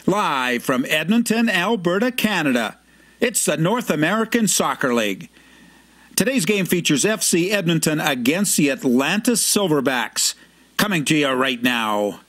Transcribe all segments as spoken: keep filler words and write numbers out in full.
Live from Edmonton, Alberta, Canada, it's the North American Soccer League. Today's game features F C Edmonton against the Atlanta Silverbacks. Coming to you right now.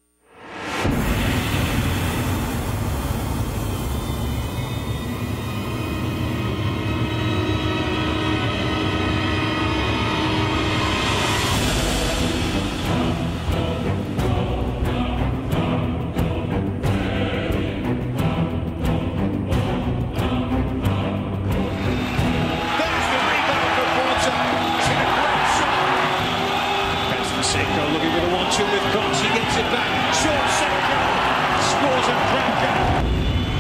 Looking for the one two with Cox, he gets it back, short second, scores a cracker.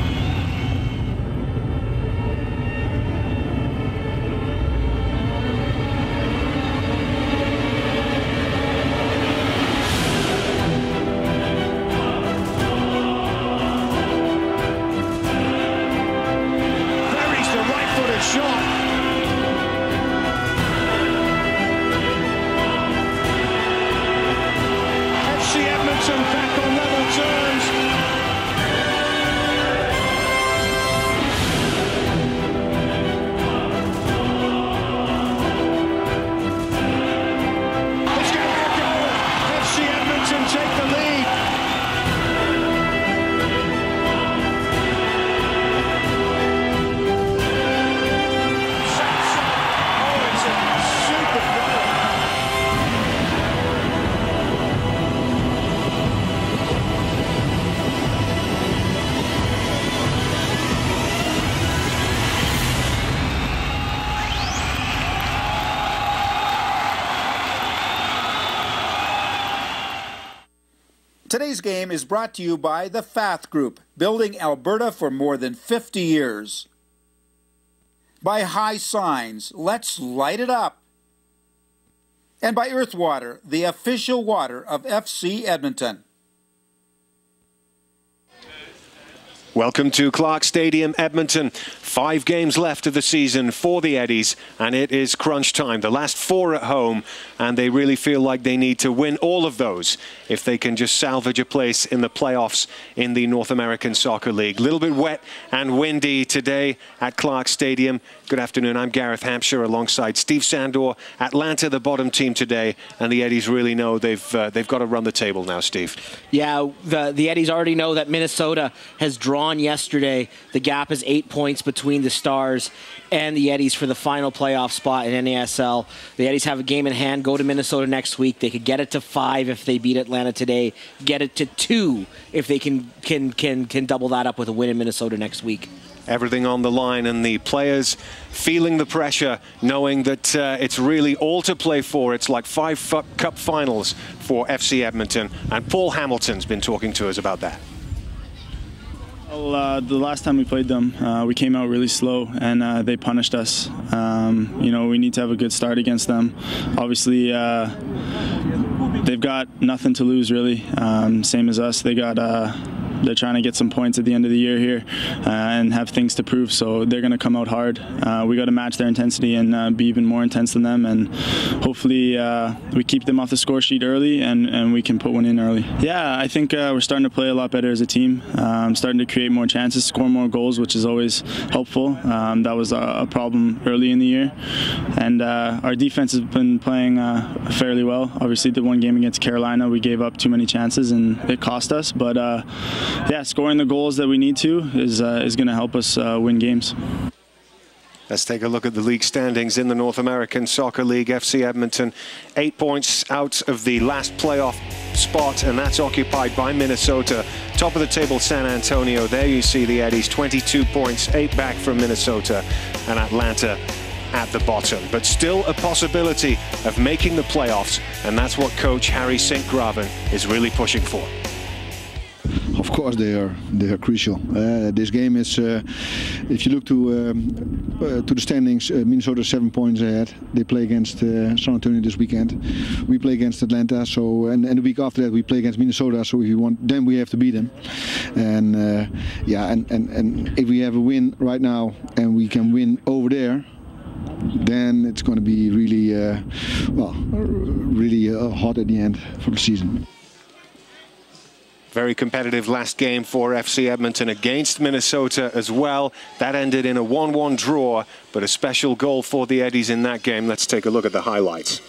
Buries the right-footed shot. F C Edmonton back on level terms. It's going to be a goal. F C Edmonton take the lead. Oh, it's a super goal. Today's game is brought to you by the F A Th Group, building Alberta for more than fifty years. By High Signs, let's light it up. And by Earthwater, the official water of F C Edmonton. Welcome to Clark Stadium, Edmonton. Five games left of the season for the Eddies, and it is crunch time. The last four at home, and they really feel like they need to win all of those if they can just salvage a place in the playoffs in the North American Soccer League. A little bit wet and windy today at Clark Stadium. Good afternoon. I'm Gareth Hampshire alongside Steve Sandor. Atlanta, the bottom team today, and the Eddies really know they've uh, they've got to run the table now, Steve. Yeah, the, the Eddies already know that Minnesota has drawn yesterday. The gap is eight points between the Stars and the Eddies for the final playoff spot in N A S L. The Eddies have a game in hand, go to Minnesota next week. They could get it to five if they beat Atlanta today, get it to two if they can can can can double that up with a win in Minnesota next week. Everything on the line, and the players feeling the pressure, knowing that uh, it's really all to play for. It's like five cup finals for F C Edmonton, and Paul Hamilton's been talking to us about that. Well, uh, the last time we played them, uh, we came out really slow, and uh, they punished us. Um, you know, we need to have a good start against them. Obviously, uh, they've got nothing to lose, really. Um, same as us. They got. Uh, They're trying to get some points at the end of the year here uh, and have things to prove, so they're going to come out hard. Uh, we got to match their intensity and uh, be even more intense than them, and hopefully uh, we keep them off the score sheet early and, and we can put one in early. Yeah, I think uh, we're starting to play a lot better as a team. Um, starting to create more chances, score more goals, which is always helpful. Um, that was a, a problem early in the year, and uh, our defense has been playing uh, fairly well. Obviously, the one game against Carolina, we gave up too many chances and it cost us, but uh, yeah, scoring the goals that we need to is uh, is going to help us uh, win games. Let's take a look at the league standings in the North American Soccer League. F C Edmonton, eight points out of the last playoff spot, and that's occupied by Minnesota. Top of the table, San Antonio. There you see the Eddies, twenty-two points, eight back from Minnesota, and Atlanta at the bottom. But still a possibility of making the playoffs, and that's what coach Harry Sint-Graven is really pushing for. Of course, they are they are crucial. Uh, this game is, uh, if you look to um, uh, to the standings, uh, Minnesota seven points ahead. They play against uh, San Antonio this weekend. We play against Atlanta. So and, and the week after that we play against Minnesota. So if you want, then we have to beat them. And uh, yeah, and, and and if we have a win right now and we can win over there, then it's going to be really uh, well, really uh, hot at the end for the season. Very competitive last game for F C Edmonton against Minnesota as well. That ended in a one one draw, but a special goal for the Eddies in that game. Let's take a look at the highlights.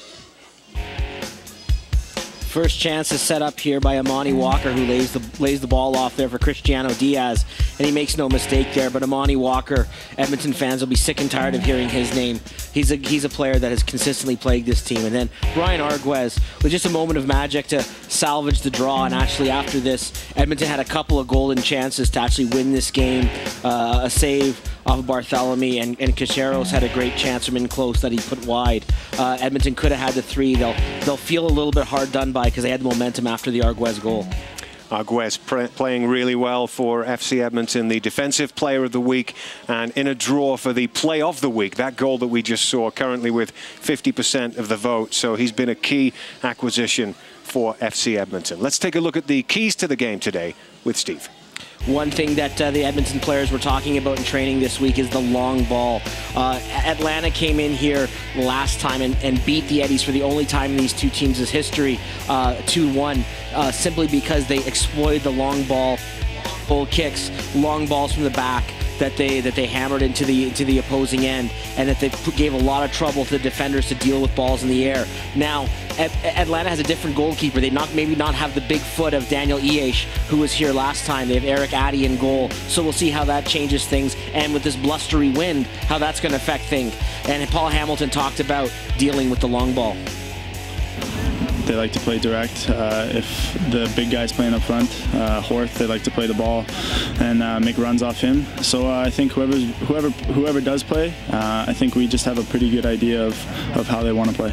First chance is set up here by Amani Walker, who lays the lays the ball off there for Cristiano Diaz, and he makes no mistake there. But Amani Walker, Edmonton fans will be sick and tired of hearing his name. He's a he's a player that has consistently plagued this team. And then Brian Arguez with just a moment of magic to salvage the draw. And actually, after this, Edmonton had a couple of golden chances to actually win this game. Uh, a save off of Barthélemy, and, and Cacheros had a great chance from in close that he put wide. Uh, Edmonton could have had the three. They'll they'll feel a little bit hard done by because they had the momentum after the Arguez goal. Arguez playing really well for F C Edmonton, the defensive player of the week, and in a draw for the play of the week. That goal that we just saw, currently with fifty percent of the vote. So he's been a key acquisition for F C Edmonton. Let's take a look at the keys to the game today with Steve. One thing that uh, the Edmonton players were talking about in training this week is the long ball. Uh, Atlanta came in here last time and, and beat the Eddies for the only time in these two teams' history, uh, two one, uh, simply because they exploited the long ball, goal kicks, long balls from the back that they that they hammered into the into the opposing end, and that they gave a lot of trouble to the defenders to deal with balls in the air. Now, Atlanta has a different goalkeeper. They not maybe not have the big foot of Daniel Iesh, who was here last time. They have Eric Addy in goal, so we'll see how that changes things. And with this blustery wind, how that's going to affect things. And Paul Hamilton talked about dealing with the long ball. They like to play direct. Uh, if the big guy's playing up front, uh, Horth, they like to play the ball and uh, make runs off him. So uh, I think whoever's, whoever whoever does play, uh, I think we just have a pretty good idea of, of how they want to play.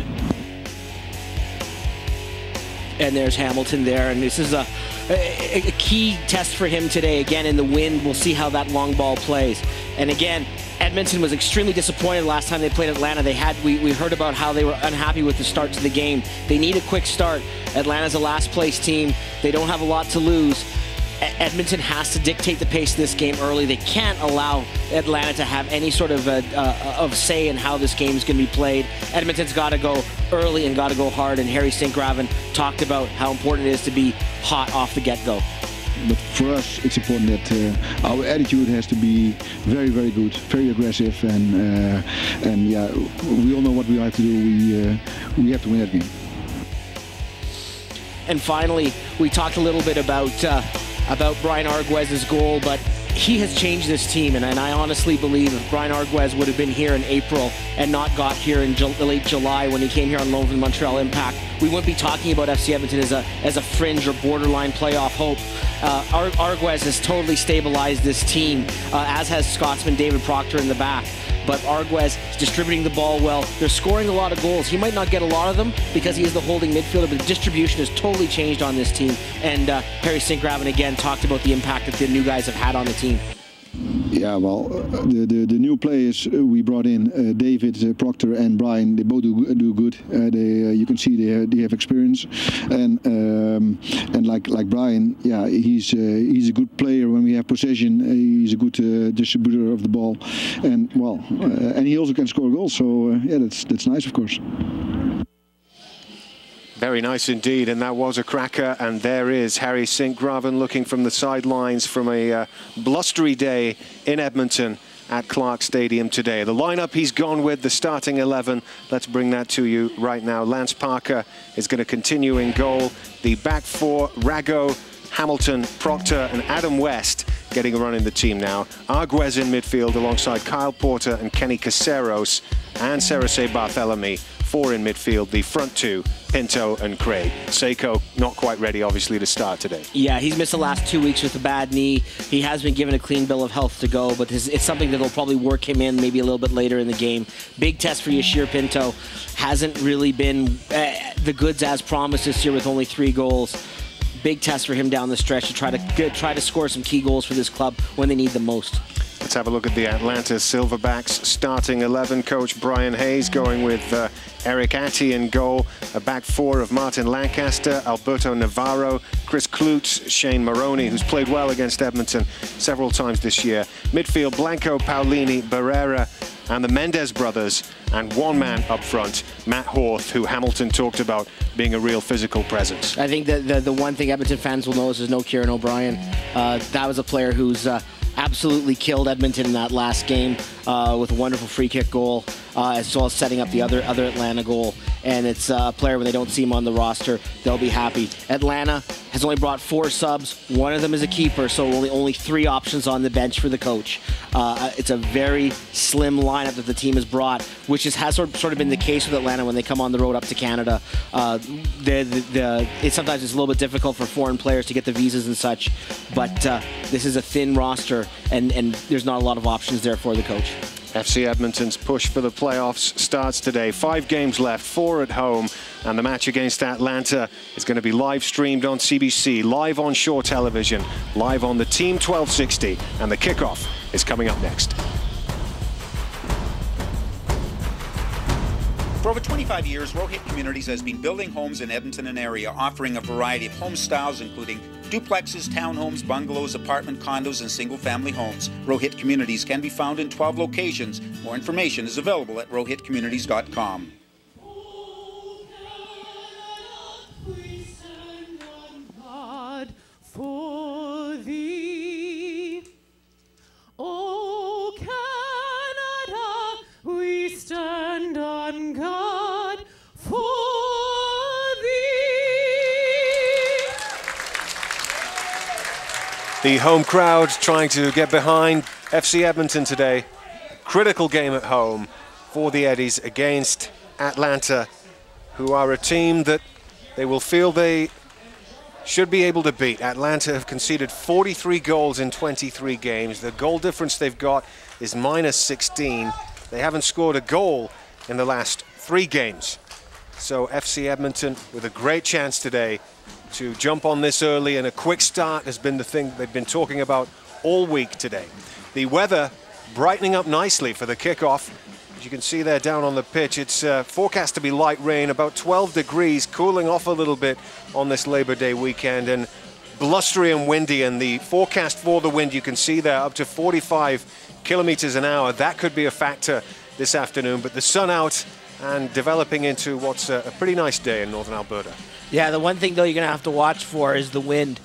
And there's Hamilton there, and this is a, a, a key test for him today. Again, in the wind, we'll see how that long ball plays. And again, Edmonton was extremely disappointed last time they played Atlanta. They had we, we heard about how they were unhappy with the start to the game. They need a quick start. Atlanta's a last place team. They don't have a lot to lose. Edmonton has to dictate the pace of this game early. They can't allow Atlanta to have any sort of a, uh, of say in how this game is going to be played. Edmonton's got to go early and got to go hard, and Harry Saint Graven talked about how important it is to be hot off the get-go. But for us, it's important that uh, our attitude has to be very, very good, very aggressive, and uh, and yeah, we all know what we have to do. We uh, we have to win that game. And finally, we talked a little bit about uh, about Brian Arguez's goal, but he has changed this team, and, and I honestly believe if Brian Arguez would have been here in April and not got here in Ju late July when he came here on loan from the Montreal Impact, we wouldn't be talking about F C Edmonton as a as a fringe or borderline playoff hope. Uh, Ar Arguez has totally stabilized this team, uh, as has Scotsman David Proctor in the back. But Arguez is distributing the ball well. They're scoring a lot of goals. He might not get a lot of them because he is the holding midfielder, but the distribution has totally changed on this team. And uh, Harry Saint Graven again talked about the impact that the new guys have had on the team. Yeah, well, uh, the, the the new players we brought in, uh, David, uh, Proctor, and Brian, they both do do good. Uh, they uh, you can see they they have experience, and um, and like like Brian, yeah, he's uh, he's a good player when we have possession. Uh, he's a good uh, distributor of the ball, and well, uh, and he also can score goals. So uh, yeah, that's that's nice, of course. Very nice indeed, and that was a cracker. And there is Harry Saint Graven looking from the sidelines from a uh, blustery day in Edmonton at Clark Stadium today. The lineup he's gone with, the starting eleven. Let's bring that to you right now. Lance Parker is going to continue in goal. The back four, Rago, Hamilton, Proctor, and Adam West getting a run in the team now. Arguez in midfield alongside Kyle Porter and Kenny Caceros, and Serase Barthélemy. Four in midfield, the front two, Pinto and Craig. Seiko not quite ready, obviously, to start today. Yeah, he's missed the last two weeks with a bad knee. He has been given a clean bill of health to go, but it's something that'll probably work him in maybe a little bit later in the game. Big test for Yashir Pinto. Hasn't really been uh, the goods as promised this year with only three goals. Big test for him down the stretch to try to get, try to score some key goals for this club when they need them most. Let's have a look at the Atlanta Silverbacks starting eleven. Coach Brian Hayes going with uh, Eric Atty in goal. A back four of Martin Lancaster, Alberto Navarro, Chris Klutz, Shane Maroney, who's played well against Edmonton several times this year. Midfield, Blanco, Paulini, Barrera, and the Mendez brothers, and one man up front, Matt Horth, who Hamilton talked about being a real physical presence. I think that the, the one thing Edmonton fans will notice is no Kieran O'Brien. Uh, that was a player who's uh, absolutely killed Edmonton in that last game uh, with a wonderful free kick goal, uh, as well as setting up the other other Atlanta goal. And it's uh, a player, when they don't see him on the roster, they'll be happy. Atlanta has only brought four subs. One of them is a keeper, so only only three options on the bench for the coach. Uh, it's a very slim lineup that the team has brought, which is, has sort of, sort of been the case with Atlanta when they come on the road up to Canada. Uh, the, the, the, it, sometimes it's a little bit difficult for foreign players to get the visas and such, but uh, this is a thin roster, and, and there's not a lot of options there for the coach. F C Edmonton's push for the playoffs starts today. Five games left, four at home, and the match against Atlanta is going to be live streamed on C B C, live on Shore Television, live on the Team twelve sixty, and the kickoff is coming up next. For over twenty-five years, Rohit Communities has been building homes in Edmonton and area, offering a variety of home styles, including duplexes, townhomes, bungalows, apartment condos, and single-family homes. Rohit Communities can be found in twelve locations. More information is available at rohit communities dot com. For thee, O Canada, we stand on God for thee. The home crowd trying to get behind F C Edmonton today. Critical game at home for the Eddies against Atlanta, who are a team that they will feel they should be able to beat. Atlanta have conceded forty-three goals in twenty-three games. The goal difference they've got is minus sixteen. They haven't scored a goal in the last three games. So F C Edmonton with a great chance today to jump on this early, and a quick start has been the thing they've been talking about all week today. The weather brightening up nicely for the kickoff. As you can see there down on the pitch, it's uh, forecast to be light rain, about twelve degrees, cooling off a little bit on this Labor Day weekend, and blustery and windy. And the forecast for the wind, you can see there, up to forty-five kilometers an hour. That could be a factor this afternoon, but the sun out and developing into what's a, a pretty nice day in northern Alberta. Yeah, the one thing, though, you're going to have to watch for is the wind.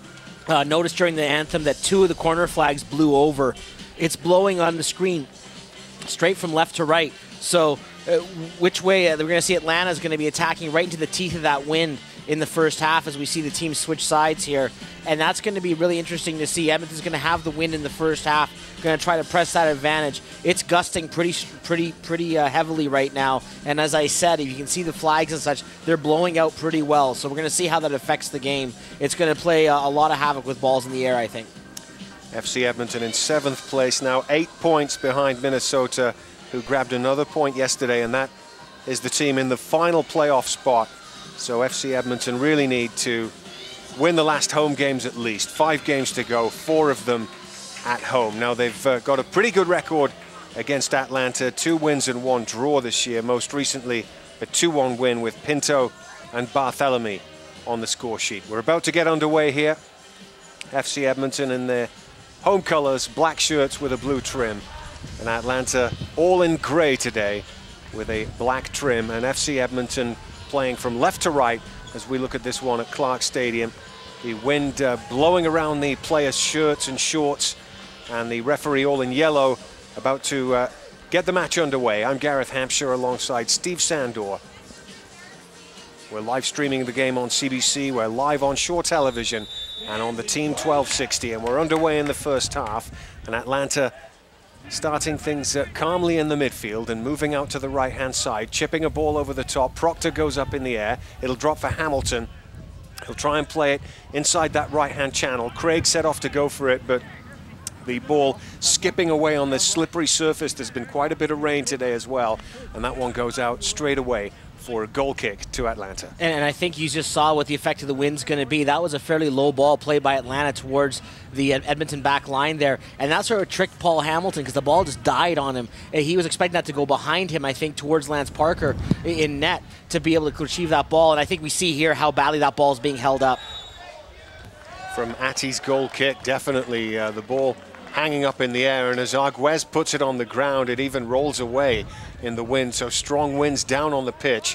Uh, notice during the anthem that two of the corner flags blew over. It's blowing on the screen straight from left to right. So uh, which way? Uh, we're going to see Atlanta is going to be attacking right into the teeth of that wind in the first half as we see the team switch sides here. And that's going to be really interesting to see. Edmonton's going to have the wind in the first half, going to try to press that advantage. It's gusting pretty pretty, pretty uh, heavily right now. And as I said, if you can see the flags and such, they're blowing out pretty well. So we're going to see how that affects the game. It's going to play uh, a lot of havoc with balls in the air, I think. F C Edmonton in seventh place now, eight points behind Minnesota, who grabbed another point yesterday, and that is the team in the final playoff spot. So F C Edmonton really need to win the last home games at least. Five games to go, four of them at home. Now they've uh, got a pretty good record against Atlanta, two wins and one draw this year, most recently a two one win with Pinto and Barthélemy on the score sheet. We're about to get underway here. F C Edmonton in their home colors, black shirts with a blue trim, and Atlanta all in gray today with a black trim, and F C Edmonton playing from left to right as we look at this one at Clark Stadium. The wind uh, blowing around the players' shirts and shorts, and the referee all in yellow about to uh, get the match underway. I'm Gareth Hampshire alongside Steve Sandor. We're live streaming the game on C B C. We're live on Shore Television and on the Team twelve sixty, and we're underway in the first half. And Atlanta starting things uh, calmly in the midfield and moving out to the right-hand side, chipping a ball over the top. Proctor goes up in the air. It'll drop for Hamilton. He'll try and play it inside that right-hand channel. Craig set off to go for it, but the ball skipping away on this slippery surface. There's been quite a bit of rain today as well, and that one goes out straight away for a goal kick to Atlanta. And I think you just saw what the effect of the wind's going to be. That was a fairly low ball played by Atlanta towards the Edmonton back line there, and that sort of tricked Paul Hamilton because the ball just died on him. He was expecting that to go behind him, I think, towards Lance Parker in net to be able to achieve that ball, and I think we see here how badly that ball is being held up. From Atti's goal kick, definitely uh, the ball hanging up in the air, and as Arguez puts it on the ground, it even rolls away in the wind. So strong winds down on the pitch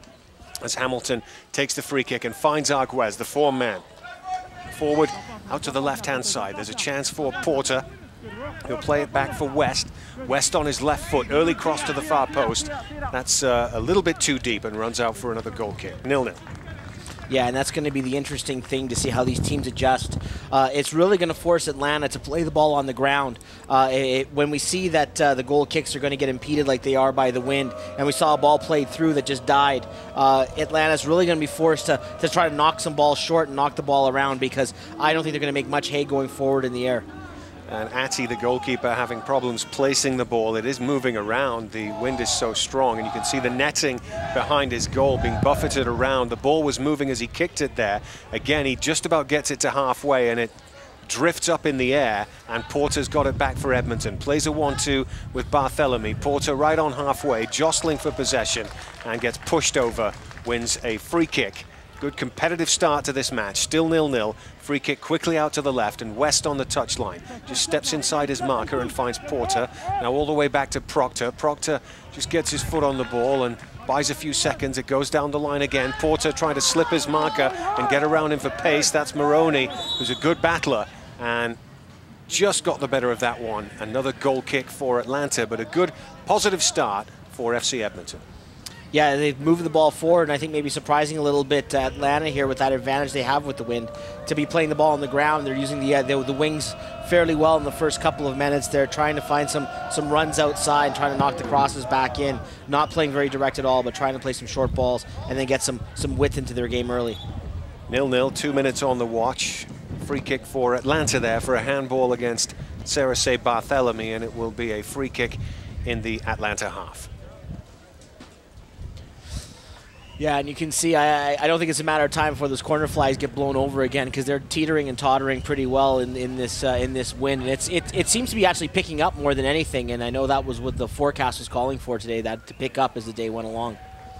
as Hamilton takes the free kick and finds Arguez, the form man. Forward out to the left-hand side. There's a chance for Porter. He'll play it back for West. West on his left foot, early cross to the far post. That's uh, a little bit too deep and runs out for another goal kick. nil nil. Yeah, and that's going to be the interesting thing to see how these teams adjust. Uh, it's really going to force Atlanta to play the ball on the ground. Uh, it, when we see that uh, the goal kicks are going to get impeded like they are by the wind, and we saw a ball played through that just died, uh, Atlanta's really going to be forced to, to try to knock some balls short and knock the ball around, because I don't think they're going to make much hay going forward in the air. And Atty, the goalkeeper, having problems placing the ball. It is moving around. The wind is so strong, and you can see the netting behind his goal being buffeted around. The ball was moving as he kicked it there. Again, he just about gets it to halfway, and it drifts up in the air, and Porter's got it back for Edmonton. Plays a one two with Barthélemy. Porter right on halfway, jostling for possession, and gets pushed over, wins a free kick. Good competitive start to this match, still nil nil. Free kick quickly out to the left, and West on the touchline. Just steps inside his marker and finds Porter. Now all the way back to Proctor. Proctor just gets his foot on the ball and buys a few seconds. It goes down the line again. Porter trying to slip his marker and get around him for pace. That's Maroney, who's a good battler, and just got the better of that one. Another goal kick for Atlanta, but a good positive start for F C Edmonton. Yeah, they've moved the ball forward, and I think maybe surprising a little bit uh, Atlanta here with that advantage they have with the wind to be playing the ball on the ground. They're using the, uh, the the wings fairly well in the first couple of minutes. They're trying to find some some runs outside, trying to knock the crosses back in. Not playing very direct at all, but trying to play some short balls and then get some some width into their game early. nil nil, two minutes on the watch. Free kick for Atlanta there for a handball against Sarasay Barthélemy, and it will be a free kick in the Atlanta half. Yeah, and you can see, I, I don't think it's a matter of time before those corner flags get blown over again, because they're teetering and tottering pretty well in, in this uh, in this wind. And it's it, it seems to be actually picking up more than anything, and I know that was what the forecast was calling for today, that to pick up as the day went along.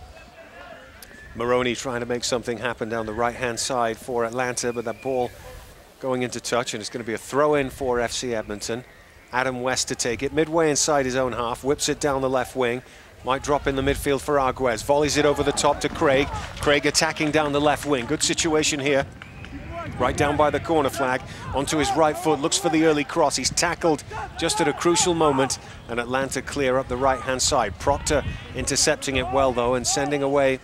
Maroney trying to make something happen down the right-hand side for Atlanta, but that ball going into touch, and it's going to be a throw-in for F C Edmonton. Adam West to take it, midway inside his own half, whips it down the left wing. Might drop in the midfield for Arguez. Volleys it over the top to Craig. Craig attacking down the left wing. Good situation here. Right down by the corner flag. Onto his right foot. Looks for the early cross. He's tackled just at a crucial moment. And Atlanta clear up the right-hand side. Proctor intercepting it well, though, and sending away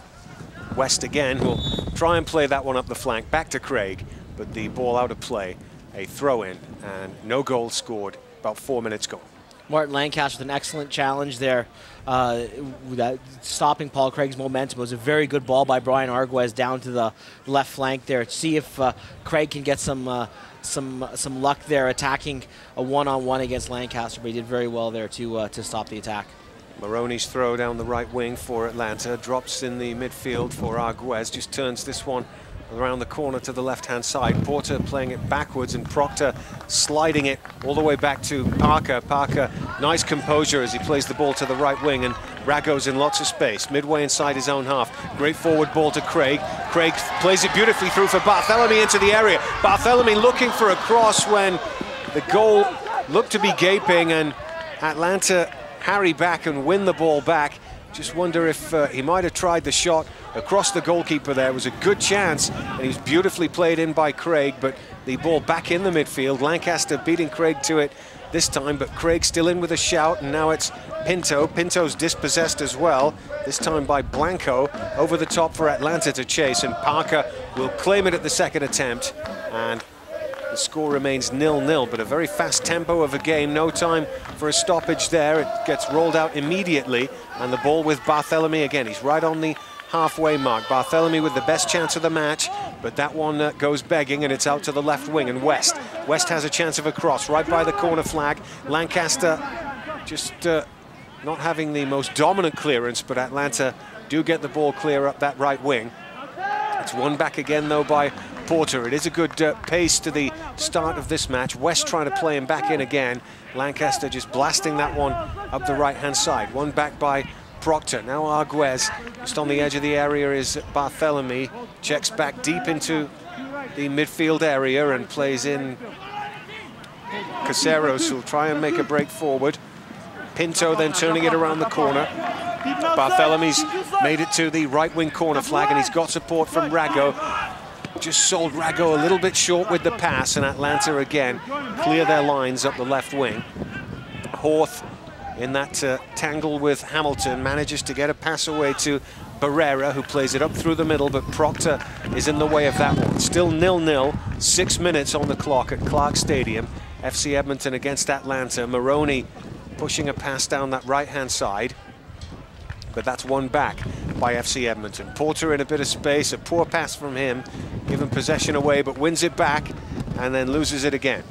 West again. Who'll try and play that one up the flank. Back to Craig. But the ball out of play. A throw-in. And no goal scored. About four minutes gone. Martin Lancaster with an excellent challenge there. Uh, that stopping Paul Craig's momentum. It was a very good ball by Brian Arguez down to the left flank there. See if uh, Craig can get some uh, some some luck there attacking a one-on-one against Lancaster, but he did very well there to uh, to stop the attack. Maroney's throw down the right wing for Atlanta. Drops in the midfield for Arguez. Just turns this one around the corner to the left-hand side. Porter playing it backwards, and Proctor sliding it all the way back to Parker. Parker, nice composure as he plays the ball to the right wing, and Rago's in lots of space. Midway inside his own half. Great forward ball to Craig. Craig plays it beautifully through for Barthélemy into the area. Barthélemy looking for a cross when the goal looked to be gaping, and Atlanta harry back and win the ball back. Just wonder if uh, he might have tried the shot across the goalkeeper there. It was a good chance, and he was beautifully played in by Craig, but the ball back in the midfield. Lancaster beating Craig to it this time, but Craig still in with a shout, and now it's Pinto. Pinto's dispossessed as well, this time by Blanco. Over the top for Atlanta to chase, and Parker will claim it at the second attempt, and the score remains nil nil, but a very fast tempo of a game. No time for a stoppage there. It gets rolled out immediately, and the ball with Barthélemy again. He's right on the halfway mark. Barthélemy with the best chance of the match, but that one uh, goes begging, and it's out to the left wing, and West. West has a chance of a cross right by the corner flag. Lancaster just uh, not having the most dominant clearance, but Atlanta do get the ball clear up that right wing. It's won back again, though, by Porter. It is a good uh, pace to the start of this match. West trying to play him back in again. Lancaster just blasting that one up the right-hand side. One back by Proctor. Now Arguez. Just on the edge of the area is Barthélemy. Checks back deep into the midfield area and plays in Caceros will try and make a break forward. Pinto then turning it around the corner. Barthelomy's made it to the right wing corner flag, and he's got support from Rago. Just sold Rago a little bit short with the pass, and Atlanta again clear their lines up the left wing. Horth in that uh, tangle with Hamilton manages to get a pass away to Barrera, who plays it up through the middle, but Proctor is in the way of that one. Still nil nil, six minutes on the clock at Clark Stadium. F C Edmonton against Atlanta. Maroney pushing a pass down that right-hand side, but that's won back by F C Edmonton. Porter in a bit of space, a poor pass from him, given possession away, but wins it back and then loses it again.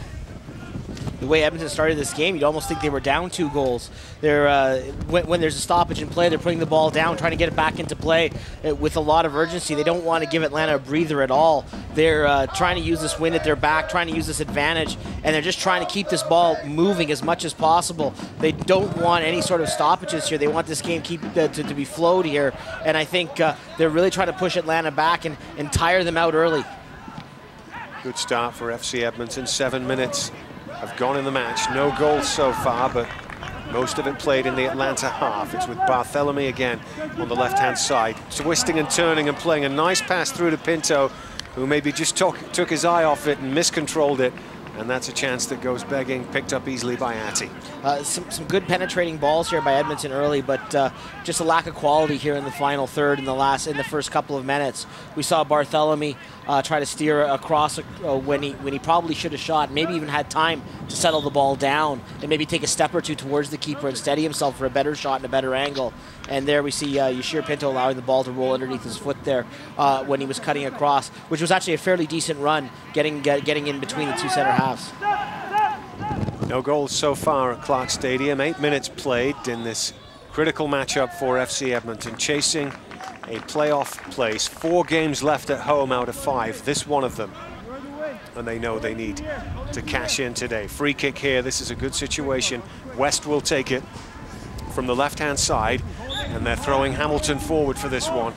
The way Edmonton started this game, you'd almost think they were down two goals. They're uh, when, when there's a stoppage in play, they're putting the ball down, trying to get it back into play uh, with a lot of urgency. They don't want to give Atlanta a breather at all. They're uh, trying to use this wind at their back, trying to use this advantage, and they're just trying to keep this ball moving as much as possible. They don't want any sort of stoppages here. They want this game keep uh, to, to be flowed here, and I think uh, they're really trying to push Atlanta back and, and tire them out early. Good start for F C Edmonton. Seven minutes have gone in the match. No goals so far, but most of it played in the Atlanta half. It's with Bartholomew again on the left-hand side, twisting and turning and playing a nice pass through to Pinto, who maybe just took, took his eye off it and miscontrolled it. And that's a chance that goes begging, picked up easily by Atty. Uh, some, some good penetrating balls here by Edmonton early, but uh, just a lack of quality here in the final third in the last in the first couple of minutes. We saw Bartholomew uh, try to steer across uh, when he when he probably should have shot, maybe even had time to settle the ball down and maybe take a step or two towards the keeper and steady himself for a better shot and a better angle. And there we see uh, Yashir Pinto allowing the ball to roll underneath his foot there uh, when he was cutting across, which was actually a fairly decent run, getting get, getting in between the two center halves. No goals so far at Clark Stadium. Eight minutes played in this critical matchup for F C Edmonton, chasing a playoff place. Four games left at home out of five, this one of them. And they know they need to cash in today. Free kick here, this is a good situation. West will take it from the left-hand side, and they're throwing Hamilton forward for this one.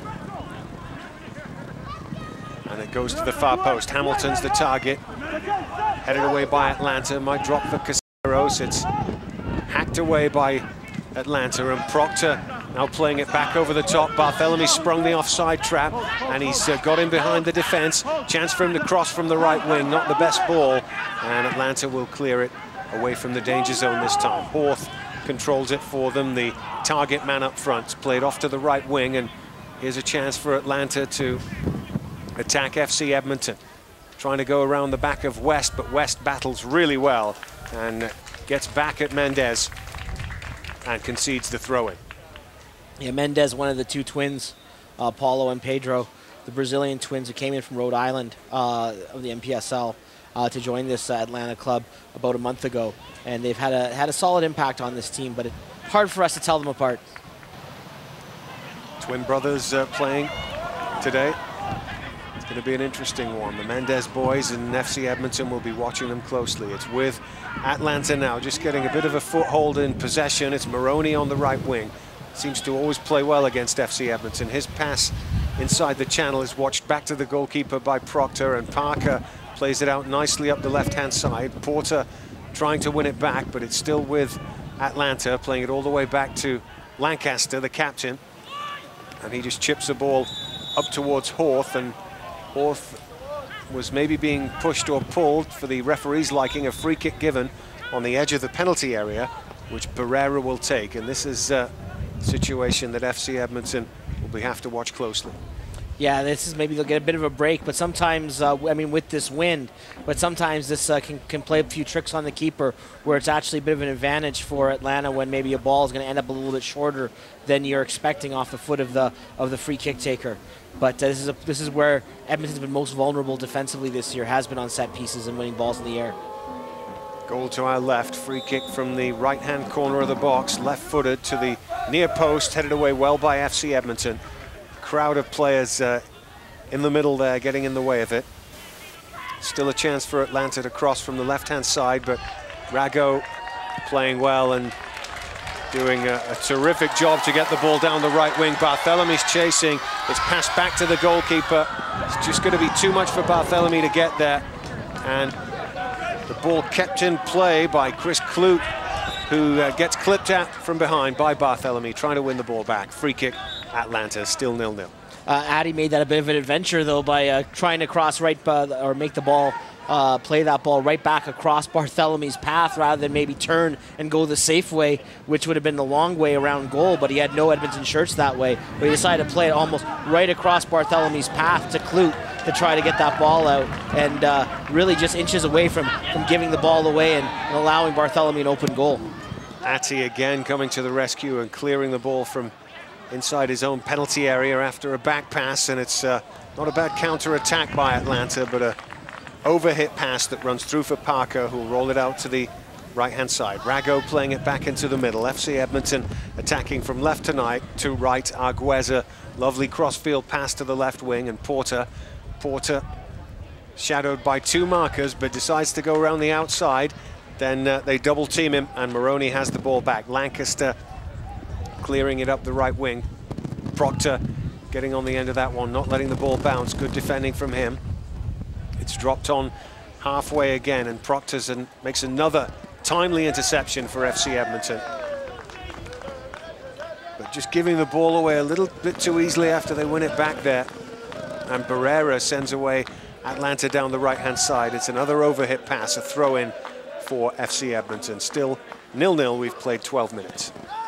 And it goes to the far post. Hamilton's the target. Headed away by Atlanta, might drop for Caceros. It's hacked away by Atlanta, and Proctor now playing it back over the top. Bartholomew sprung the offside trap, and he's uh, got in behind the defense. Chance for him to cross from the right wing, not the best ball, and Atlanta will clear it away from the danger zone this time. Horth controls it for them, the target man up front, played off to the right wing, and here's a chance for Atlanta to attack F C Edmonton. Trying to go around the back of West, but West battles really well and gets back at Mendez and concedes the throw-in. Yeah, Mendez, one of the two twins, uh, Paulo and Pedro, the Brazilian twins who came in from Rhode Island uh, of the M P S L uh, to join this uh, Atlanta club about a month ago, and they've had a had a solid impact on this team, but it's hard for us to tell them apart. Twin brothers uh, playing today. It's going to be an interesting one. The Mendez boys and F C Edmonton will be watching them closely. It's with Atlanta now, just getting a bit of a foothold in possession. It's Maroney on the right wing. Seems to always play well against F C Edmonton. His pass inside the channel is watched back to the goalkeeper by Proctor, and Parker plays it out nicely up the left-hand side. Porter trying to win it back, but it's still with Atlanta, playing it all the way back to Lancaster, the captain. And he just chips the ball up towards Horth, and Horth was maybe being pushed or pulled for the referee's liking. A free kick given on the edge of the penalty area, which Barrera will take. And this is a situation that F C Edmonton will be have to watch closely. Yeah, this is maybe they'll get a bit of a break, but sometimes, uh, I mean, with this wind, but sometimes this uh, can, can play a few tricks on the keeper where it's actually a bit of an advantage for Atlanta when maybe a ball is going to end up a little bit shorter than you're expecting off the foot of the of the free kick taker. But uh, this is a, this is where Edmonton's been most vulnerable defensively this year, has been on set pieces and winning balls in the air. Goal to our left, free kick from the right-hand corner of the box, left-footed to the near post, headed away well by F C Edmonton. Crowd of players uh, in the middle there, getting in the way of it. Still a chance for Atlanta to cross from the left-hand side, but Rago playing well and doing a, a terrific job to get the ball down the right wing. Bartholomew's chasing. It's passed back to the goalkeeper. It's just going to be too much for Bartholomew to get there. And The ball kept in play by Chris Clute, who uh, gets clipped out from behind by Barthélemy, trying to win the ball back. Free kick, Atlanta, still nil nil. Uh, Addy made that a bit of an adventure, though, by uh, trying to cross right, uh, or make the ball, uh, play that ball right back across Barthélemy's path rather than maybe turn and go the safe way, which would have been the long way around goal, but he had no Edmonton shirts that way. But he decided to play it almost right across Barthélemy's path to Clute to try to get that ball out, and uh, really just inches away from, from giving the ball away and, and allowing Barthélemy an open goal. Atty again coming to the rescue and clearing the ball from inside his own penalty area after a back pass, and it's uh, not a bad counter-attack by Atlanta, but a overhit pass that runs through for Parker, who'll roll it out to the right-hand side. Rago playing it back into the middle. F C Edmonton attacking from left tonight to right. Argueza, lovely cross-field pass to the left wing, and Porter Porter shadowed by two markers, but decides to go around the outside. Then uh, they double team him, and Maroney has the ball back. Lancaster clearing it up the right wing. Proctor getting on the end of that one, not letting the ball bounce. Good defending from him. It's dropped on halfway again, and Proctor's and makes another timely interception for F C Edmonton. But just giving the ball away a little bit too easily after they win it back there. And Barrera sends away Atlanta down the right-hand side. It's another overhit pass, a throw-in for F C Edmonton. Still nil nil, we've played twelve minutes.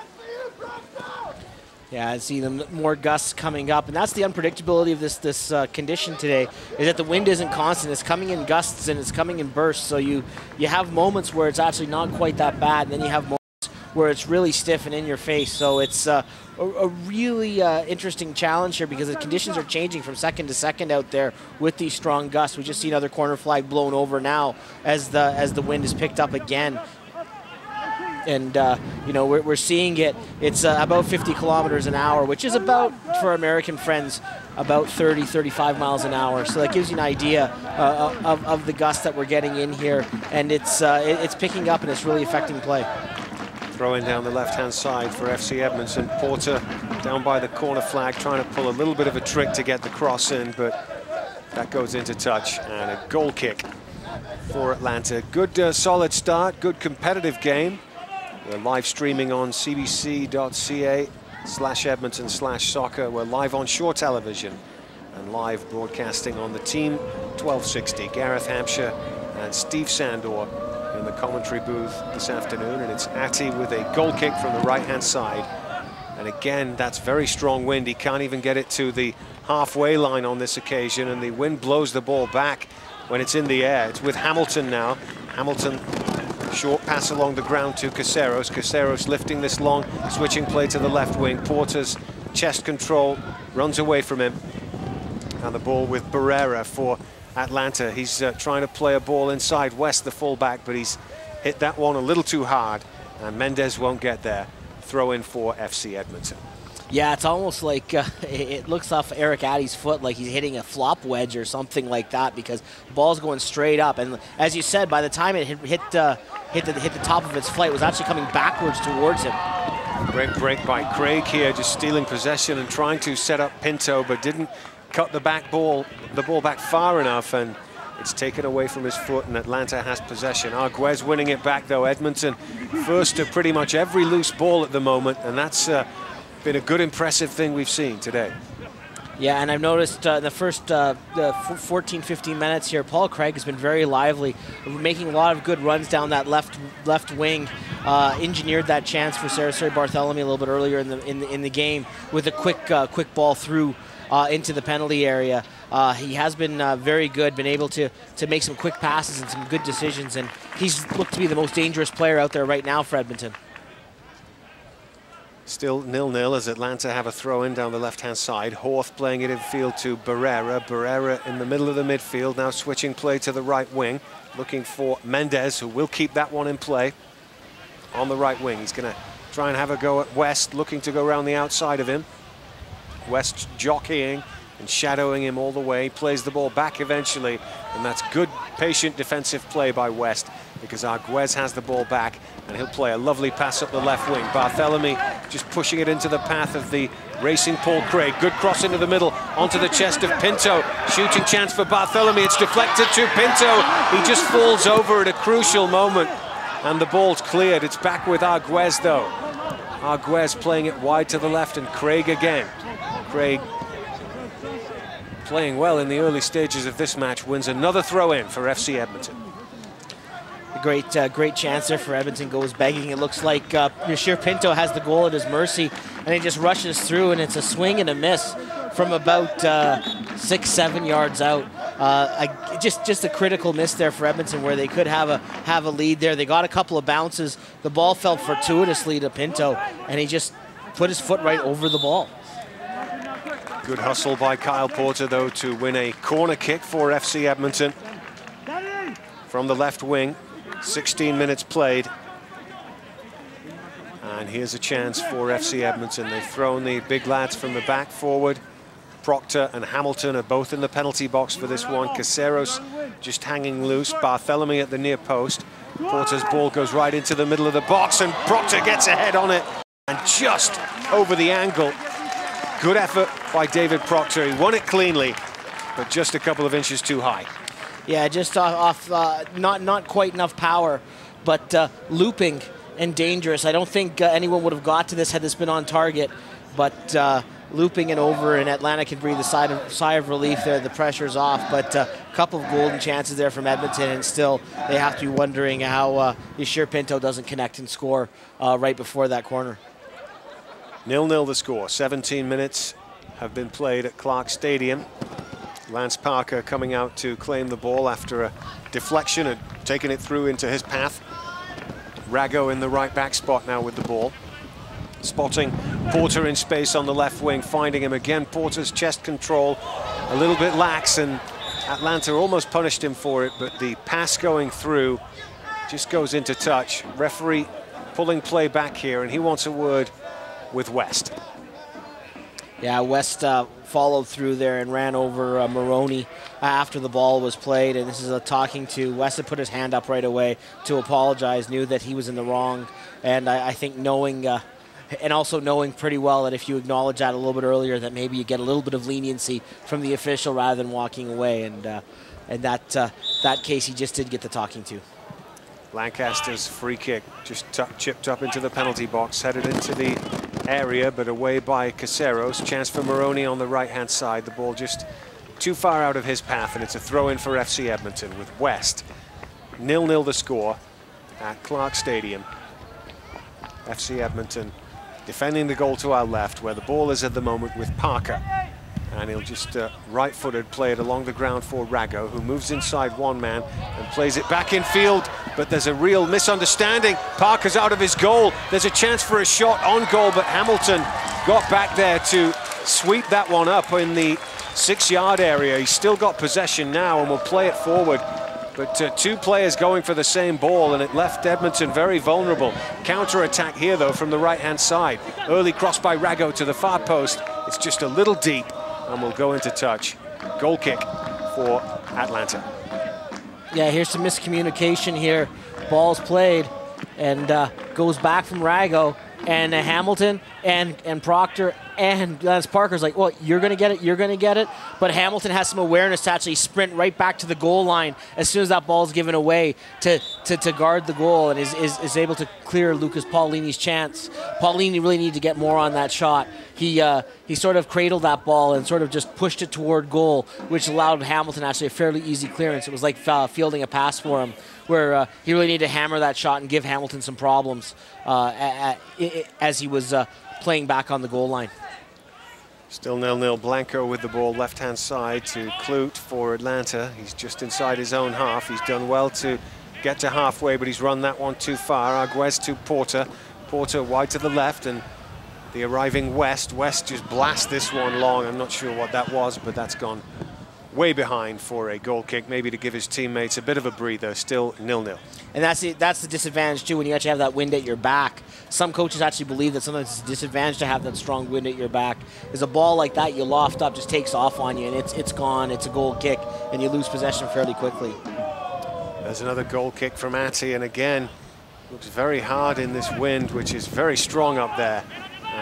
Yeah, I see them more gusts coming up, and that's the unpredictability of this this uh, condition today, is that the wind isn't constant. It's coming in gusts and it's coming in bursts, so you, you have moments where it's actually not quite that bad, and then you have moments where it's really stiff and in your face. So it's uh, a, a really uh, interesting challenge here, because the conditions are changing from second to second out there with these strong gusts. We just see another corner flag blown over now as the as the wind is picked up again. And uh, you know, we're, we're seeing it. It's uh, about fifty kilometers an hour, which is about, for American friends, about thirty, thirty-five miles an hour. So that gives you an idea uh, of, of the gusts that we're getting in here, and it's uh, it, it's picking up and it's really affecting play. Throwing down the left-hand side for F C Edmonton. Porter down by the corner flag, trying to pull a little bit of a trick to get the cross in, but that goes into touch, and a goal kick for Atlanta. Good uh, solid start, good competitive game. We're live streaming on c b c dot c a slash Edmonton slash soccer. We're live on Shore Television and live broadcasting on the Team twelve sixty. Gareth Hampshire and Steve Sandor in the commentary booth this afternoon, and it's Atty with a goal kick from the right-hand side. And again, that's very strong wind. He can't even get it to the halfway line on this occasion, and the wind blows the ball back when it's in the air. It's with Hamilton now. Hamilton, short pass along the ground to Caceros. Caceros lifting this long, switching play to the left wing. Porter's chest control runs away from him. And the ball with Barrera for Atlanta. He's uh, trying to play a ball inside West, the fullback, but he's hit that one a little too hard, and Mendez won't get there. Throw in for F C Edmonton. Yeah, it's almost like uh, it looks off Eric Addy's foot like he's hitting a flop wedge or something like that, because the ball's going straight up. And as you said, by the time it hit hit, uh, hit, the, hit the top of its flight, it was actually coming backwards towards him. Great break by Craig here, just stealing possession and trying to set up Pinto, but didn't cut the back ball, the ball back far enough, and it's taken away from his foot, and Atlanta has possession. Arguez winning it back, though. Edmonton first to pretty much every loose ball at the moment, and that's uh, been a good, impressive thing we've seen today. Yeah, and I've noticed uh, the first uh, the fourteen, fifteen minutes here, Paul Craig has been very lively, making a lot of good runs down that left left wing. Uh, engineered that chance for Sarasari Barthélemy a little bit earlier in the in the, in the game with a quick uh, quick ball through uh, into the penalty area. Uh, he has been uh, very good, been able to to make some quick passes and some good decisions, and he's looked to be the most dangerous player out there right now for Edmonton. Still nil nil as Atlanta have a throw in down the left-hand side. Horth playing it in field to Barrera. Barrera in the middle of the midfield, now switching play to the right wing, looking for Mendez, who will keep that one in play on the right wing. He's going to try and have a go at West, looking to go around the outside of him. West jockeying and shadowing him all the way, plays the ball back eventually, and that's good, patient defensive play by West, because Arguez has the ball back, and he'll play a lovely pass up the left wing. Barthélemy just pushing it into the path of the Racing Paul Craig. Good cross into the middle, onto the chest of Pinto. Shooting chance for Bartholomew. It's deflected to Pinto. He just falls over at a crucial moment. And the ball's cleared. It's back with Arguez, though. Arguez playing it wide to the left, and Craig again. Craig playing well in the early stages of this match, wins another throw-in for F C Edmonton. A great, uh, great chance there for Edmonton, goes begging. It looks like uh, Yashir Pinto has the goal at his mercy, and he just rushes through, and it's a swing and a miss from about uh, six, seven yards out. Uh, I, just, just a critical miss there for Edmonton, where they could have a have a lead there. They got a couple of bounces. The ball fell fortuitously to Pinto, and he just put his foot right over the ball. Good hustle by Kyle Porter, though, to win a corner kick for F C Edmonton from the left wing. sixteen minutes played. And here's a chance for F C Edmonton. They've thrown the big lads from the back forward. Proctor and Hamilton are both in the penalty box for this one. Caceros just hanging loose. Bartholomew at the near post. Porter's ball goes right into the middle of the box, and Proctor gets a head on it. And just over the angle. Good effort by David Proctor. He won it cleanly, but just a couple of inches too high. Yeah, just off, off uh, not not quite enough power, but uh, looping and dangerous. I don't think uh, anyone would have got to this had this been on target, but uh, looping it over, and Atlanta can breathe a sigh of, sigh of relief there. The pressure's off, but a uh, couple of golden chances there from Edmonton, and still they have to be wondering how uh, Yashir Pinto doesn't connect and score uh, right before that corner. nil nil the score. seventeen minutes have been played at Clark Stadium. Lance Parker coming out to claim the ball after a deflection and taking it through into his path. Rago in the right back spot now with the ball. Spotting Porter in space on the left wing, finding him again. Porter's chest control a little bit lax, and Atlanta almost punished him for it, but the pass going through just goes into touch. Referee pulling play back here, and he wants a word with West. Yeah, West uh, followed through there and ran over uh, Maroney after the ball was played, and this is a talking to. West had put his hand up right away to apologize, knew that he was in the wrong, and I, I think knowing, uh, and also knowing pretty well that if you acknowledge that a little bit earlier, that maybe you get a little bit of leniency from the official rather than walking away, and uh, and that uh, that case he just did get the talking to. Lancaster's free kick just chipped up into the penalty box, headed into the area, but away by Caceros. Chance for Maroney on the right-hand side. The ball just too far out of his path, and it's a throw-in for F C Edmonton with West. nil nil the score at Clark Stadium. F C Edmonton defending the goal to our left, where the ball is at the moment with Parker. And he'll just uh, right-footed play it along the ground for Rago, who moves inside one man and plays it back in field. But there's a real misunderstanding. Parker's out of his goal. There's a chance for a shot on goal, but Hamilton got back there to sweep that one up in the six-yard area. He's still got possession now and will play it forward. But uh, two players going for the same ball, and it left Edmonton very vulnerable. Counter-attack here, though, from the right-hand side. Early cross by Rago to the far post. It's just a little deep, and will go into touch. Goal kick for Atlanta. Yeah, here's some miscommunication here. Ball's played and uh, goes back from Rago, and uh, Hamilton and, and Proctor and Lance Parker's like, well, you're going to get it, you're going to get it. But Hamilton has some awareness to actually sprint right back to the goal line as soon as that ball's given away to, to, to guard the goal, and is, is, is able to clear Lucas Paulini's chance. Paulini really needed to get more on that shot. He uh, he sort of cradled that ball and sort of just pushed it toward goal, which allowed Hamilton actually a fairly easy clearance. It was like uh, fielding a pass for him, where uh, he really needed to hammer that shot and give Hamilton some problems uh, at, at, as he was uh, playing back on the goal line. Still nil nil. Blanco with the ball left-hand side to Clute for Atlanta. He's just inside his own half. He's done well to get to halfway, but he's run that one too far. Arguez to Porter. Porter wide to the left, and the arriving West. West just blast this one long. I'm not sure what that was, but that's gone way behind for a goal kick, maybe to give his teammates a bit of a breather. Still nil nil. And that's the, that's the disadvantage, too, when you actually have that wind at your back. Some coaches actually believe that sometimes it's a disadvantage to have that strong wind at your back. Is a ball like that you loft up just takes off on you, and it's it's gone. It's a goal kick, and you lose possession fairly quickly. There's another goal kick from Atty, and again, looks very hard in this wind, which is very strong up there. And he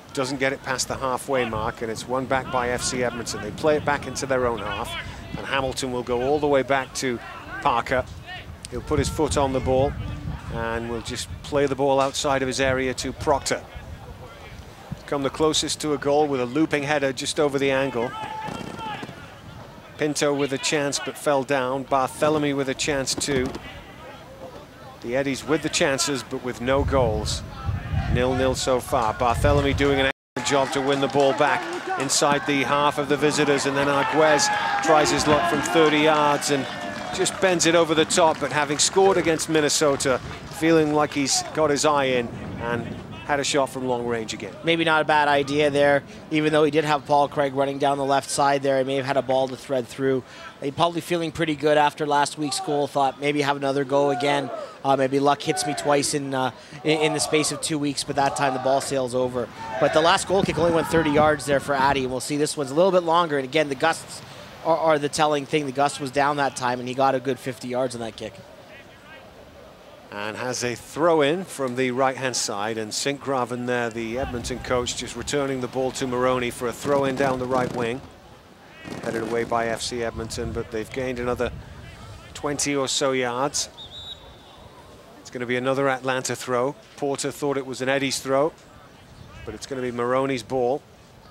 doesn't get it past the halfway mark, and it's won back by F C Edmonton. They play it back into their own half, and Hamilton will go all the way back to Parker. He'll put his foot on the ball and will just play the ball outside of his area to Proctor. Come the closest to a goal with a looping header just over the angle. Pinto with a chance but fell down. Barthélemy with a chance too. The Eddies with the chances but with no goals. nil nil so far. Barthélemy doing an excellent job to win the ball back inside the half of the visitors, and then Arguez tries his luck from thirty yards and just bends it over the top, but having scored against Minnesota, feeling like he's got his eye in and had a shot from long range again. Maybe not a bad idea there, even though he did have Paul Craig running down the left side there. He may have had a ball to thread through. He's probably feeling pretty good after last week's goal. Thought maybe have another go again. Uh, maybe luck hits me twice in, uh, in in the space of two weeks, but that time the ball sails over. But the last goal kick only went thirty yards there for Addy, and we'll see this one's a little bit longer. And again, the gusts are, are the telling thing. The gust was down that time, and he got a good fifty yards on that kick. And has a throw in from the right-hand side, and Sint-Graven there, the Edmonton coach, just returning the ball to Maroney for a throw in down the right wing. Headed away by F C Edmonton, but they've gained another twenty or so yards. It's going to be another Atlanta throw. Porter thought it was an Eddie's throw, but it's going to be Maroney's ball.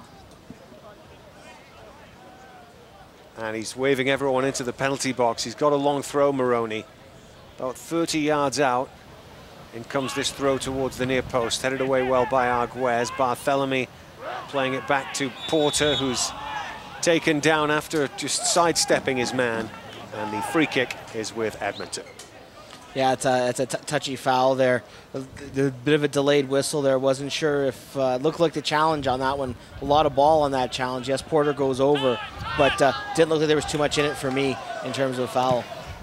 And he's waving everyone into the penalty box. He's got a long throw, Maroney. About thirty yards out. In comes this throw towards the near post. Headed away well by Arguez. Barthélemy playing it back to Porter, who's taken down after just sidestepping his man. And the free kick is with Edmonton. Yeah, it's a, it's a t touchy foul there. A, a bit of a delayed whistle there. Wasn't sure if uh, it looked like the challenge on that one. A lot of ball on that challenge. Yes, Porter goes over, but uh, didn't look like there was too much in it for me in terms of a foul.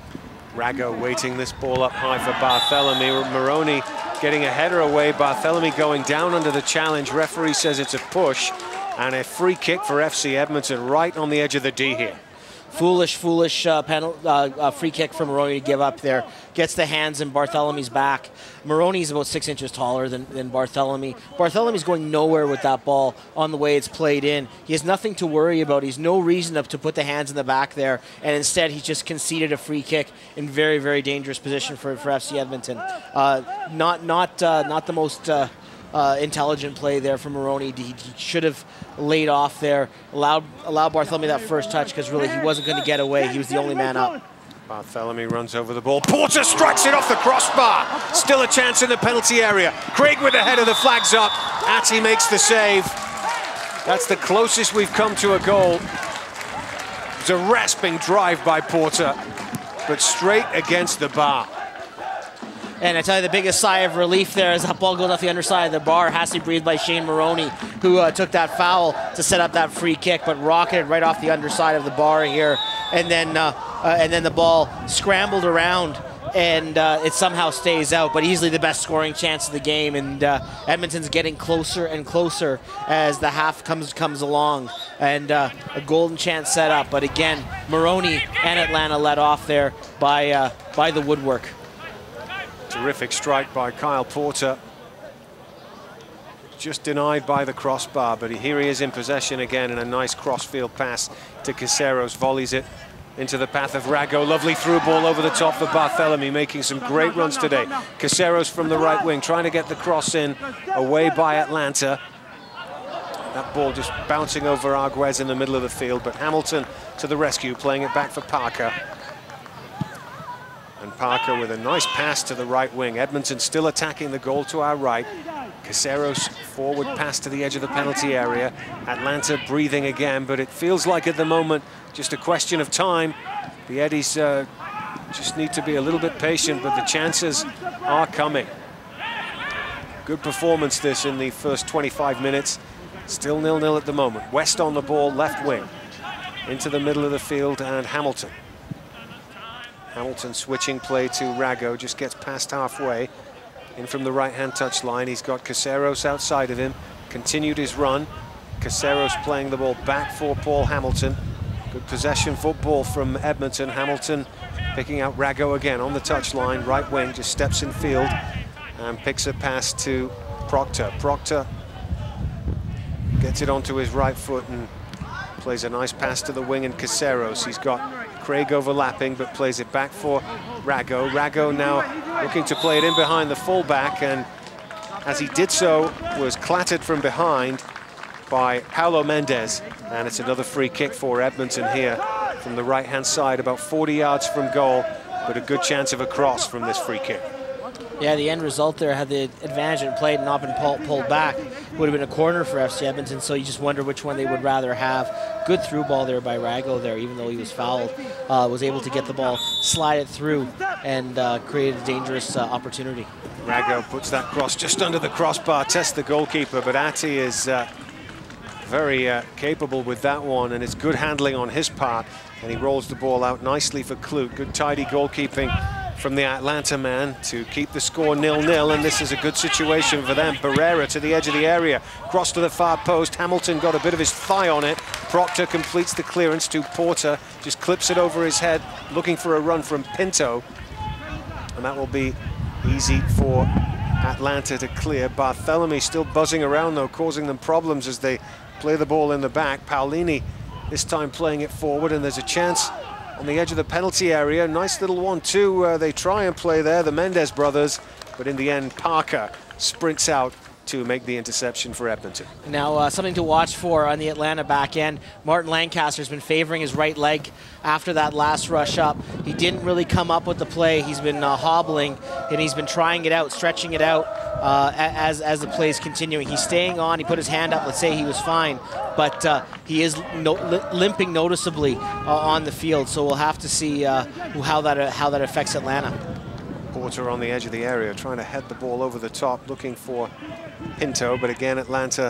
Rago waiting this ball up high for Barthélemy. Maroney getting a header away. Barthélemy going down under the challenge. Referee says it's a push, and a free kick for F C Edmonton right on the edge of the D here. Foolish, foolish uh, penalty, uh, uh, free kick for Maroney to give up there. Gets the hands in Barthélemy's back. Maroney's about six inches taller than, than Barthélemy. Barthélemy's going nowhere with that ball on the way it's played in. He has nothing to worry about. He's no reason to put the hands in the back there, and instead he's just conceded a free kick in very, very dangerous position for, for F C Edmonton. Uh, not, not, uh, not the most uh, uh, intelligent play there from Maroney. He, he should have laid off there, allowed allowed Barthélemy that first touch, because really he wasn't going to get away. He was the only man up. Barthélemy runs over the ball. Porter strikes it off the crossbar. Still a chance in the penalty area. Craig with the header, the flag's up. Atty makes the save. That's the closest we've come to a goal. It's a rasping drive by Porter, but straight against the bar. And I tell you, the biggest sigh of relief there as that ball goes off the underside of the bar has to be breathed by Shane Maroney, who uh, took that foul to set up that free kick, but rocketed right off the underside of the bar here. And then, uh, uh, and then the ball scrambled around, and uh, it somehow stays out, but easily the best scoring chance of the game. And uh, Edmonton's getting closer and closer as the half comes comes along, and uh, a golden chance set up. But again, Maroney and Atlanta let off there by uh, by the woodwork. Terrific strike by Kyle Porter. Just denied by the crossbar, but here he is in possession again, and a nice crossfield pass to Caceros. Volleys it into the path of Rago. Lovely through ball over the top for Barthélemy, making some great runs today. Caceros from the right wing, trying to get the cross in, away by Atlanta. That ball just bouncing over Arguez in the middle of the field, but Hamilton to the rescue, playing it back for Parker. And Parker with a nice pass to the right wing. Edmonton still attacking the goal to our right. Caceros forward pass to the edge of the penalty area. Atlanta breathing again, but it feels like at the moment just a question of time. The Eddies uh, just need to be a little bit patient, but the chances are coming. Good performance this in the first twenty-five minutes. Still nil nil at the moment. West on the ball, left wing. Into the middle of the field, and Hamilton. Hamilton switching play to Rago, just gets past halfway. In from the right-hand touchline, he's got Caceros outside of him. Continued his run. Caceros playing the ball back for Paul Hamilton. Good possession football from Edmonton. Hamilton picking out Rago again on the touchline. Right wing, just steps in field and picks a pass to Proctor. Proctor gets it onto his right foot and plays a nice pass to the wing, and Caceros. He's got Craig overlapping, but plays it back for Rago. Rago now looking to play it in behind the fullback, and as he did so, was clattered from behind by Paulo Mendes. And it's another free kick for Edmonton here from the right-hand side, about forty yards from goal, but a good chance of a cross from this free kick. Yeah, the end result there, had the advantage and played and not been pulled, pulled back, would have been a corner for F C Edmonton, so you just wonder which one they would rather have. Good through ball there by Rago there, even though he was fouled. Uh, was able to get the ball, slide it through, and uh, create a dangerous uh, opportunity. Rago puts that cross just under the crossbar, tests the goalkeeper, but Ati is uh, very uh, capable with that one, and it's good handling on his part, and he rolls the ball out nicely for Kloot. Good tidy goalkeeping from the Atlanta man to keep the score nil nil, and this is a good situation for them. Barrera to the edge of the area, cross to the far post. Hamilton got a bit of his thigh on it. Proctor completes the clearance to Porter, just clips it over his head, looking for a run from Pinto, and that will be easy for Atlanta to clear. Barthélemy still buzzing around though, causing them problems as they play the ball in the back. Paolini this time playing it forward, and there's a chance on the edge of the penalty area. Nice little one two uh, they try and play there, the Mendes brothers, but in the end Parker sprints out to make the interception for Edmonton. Now uh, something to watch for on the Atlanta back end. Martin Lancaster's been favoring his right leg after that last rush up. He didn't really come up with the play. He's been uh, hobbling, and he's been trying it out, stretching it out uh, as, as the play is continuing. He's staying on. He put his hand up. Let's say he was fine, but uh, he is no limping noticeably uh, on the field. So we'll have to see uh, how that uh, how that affects Atlanta. Porter on the edge of the area, trying to head the ball over the top, looking for Pinto, but again Atlanta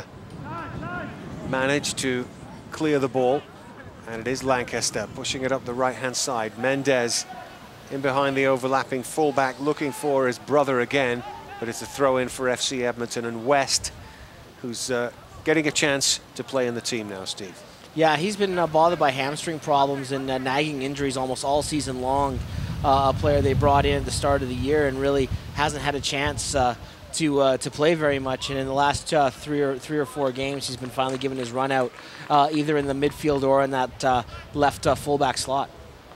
managed to clear the ball, and it is Lancaster pushing it up the right-hand side. Mendes in behind the overlapping fullback, looking for his brother again, but it's a throw-in for F C Edmonton, and West, who's uh, getting a chance to play in the team now, Steve. Yeah, he's been uh, bothered by hamstring problems and uh, nagging injuries almost all season long. Uh, a player they brought in at the start of the year and really hasn't had a chance uh, to uh, to play very much. And in the last uh, three or three or four games, he's been finally given his run out, uh, either in the midfield or in that uh, left uh, fullback slot.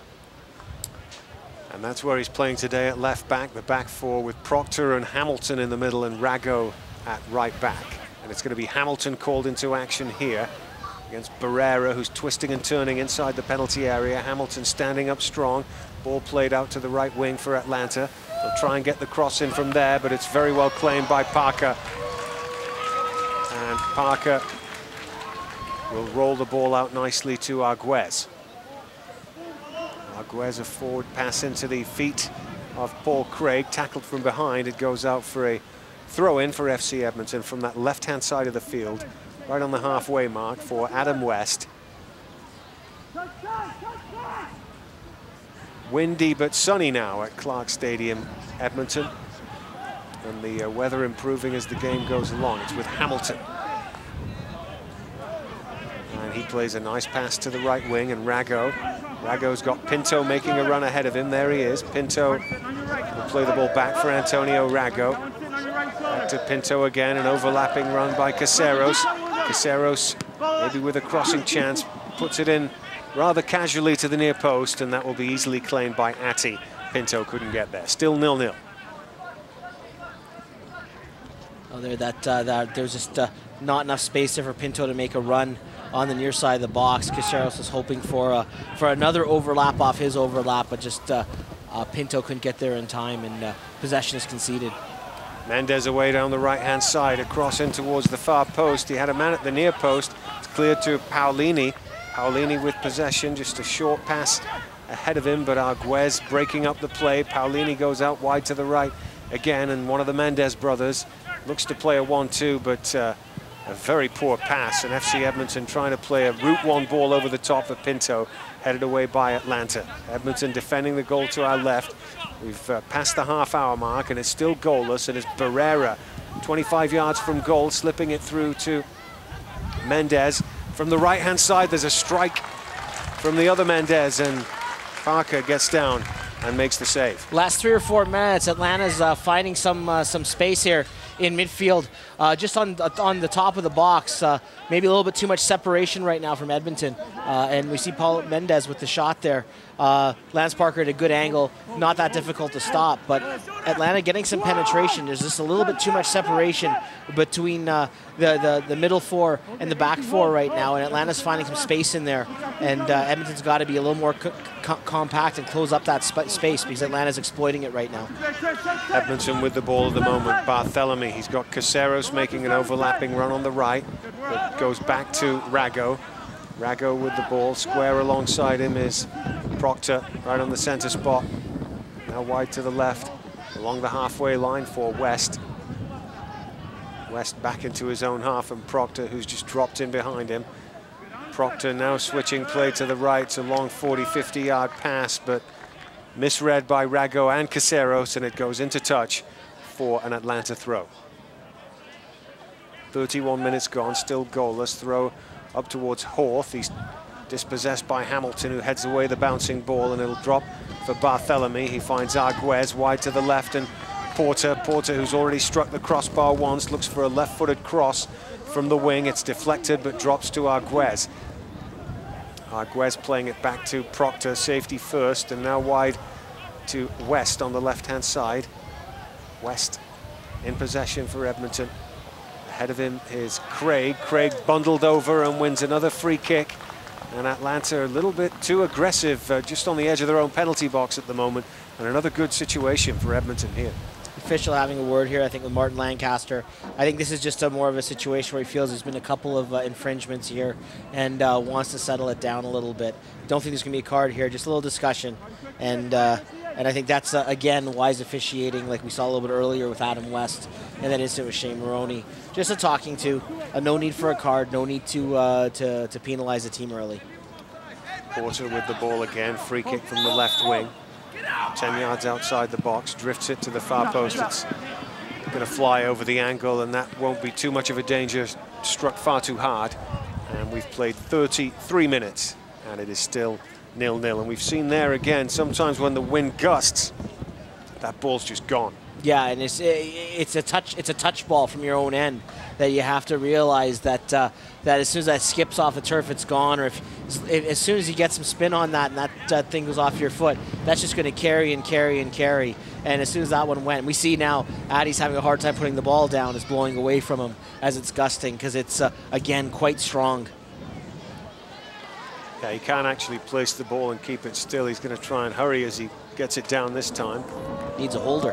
And that's where he's playing today at left back, the back four with Proctor and Hamilton in the middle and Rago at right back. And it's going to be Hamilton called into action here against Barrera, who's twisting and turning inside the penalty area. Hamilton standing up strong. Ball played out to the right wing for Atlanta. They'll try and get the cross in from there, but it's very well claimed by Parker. And Parker will roll the ball out nicely to Arguez. Arguez, a forward pass into the feet of Paul Craig, tackled from behind. It goes out for a throw-in for F C Edmonton from that left-hand side of the field, right on the halfway mark for Adam West. Windy but sunny now at Clark Stadium, Edmonton, and the uh, weather improving as the game goes along. It's with Hamilton, and he plays a nice pass to the right wing, and Rago Rago's got Pinto making a run ahead of him. There he is. Pinto will play the ball back for Antonio Rago. Back to Pinto again, an overlapping run by Caceros. Caceros maybe with a crossing chance, puts it in rather casually to the near post, and that will be easily claimed by Ati. Pinto couldn't get there. Still nil nil. Oh, there, that, uh, that there's just uh, not enough space there for Pinto to make a run on the near side of the box. Caceros was hoping for uh, for another overlap off his overlap, but just uh, uh, Pinto couldn't get there in time, and uh, possession is conceded. Mendes away down the right-hand side, across in towards the far post. He had a man at the near post. It's cleared to Paolini. Paolini with possession, just a short pass ahead of him, but Arguez breaking up the play. Paolini goes out wide to the right again, and one of the Mendes brothers looks to play a one two, but uh, a very poor pass, and F C Edmonton trying to play a route one ball over the top of Pinto, headed away by Atlanta. Edmonton defending the goal to our left. We've uh, passed the half-hour mark, and it's still goalless, and it's Barrera, twenty-five yards from goal, slipping it through to Mendes. From the right-hand side, there's a strike from the other Mendes, and Parker gets down and makes the save. Last three or four minutes, Atlanta's uh, finding some uh, some space here in midfield, uh, just on on the top of the box. Uh, maybe a little bit too much separation right now from Edmonton, uh, and we see Paul Mendez with the shot there. Uh, Lance Parker at a good angle, not that difficult to stop, but Atlanta getting some penetration. There's just a little bit too much separation between uh, the, the the middle four and the back four right now, and Atlanta's finding some space in there, and uh, Edmonton's got to be a little more co co compact and close up that sp space because Atlanta's exploiting it right now. Edmonton with the ball at the moment. Barthélemy, he's got Caceros making an overlapping run on the right. It goes back to Rago. Rago with the ball, square alongside him is Proctor, right on the center spot. Now wide to the left, along the halfway line for West. West back into his own half, and Proctor, who's just dropped in behind him. Proctor now switching play to the right. It's a long forty, fifty yard pass, but misread by Rago and Caceros, and it goes into touch for an Atlanta throw. thirty-one minutes gone, still goalless. Throw up towards Horth. He's dispossessed by Hamilton, who heads away the bouncing ball, and it'll drop for Barthélemy. He finds Arguez wide to the left, and Porter, Porter who's already struck the crossbar once, looks for a left-footed cross from the wing. It's deflected, but drops to Arguez. Arguez playing it back to Proctor, safety first, and now wide to West on the left-hand side. West in possession for Edmonton. Ahead of him is Craig. Craig bundled over and wins another free kick. And Atlanta a little bit too aggressive, uh, just on the edge of their own penalty box at the moment. And another good situation for Edmonton here. Official having a word here, I think, with Martin Lancaster. I think this is just a more of a situation where he feels there's been a couple of uh, infringements here and uh, wants to settle it down a little bit. Don't think there's going to be a card here, just a little discussion. And uh, and I think that's, uh, again, wise officiating like we saw a little bit earlier with Adam West and that incident with Shane Maroney. Just a talking to, uh, no need for a card, no need to, uh, to, to penalize the team early. Porter with the ball again, free kick from the left wing. ten yards outside the box, drifts it to the far post. It's going to fly over the angle, and that won't be too much of a danger. Struck far too hard, and we've played thirty-three minutes, and it is still nil nil. And we've seen there again, sometimes when the wind gusts, that ball's just gone. Yeah, and it's it's a touch it's a touch ball from your own end that you have to realize that uh, that as soon as that skips off the turf, it's gone. Or if, if as soon as you get some spin on that and that uh, thing goes off your foot, that's just going to carry and carry and carry. And as soon as that one went, we see now Addy's having a hard time putting the ball down. It's blowing away from him as it's gusting because it's uh, again quite strong. Yeah, he can't actually place the ball and keep it still. He's going to try and hurry as he gets it down this time. Needs a holder.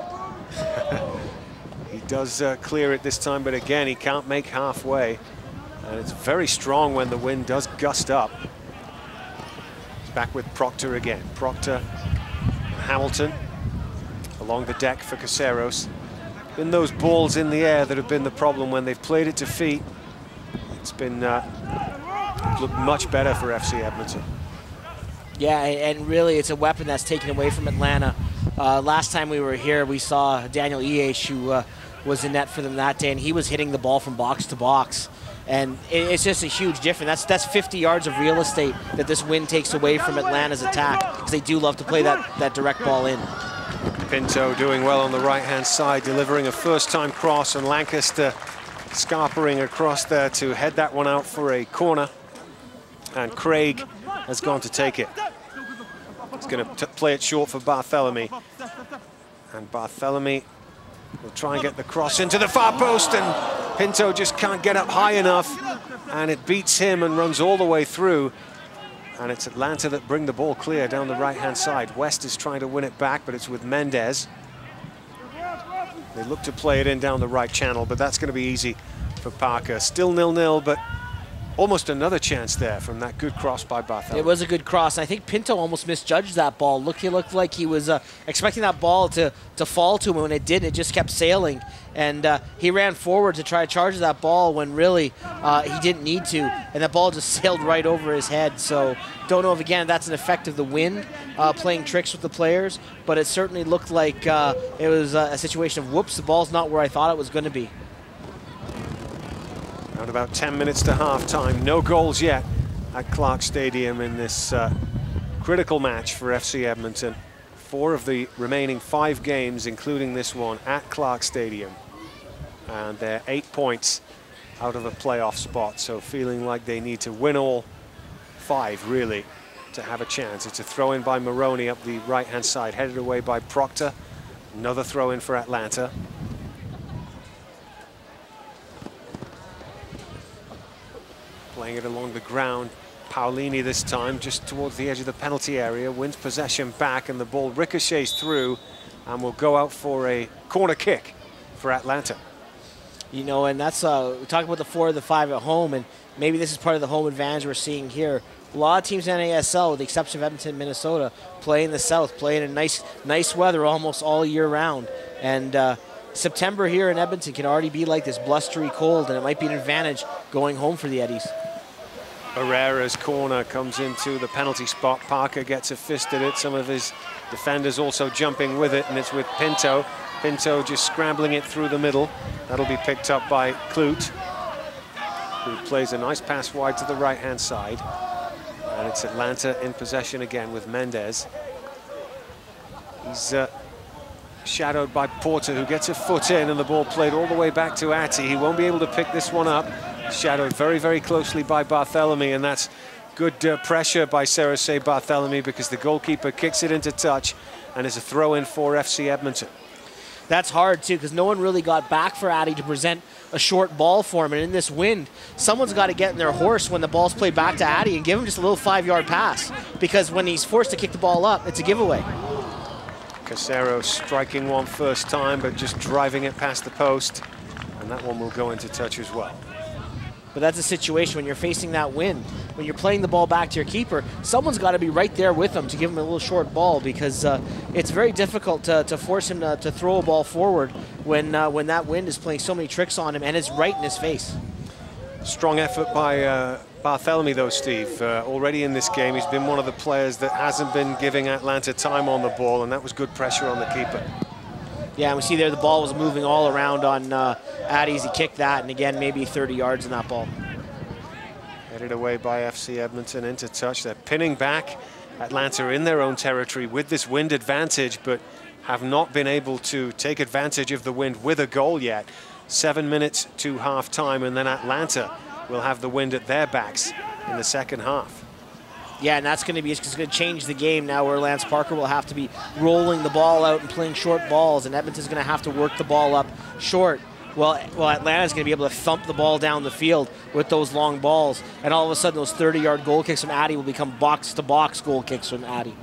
He does uh, clear it this time, but again, he can't make halfway. And it's very strong when the wind does gust up. It's back with Proctor again. Proctor and Hamilton along the deck for Caceros. Been those balls in the air that have been the problem when they've played it to feet. It's been uh, looked much better for F C Edmonton. Yeah, and really it's a weapon that's taken away from Atlanta. Uh, last time we were here, we saw Daniel Eash, who uh, was in net for them that day, and he was hitting the ball from box to box. And it, it's just a huge difference. That's that's fifty yards of real estate that this wind takes away from Atlanta's attack, because they do love to play that, that direct ball in. Pinto doing well on the right-hand side, delivering a first-time cross, and Lancaster scarpering across there to head that one out for a corner. And Craig has gone to take it. He's going to play it short for Barthélemy. And Barthélemy will try and get the cross into the far post, and Pinto just can't get up high enough, and it beats him and runs all the way through. And it's Atlanta that bring the ball clear down the right-hand side. West is trying to win it back, but it's with Mendez. They look to play it in down the right channel, but that's going to be easy for Parker. Still nil nil, but almost another chance there from that good cross by Barthélemy. It was a good cross. I think Pinto almost misjudged that ball. Look, he looked like he was uh, expecting that ball to, to fall to him. When it did, it just kept sailing. And uh, he ran forward to try to charge that ball when really uh, he didn't need to. And that ball just sailed right over his head. So don't know if, again, that's an effect of the wind uh, playing tricks with the players. But it certainly looked like uh, it was uh, a situation of, whoops, the ball's not where I thought it was going to be. Around about ten minutes to half-time. No goals yet at Clark Stadium in this uh, critical match for F C Edmonton. Four of the remaining five games, including this one, at Clark Stadium. and they're eight points out of a playoff spot, so feeling like they need to win all five, really, to have a chance. It's a throw-in by Maroney up the right-hand side, headed away by Proctor. Another throw-in for Atlanta. Playing it along the ground. Paolini this time, just towards the edge of the penalty area, wins possession back, and the ball ricochets through and will go out for a corner kick for Atlanta. You know, and that's, uh, we talk about the four of the five at home, and maybe this is part of the home advantage we're seeing here. A lot of teams in N A S L, with the exception of Edmonton, Minnesota, play in the South, play in nice, nice weather almost all year round. And uh, September here in Edmonton can already be like this blustery cold, and it might be an advantage going home for the Eddies. Herrera's corner comes into the penalty spot. Parker gets a fist at it. Some of his defenders also jumping with it, and it's with Pinto. Pinto just scrambling it through the middle. That'll be picked up by Kloot, who plays a nice pass wide to the right-hand side. And it's Atlanta in possession again with Mendez. He's uh, shadowed by Porter, who gets a foot in, and the ball played all the way back to Atty. He won't be able to pick this one up. Shadowed very, very closely by Barthélemy, and that's good uh, pressure by Sarasay Barthélemy, because the goalkeeper kicks it into touch, and it's a throw-in for F C Edmonton. That's hard, too, because no one really got back for Addy to present a short ball for him. And in this wind, someone's got to get in their horse when the ball's played back to Addy and give him just a little five-yard pass, because when he's forced to kick the ball up, it's a giveaway. Casero striking one first time, but just driving it past the post, and that one will go into touch as well. But that's a situation when you're facing that wind, when you're playing the ball back to your keeper, someone's got to be right there with him to give him a little short ball, because uh, it's very difficult to, to force him to, to throw a ball forward when, uh, when that wind is playing so many tricks on him and it's right in his face. Strong effort by uh, Barthélemy, though, Steve. Uh, already in this game, he's been one of the players that hasn't been giving Atlanta time on the ball, and that was good pressure on the keeper. Yeah, and we see there the ball was moving all around on uh, Addies. He kicked that, and again, maybe thirty yards in that ball. Headed away by F C Edmonton into touch. They're pinning back Atlanta in their own territory with this wind advantage, but have not been able to take advantage of the wind with a goal yet. Seven minutes to half time, and then Atlanta will have the wind at their backs in the second half. Yeah, and that's going to be, it's going to change the game now, where Lance Parker will have to be rolling the ball out and playing short balls, and Edmonton's going to have to work the ball up short. Well, well, Atlanta's going to be able to thump the ball down the field with those long balls, and all of a sudden those thirty-yard goal kicks from Addy will become box-to-box goal kicks from Addy.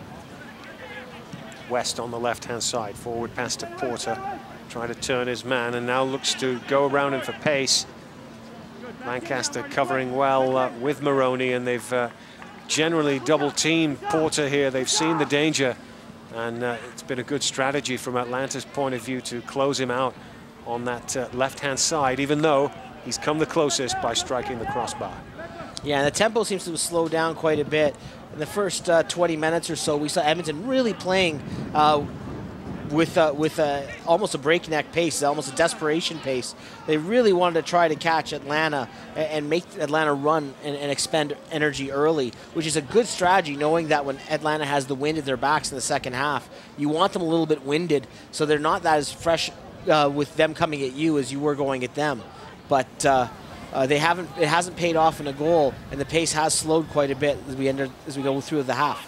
West on the left-hand side, forward pass to Porter, trying to turn his man, and now looks to go around him for pace. Lancaster covering well uh, with Maroney, and they've uh, generally double-teamed Porter here. They've seen the danger, and uh, it's been a good strategy from Atlanta's point of view to close him out on that uh, left-hand side, even though he's come the closest by striking the crossbar. Yeah, and the tempo seems to have slowed down quite a bit. In the first uh, twenty minutes or so, we saw Edmonton really playing uh, with uh, with uh, almost a breakneck pace, almost a desperation pace. They really wanted to try to catch Atlanta and, and make Atlanta run and, and expend energy early, which is a good strategy, knowing that when Atlanta has the wind at their backs in the second half, you want them a little bit winded so they're not that as fresh uh, with them coming at you as you were going at them. But uh, uh, they haven't. It hasn't paid off in a goal, and the pace has slowed quite a bit as we enter as we go through the half.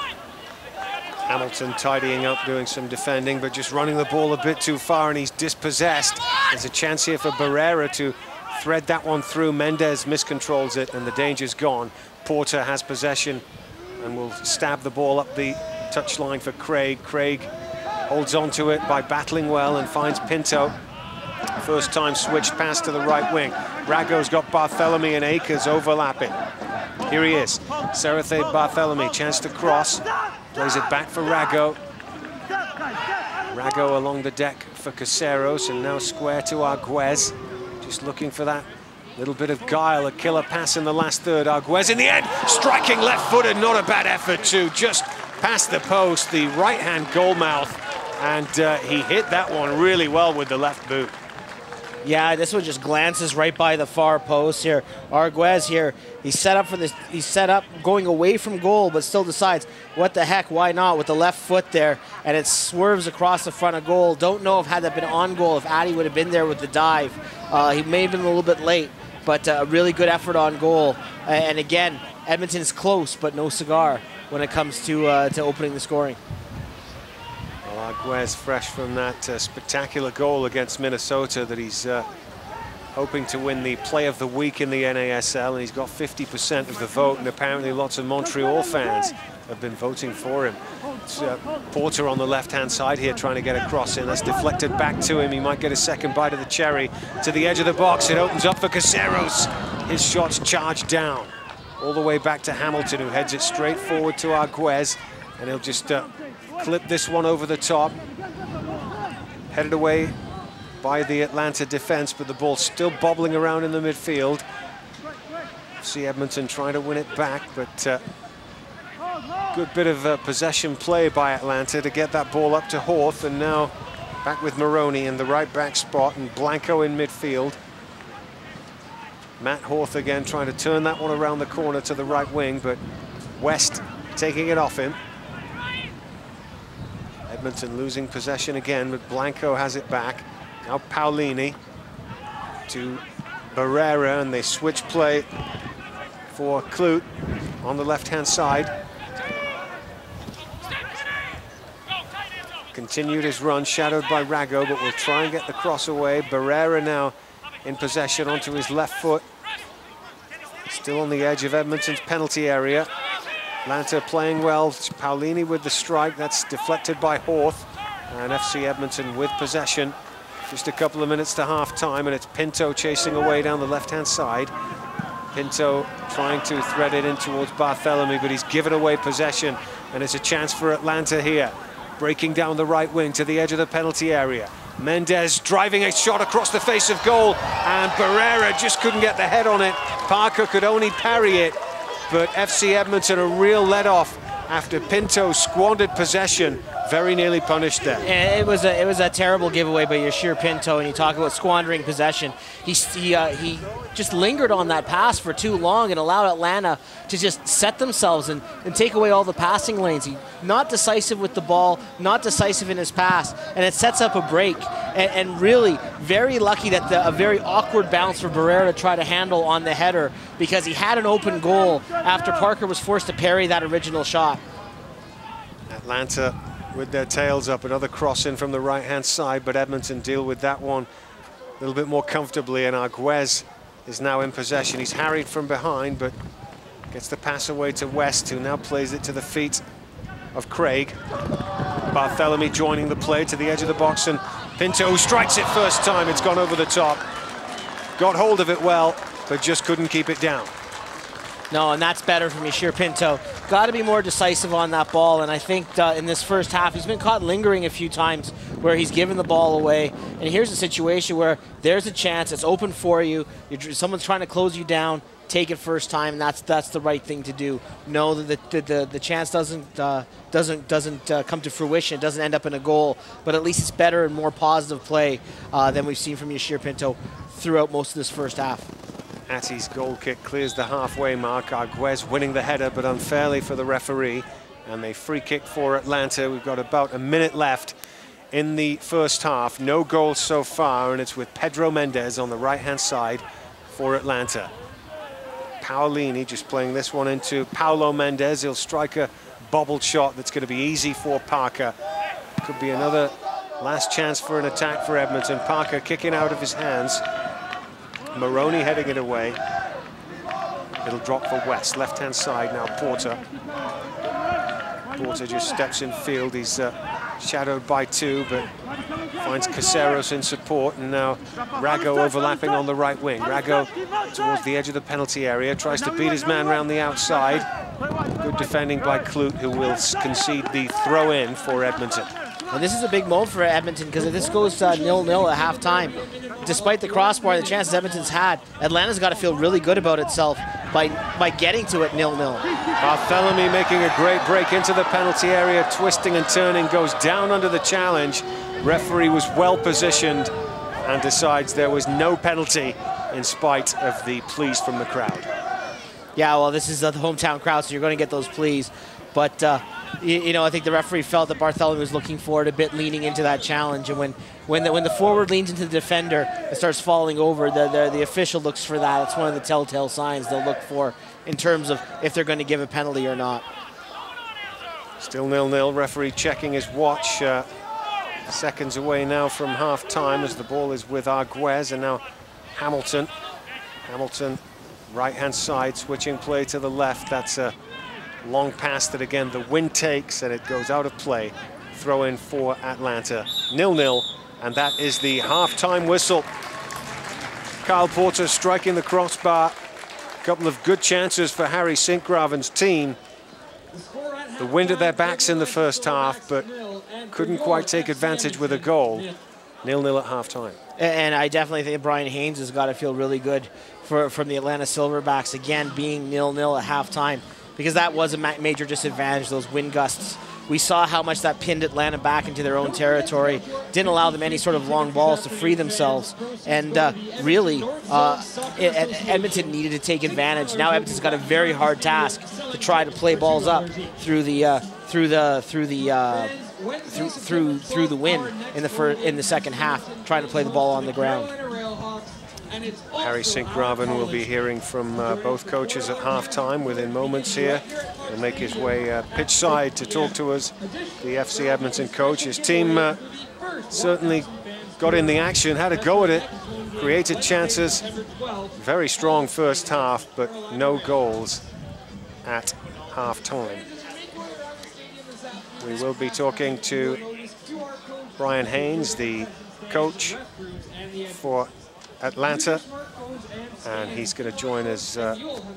Hamilton tidying up, doing some defending, but just running the ball a bit too far, and he's dispossessed. There's a chance here for Barrera to thread that one through. Mendez miscontrols it, and the danger's gone. Porter has possession and will stab the ball up the touchline for Craig. Craig holds on to it by battling well and finds Pinto. First time switched pass to the right wing. Rago's got Barthélemy and Akers overlapping. Here he is, Sarasay Barthélemy, chance to cross. Plays it back for Rago. Rago along the deck for Caceros, and now square to Arguez. Just looking for that little bit of guile, a killer pass in the last third. Arguez in the end, striking left-footed, not a bad effort too. Just past the post, the right-hand goal mouth, and uh, he hit that one really well with the left boot. Yeah, this one just glances right by the far post here. Arguez here, he's set up for this. He's set up going away from goal, but still decides, what the heck, why not, with the left foot there, and it swerves across the front of goal. Don't know if had that been on goal, if Addy would have been there with the dive. Uh, he may have been a little bit late, but a uh, really good effort on goal. Uh, and again, Edmonton's close, but no cigar when it comes to uh, to opening the scoring. Well, Arguez fresh from that uh, spectacular goal against Minnesota that he's uh, hoping to win the Play of the Week in the N A S L, and he's got fifty percent of the vote, and apparently lots of Montreal fans have been voting for him. It's, uh, Porter on the left-hand side here trying to get a cross in. That's deflected back to him. He might get a second bite of the cherry. To the edge of the box, it opens up for Caceros. His shot's charged down all the way back to Hamilton, who heads it straight forward to Arguez, and he'll just uh, clip this one over the top. Headed away by the Atlanta defense, but the ball still bobbling around in the midfield. F C Edmonton trying to win it back, but uh, good bit of uh, possession play by Atlanta to get that ball up to Horth, and now back with Maroney in the right back spot and Blanco in midfield. Matt Horth again trying to turn that one around the corner to the right wing, but West taking it off him. Edmonton losing possession again, but Blanco has it back. Now Paolini to Barrera, and they switch play for Clute on the left-hand side. Continued his run, shadowed by Rago, but will try and get the cross away. Barrera now in possession onto his left foot. Still on the edge of Edmonton's penalty area. Atlanta playing well. Paolini with the strike. That's deflected by Horth. And F C Edmonton with possession. Just a couple of minutes to half-time, and it's Pinto chasing away down the left-hand side. Pinto trying to thread it in towards Barthélemy, but he's given away possession, and it's a chance for Atlanta here. Breaking down the right wing to the edge of the penalty area. Mendez driving a shot across the face of goal, and Barrera just couldn't get the head on it. Parker could only parry it, but F C Edmonton a real let-off after Pinto squandered possession. Very nearly punished there. And it was a it was a terrible giveaway by Yashir Pinto, and you talk about squandering possession. He he, uh, he just lingered on that pass for too long and allowed Atlanta to just set themselves and, and take away all the passing lanes. He not decisive with the ball, not decisive in his pass, and it sets up a break. And, and really very lucky that the, a very awkward bounce for Barrera to try to handle on the header, because he had an open goal after Parker was forced to parry that original shot. Atlanta with their tails up, another cross in from the right-hand side, but Edmonton deal with that one a little bit more comfortably, and Arguez is now in possession. He's harried from behind, but gets the pass away to West, who now plays it to the feet of Craig. Barthélemy joining the play to the edge of the box, and Pinto strikes it first time. It's gone over the top. Got hold of it well, but just couldn't keep it down. No, and that's better from Yashir Pinto. Got to be more decisive on that ball, and I think uh, in this first half, he's been caught lingering a few times where he's given the ball away. And here's a situation where there's a chance, it's open for you, You're, someone's trying to close you down, take it first time, and that's that's the right thing to do. Know that the, the, the chance doesn't uh, doesn't doesn't uh, come to fruition, it doesn't end up in a goal, but at least it's better and more positive play uh, than we've seen from Yashir Pinto throughout most of this first half. Atty's goal kick clears the halfway mark. Arguez winning the header, but unfairly for the referee. And a free kick for Atlanta. We've got about a minute left in the first half. No goals so far, and it's with Pedro Mendez on the right-hand side for Atlanta. Paolini just playing this one into Paulo Mendez. He'll strike a bobbled shot that's going to be easy for Parker. Could be another last chance for an attack for Edmonton. Parker kicking out of his hands. Maroney heading it away. It'll drop for West, left-hand side now, Porter. Porter just steps in field. He's uh, shadowed by two, but finds Caceros in support, and now Rago overlapping on the right wing. Rago towards the edge of the penalty area, tries to beat his man round the outside. Good defending by Clute, who will concede the throw-in for Edmonton. And this is a big moment for Edmonton, because if this goes nil-nil uh, at halftime, despite the crossbar and the chances Edmonton's had, Atlanta's got to feel really good about itself by by getting to it nil-nil. Barthélemy making a great break into the penalty area, twisting and turning, goes down under the challenge. Referee was well positioned and decides there was no penalty in spite of the pleas from the crowd. Yeah, well, this is the hometown crowd, so you're going to get those pleas. But, uh, you, you know, I think the referee felt that Bartholomew was looking for it a bit, leaning into that challenge. And when, when, the, when the forward leans into the defender and starts falling over, the, the, the official looks for that. It's one of the telltale signs they'll look for in terms of if they're going to give a penalty or not. Still nil nil, referee checking his watch. Uh, seconds away now from half-time as the ball is with Arguez, and now Hamilton. Hamilton, right-hand side, switching play to the left. That's a long pass that, again, the wind takes, and it goes out of play. Throw in for Atlanta. nil nil, and that is the half-time whistle. Kyle Porter striking the crossbar. A couple of good chances for Harry Sinkgraven's team. The wind at their backs in the first half, but couldn't quite take advantage with a goal. nil nil at halftime. And I definitely think Brian Haynes has got to feel really good for, from the Atlanta Silverbacks, again, being nil nil at halftime, because that was a ma major disadvantage, those wind gusts. We saw how much that pinned Atlanta back into their own territory, didn't allow them any sort of long balls to free themselves, and uh, really, uh, it, Edmonton needed to take advantage. Now Edmonton's got a very hard task to try to play balls up through the uh, through the through the uh, through through through the wind in the fir in the second half, trying to play the ball on the ground. Harry Sinkgraven will be hearing from uh, both coaches at halftime within moments here. He'll make his way uh, pitch side to talk to us, the F C Edmonton coach. His team uh, certainly got in the action, had a go at it, created chances. Very strong first half, but no goals at halftime. We will be talking to Brian Haynes, the coach for Atlanta, and he's going to join us uh,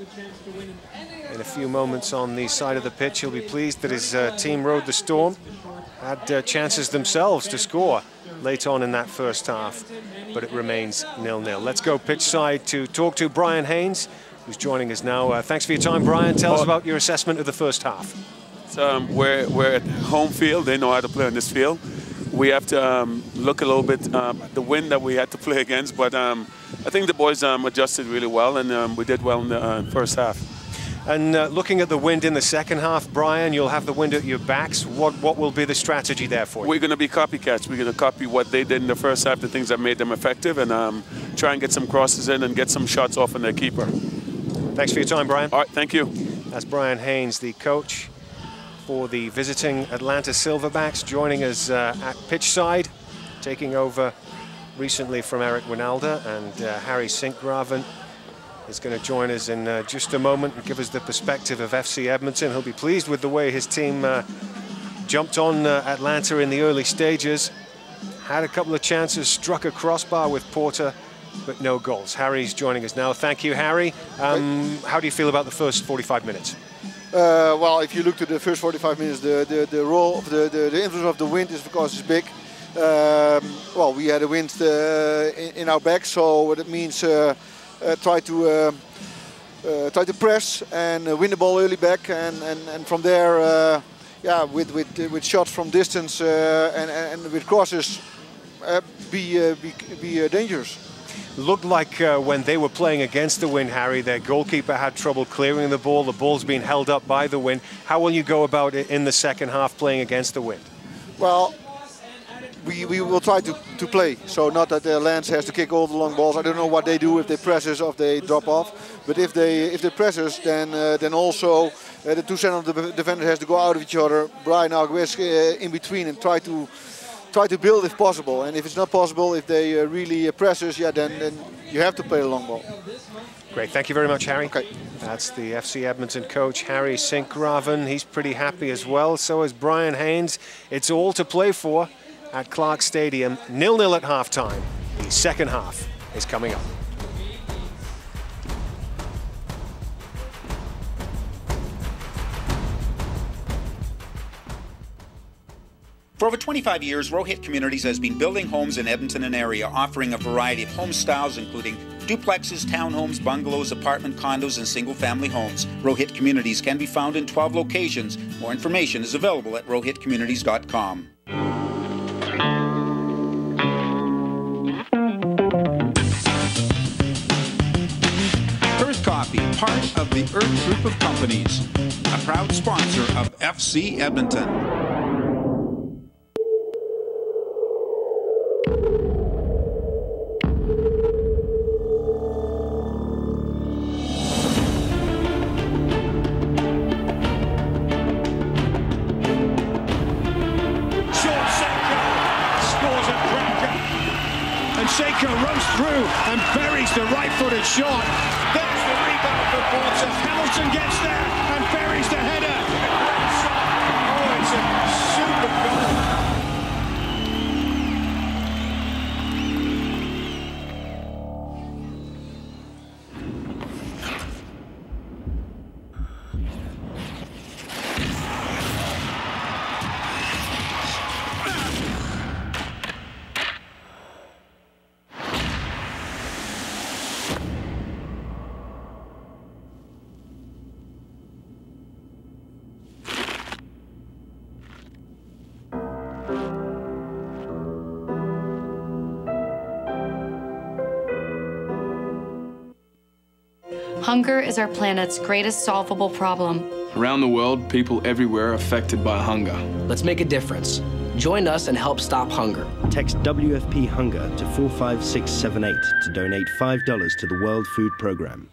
in a few moments on the side of the pitch. He'll be pleased that his uh, team rode the storm, had uh, chances themselves to score late on in that first half, but it remains nil nil. Let's go pitch side to talk to Brian Haynes, who's joining us now. Uh, thanks for your time, Brian. Tell us about your assessment of the first half. Um, we're, we're at home field. They know how to play on this field. We have to um, look a little bit um, at the wind that we had to play against, but um, I think the boys um, adjusted really well, and um, we did well in the uh, first half. And uh, looking at the wind in the second half, Brian, you'll have the wind at your backs. What, what will be the strategy there for you? We're going to be copycats. We're going to copy what they did in the first half, the things that made them effective, and um, try and get some crosses in and get some shots off on their keeper. Thanks for your time, Brian. All right, thank you. That's Brian Haynes, the coach for the visiting Atlanta Silverbacks, joining us uh, at pitch side, taking over recently from Eric Winalda, and uh, Harry Sinkgraven is going to join us in uh, just a moment and give us the perspective of F C Edmonton. He'll be pleased with the way his team uh, jumped on uh, Atlanta in the early stages, had a couple of chances, struck a crossbar with Porter, but no goals. Harry's joining us now. Thank you, Harry. Um, how do you feel about the first forty-five minutes? Uh, well, if you look to the first forty-five minutes, the the, the role of the, the the influence of the wind is, of course, is big. Um, well, we had a wind uh, in, in our back, so that means uh, uh, try to uh, uh, try to press and uh, win the ball early back, and and, and from there, uh, yeah, with with with shots from distance uh, and, and with crosses, uh, be uh, be be uh, dangerous. Looked like uh, when they were playing against the wind, Harry, their goalkeeper had trouble clearing the ball. The ball's being held up by the wind. How will you go about it in the second half playing against the wind? Well, we, we will try to, to play. So not that uh, Lance has to kick all the long balls. I don't know what they do if they press us or if they drop off. But if they if they press us, then uh, then also uh, the two center of the defenders has to go out of each other. Brian Arguez uh, in between and try to try to build if possible. And if it's not possible, if they uh, really uh, press us, yeah, then, then you have to play a long ball. Great, thank you very much, Harry. Okay. That's the F C Edmonton coach, Harry Sinkgraven. He's pretty happy as well. So is Brian Haynes. It's all to play for at Clark Stadium. nil nil at halftime. The second half is coming up. For over twenty-five years, Rohit Communities has been building homes in Edmonton and area, offering a variety of home styles, including duplexes, townhomes, bungalows, apartment condos, and single-family homes. Rohit Communities can be found in twelve locations. More information is available at rohit communities dot com. the Earth Group of Companies, a proud sponsor of F C Edmonton. Seiko runs through and buries the right-footed shot. There's the rebound for Porter. Hamilton gets there and buries the header. Great shot. Oh, it's a super goal. Hunger is our planet's greatest solvable problem. Around the world, people everywhere are affected by hunger. Let's make a difference. Join us and help stop hunger. Text W F P Hunger to four five six seven eight to donate five dollars to the World Food Programme.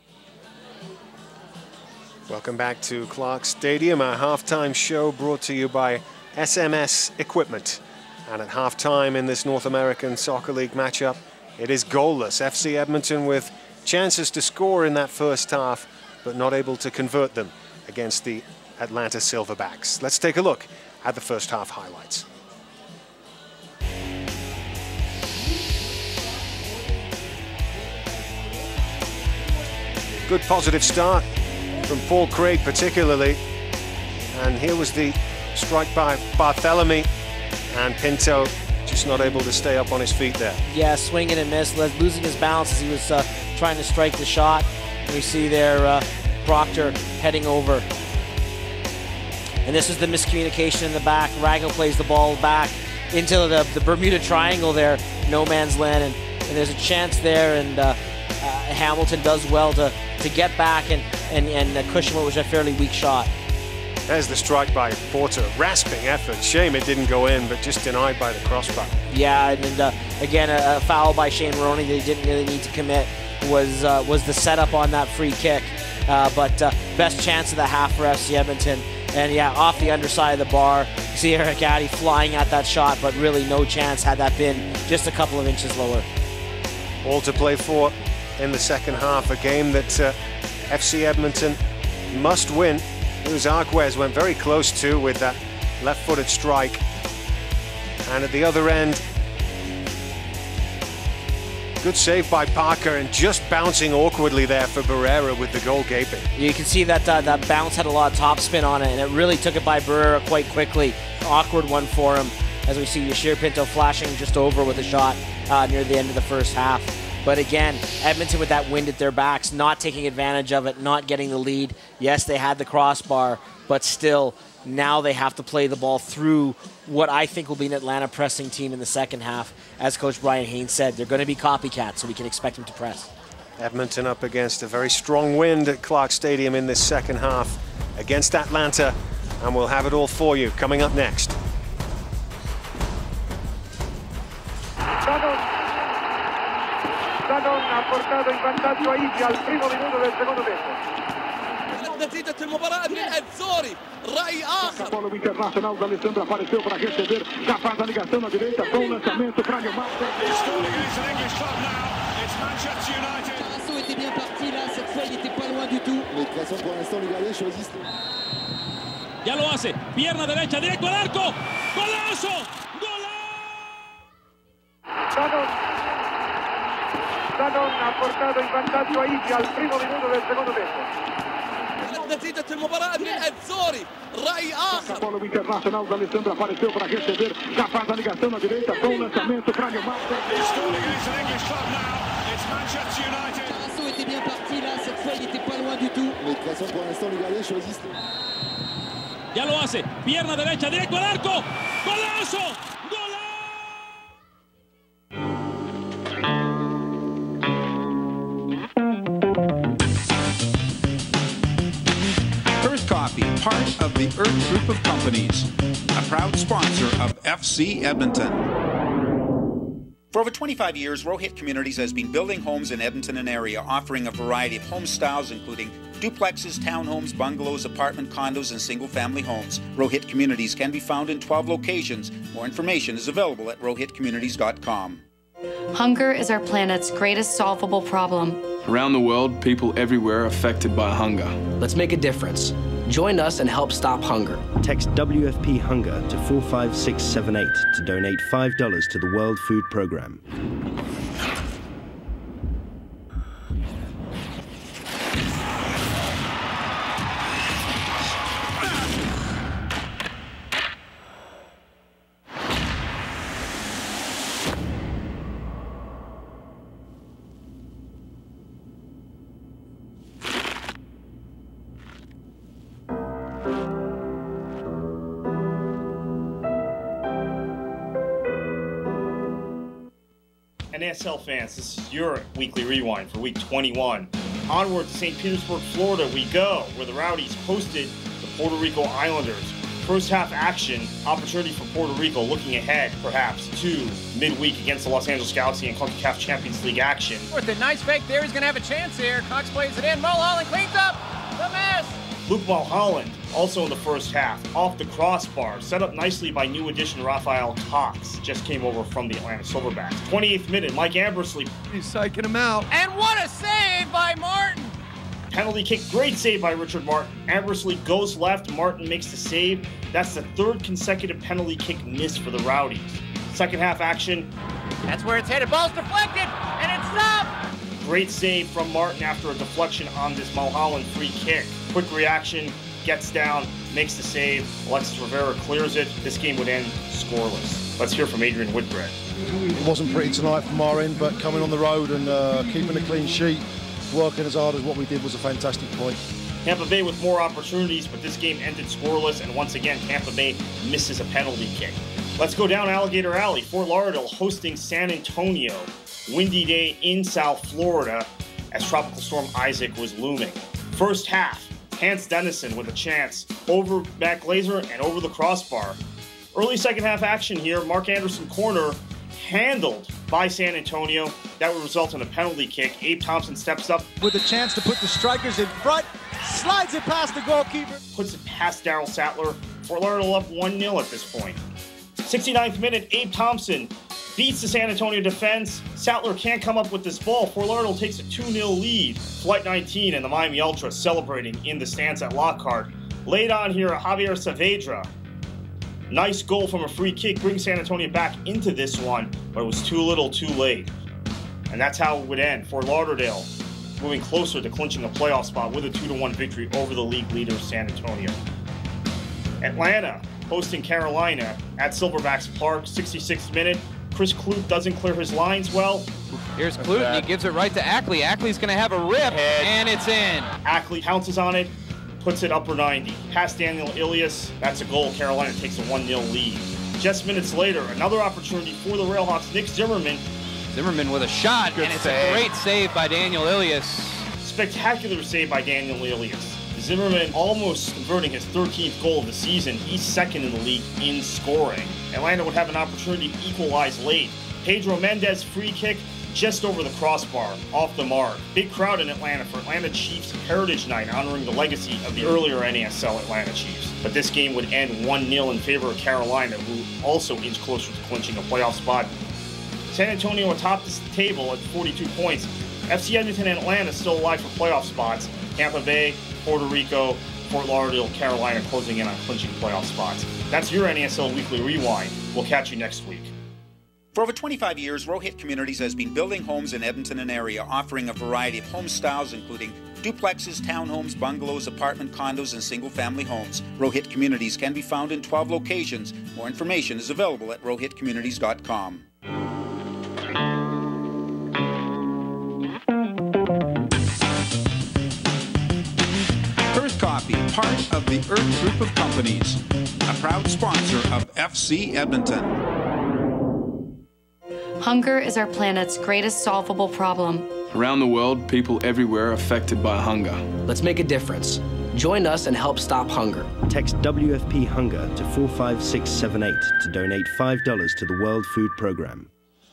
Welcome back to Clark Stadium, our halftime show brought to you by S M S Equipment. And at halftime in this North American Soccer League matchup, it is goalless. F C Edmonton with chances to score in that first half, but not able to convert them against the Atlanta Silverbacks. Let's take a look at the first half highlights. Good positive start from Paul Craig particularly. And here was the strike by Barthélemy, and Pinto just not able to stay up on his feet there. Yeah, swinging and miss, losing his balance as he was uh, trying to strike the shot. We see there uh, Proctor heading over. And this is the miscommunication in the back. Rago plays the ball back into the, the Bermuda Triangle there, no man's land, and, and there's a chance there, and uh, uh, Hamilton does well to, to get back and, and, and uh, cushion what was a fairly weak shot. There's the strike by Porter. Rasping effort. Shame it didn't go in, but just denied by the crossbar. Yeah, and uh, again, a, a foul by Shane Maroney that he didn't really need to commit was uh, was the setup on that free kick. Uh, but uh, best chance of the half for F C Edmonton. And yeah, off the underside of the bar. You see Eric Addy flying at that shot, but really no chance had that been just a couple of inches lower. All to play for in the second half. A game that uh, F C Edmonton must win. Luis Arguez went very close to with that left-footed strike. And at the other end, good save by Parker, and just bouncing awkwardly there for Barrera with the goal gaping. You can see that uh, that bounce had a lot of topspin on it, and it really took it by Barrera quite quickly. Awkward one for him, as we see Yashir Pinto flashing just over with a shot uh, near the end of the first half. But again, Edmonton with that wind at their backs, not taking advantage of it, not getting the lead. Yes, they had the crossbar, but still, now they have to play the ball through what I think will be an Atlanta pressing team in the second half. As Coach Brian Haynes said, they're going to be copycats, so we can expect them to press. Edmonton up against a very strong wind at Clark Stadium in this second half against Atlanta, and we'll have it all for you coming up next. Danon ha portato in vantaggio a Igi al primo minuto del secondo tempo. نتيجة المباراة للأزوري رأي آخر. Bola do Internacional da Alessandra apareceu para receber, já faz a ligação na direita, bom lançamento para Neymar. Carasso était bien parti là, cette fois il n'était pas loin du tout. Mais de toute façon pour l'instant les gardiens choisissent. Ya lo hace, pierna derecha, directo al arco, golazo, Danon Danon ha portato in vantaggio a Igi al primo minuto del secondo tempo. نتيجة المباراة للأزوري رأي آخر. Bola do Internacional da Alessandra apareceu para receber, já faz a ligação na direita, bom lançamento para Neymar. Carasso était bien parti là, cette fois il n'était pas loin du tout. Mais de toute façon pour l'instant les gardiens choisissent. Ya lo hace, pierna derecha, directo al arco, golazo. of the Earth Group of Companies, a proud sponsor of F C Edmonton. For over twenty-five years, Rohit Communities has been building homes in Edmonton and area, offering a variety of home styles including duplexes, townhomes, bungalows, apartment condos, and single-family homes. Rohit Communities can be found in twelve locations. More information is available at rohit communities dot com. Hunger is our planet's greatest solvable problem. Around the world, people everywhere are affected by hunger. Let's make a difference. Join us and help stop hunger. Text W F P Hunger to four five six seven eight to donate five dollars to the World Food Programme. N A S L fans, this is your weekly rewind for week twenty-one. Onward to Saint Petersburg, Florida we go, where the Rowdies hosted the Puerto Rico Islanders. First half action, opportunity for Puerto Rico looking ahead, perhaps, to midweek against the Los Angeles Galaxy in CONCACAF Champions League action. With a nice fake there, he's going to have a chance here. Cox plays it in. Mulholland cleans up the mess. Luke Mulholland, also in the first half, off the crossbar, set up nicely by new addition Rafael Cox. Just came over from the Atlanta Silverbacks. twenty-eighth minute, Mike Ambersley. He's psyching him out. And what a save by Martin. Penalty kick, great save by Richard Martin. Ambersley goes left, Martin makes the save. That's the third consecutive penalty kick missed for the Rowdies. Second half action. That's where it's headed. Ball's deflected, and it's stopped. Great save from Martin after a deflection on this Mulholland free kick. Quick reaction, gets down, makes the save. Alexis Rivera clears it. This game would end scoreless. Let's hear from Adrian Whitbread. It wasn't pretty tonight from our end, but coming on the road and uh, keeping a clean sheet, working as hard as what we did was a fantastic point. Tampa Bay with more opportunities, but this game ended scoreless, and once again, Tampa Bay misses a penalty kick. Let's go down Alligator Alley. Fort Lauderdale hosting San Antonio. Windy day in South Florida as Tropical Storm Isaac was looming. First half, Hans Dennison with a chance over Matt Glazer and over the crossbar. Early second half action here, Mark Anderson corner handled by San Antonio. That would result in a penalty kick. Abe Thompson steps up with a chance to put the strikers in front, slides it past the goalkeeper. Puts it past Darryl Sattler. Fort Lauderdale up one nil at this point. sixty-ninth minute, Abe Thompson beats the San Antonio defense. Sattler can't come up with this ball. Fort Lauderdale takes a two nil lead. Flight nineteen and the Miami Ultras celebrating in the stands at Lockhart. Laid on here, Javier Saavedra. Nice goal from a free kick, brings San Antonio back into this one, but it was too little, too late. And that's how it would end. Fort Lauderdale moving closer to clinching a playoff spot with a two to one victory over the league leader, San Antonio. Atlanta hosting Carolina at Silverbacks Park, sixty-sixth minute. Chris Clute doesn't clear his lines well. Here's Clute, and he gives it right to Ackley. Ackley's going to have a rip, and it's in. Ackley pounces on it, puts it upper ninety. Past Daniel Ilias, that's a goal. Carolina takes a one nil lead. Just minutes later, another opportunity for the Railhawks. Nick Zimmerman. Zimmerman with a shot, Good and it's save. a great save by Daniel Ilias. Spectacular save by Daniel Ilias. Zimmerman almost converting his thirteenth goal of the season. He's second in the league in scoring. Atlanta would have an opportunity to equalize late. Pedro Mendez free kick just over the crossbar, off the mark. Big crowd in Atlanta for Atlanta Chiefs Heritage Night, honoring the legacy of the earlier N A S L Atlanta Chiefs. But this game would end one nil in favor of Carolina, who also inch closer to clinching a playoff spot. San Antonio atop the table at forty-two points. F C Edmonton and Atlanta still alive for playoff spots. Tampa Bay, Puerto Rico, Fort Lauderdale, Carolina closing in on clinching playoff spots. That's your N A S L Weekly Rewind. We'll catch you next week. For over twenty-five years, Rohit Communities has been building homes in Edmonton and area, offering a variety of home styles including duplexes, townhomes, bungalows, apartment condos, and single-family homes. Rohit Communities can be found in twelve locations. More information is available at rohit communities dot com. First Coffee, part of the Earth Group of Companies, a proud sponsor of F C Edmonton. Hunger is our planet's greatest solvable problem. Around the world, people everywhere are affected by hunger. Let's make a difference. Join us and help stop hunger. Text W F P Hunger to four five six seven eight to donate five dollars to the World Food Programme.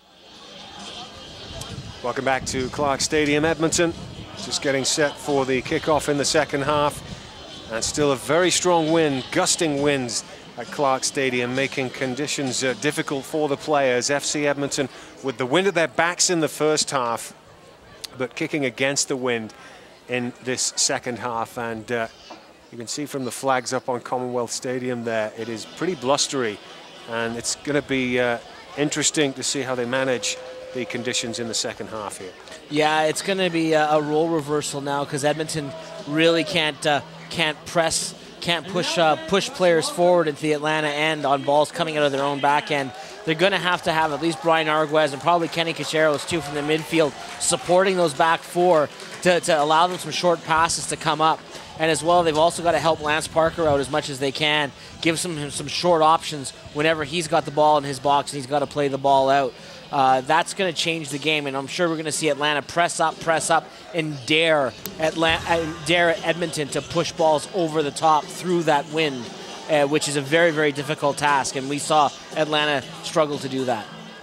Welcome back to Clark Stadium, Edmonton. Just getting set for the kickoff in the second half. And still a very strong wind, gusting winds at Clark Stadium, making conditions uh, difficult for the players. F C Edmonton with the wind at their backs in the first half, but kicking against the wind in this second half. And uh, you can see from the flags up on Commonwealth Stadium there, it is pretty blustery. And it's going to be uh, interesting to see how they manage the conditions in the second half here. Yeah, it's going to be a, a role reversal now, because Edmonton really can't uh, can't press, can't push uh, push players forward into the Atlanta end on balls coming out of their own back end. They're going to have to have at least Brian Arguez and probably Kenny Cacheros too from the midfield supporting those back four to, to allow them some short passes to come up. And as well, they've also got to help Lance Parker out as much as they can, give some some short options whenever he's got the ball in his box and he's got to play the ball out. Uh, that's going to change the game, and I'm sure we're going to see Atlanta press up, press up, and dare Atlanta, dare Edmonton to push balls over the top through that wind, uh, which is a very, very difficult task, and we saw Atlanta struggle to do that.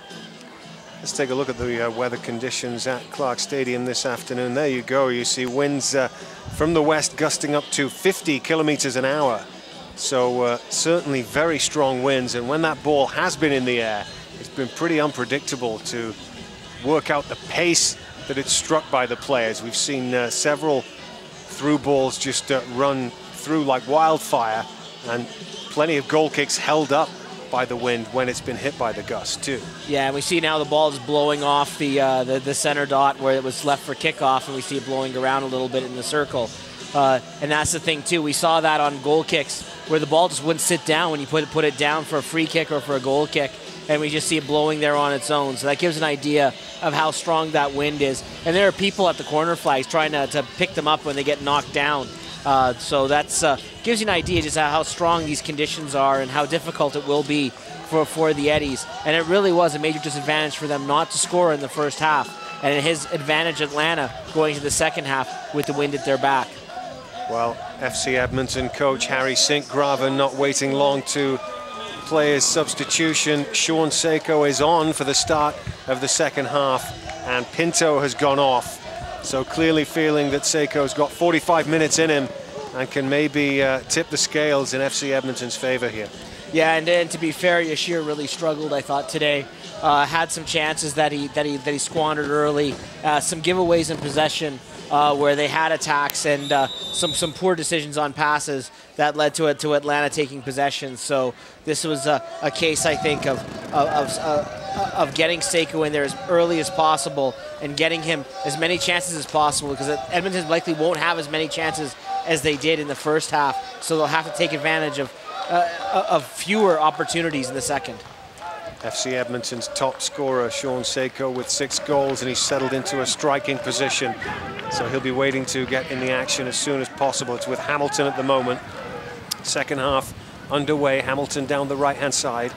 Let's take a look at the uh, weather conditions at Clark Stadium this afternoon. There you go. You see winds uh, from the west gusting up to fifty kilometers an hour. So uh, certainly very strong winds, and when that ball has been in the air, it's been pretty unpredictable to work out the pace that it's struck by the players. We've seen uh, several through balls just uh, run through like wildfire, and plenty of goal kicks held up by the wind when it's been hit by the gust too. Yeah, and we see now the ball is blowing off the, uh, the the center dot where it was left for kickoff, and we see it blowing around a little bit in the circle. Uh, and that's the thing too. We saw that on goal kicks where the ball just wouldn't sit down when you put it, put it down for a free kick or for a goal kick. And we just see it blowing there on its own. So that gives an idea of how strong that wind is. And there are people at the corner flags trying to, to pick them up when they get knocked down. Uh, so that uh, gives you an idea just how strong these conditions are and how difficult it will be for, for the Eddies. And it really was a major disadvantage for them not to score in the first half. And his advantage Atlanta going to the second half with the wind at their back. Well, F C Edmonton coach Harry Sinkgraven not waiting long to play his substitution. Sean Seiko is on for the start of the second half, and Pinto has gone off. So clearly feeling that Seiko's got forty-five minutes in him and can maybe uh, tip the scales in F C Edmonton's favor here. Yeah, and, and to be fair, Yashir really struggled, I thought, today. Uh, had some chances that he that he that he squandered early, uh, some giveaways in possession uh, where they had attacks, and uh, some some poor decisions on passes that led to it to Atlanta taking possession. So this was a, a case, I think, of of of, uh, of getting Seiko in there as early as possible and getting him as many chances as possible, because Edmonton likely won't have as many chances as they did in the first half. So they'll have to take advantage of uh, of fewer opportunities in the second. F C Edmonton's top scorer, Sean Seiko, with six goals, and he's settled into a striking position. So he'll be waiting to get in the action as soon as possible. It's with Hamilton at the moment. Second half underway. Hamilton down the right-hand side.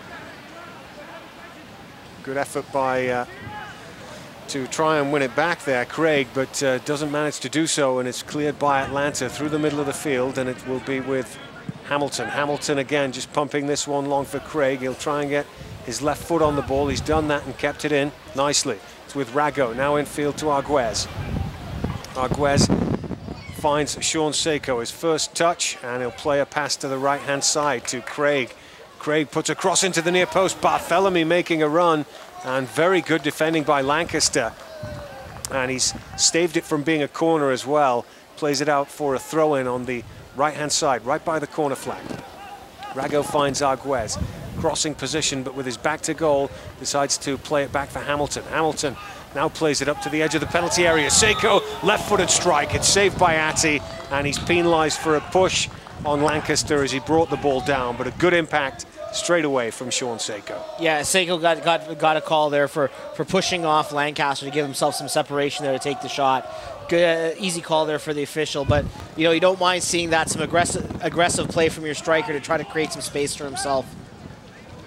Good effort by uh, to try and win it back there, Craig, but uh, doesn't manage to do so, and it's cleared by Atlanta through the middle of the field, and it will be with Hamilton. Hamilton again just pumping this one long for Craig. He'll try and get his left foot on the ball. He's done that and kept it in nicely. It's with Rago, now infield to Arguez. Arguez finds Sean Seiko, his first touch, and he'll play a pass to the right-hand side to Craig. Craig puts a cross into the near post. Barthélemy making a run, and very good defending by Lancaster. And he's staved it from being a corner as well. Plays it out for a throw-in on the right-hand side, right by the corner flag. Rago finds Arguez. Crossing position, but with his back to goal, decides to play it back for Hamilton. Hamilton now plays it up to the edge of the penalty area. Seiko, left-footed strike. It's saved by Atty, and he's penalised for a push on Lancaster as he brought the ball down, but a good impact straight away from Sean Seiko. Yeah, Seiko got, got, got a call there for, for pushing off Lancaster to give himself some separation there to take the shot. Good, uh, easy call there for the official, but you know, you don't mind seeing that, some aggressive, aggressive play from your striker to try to create some space for himself.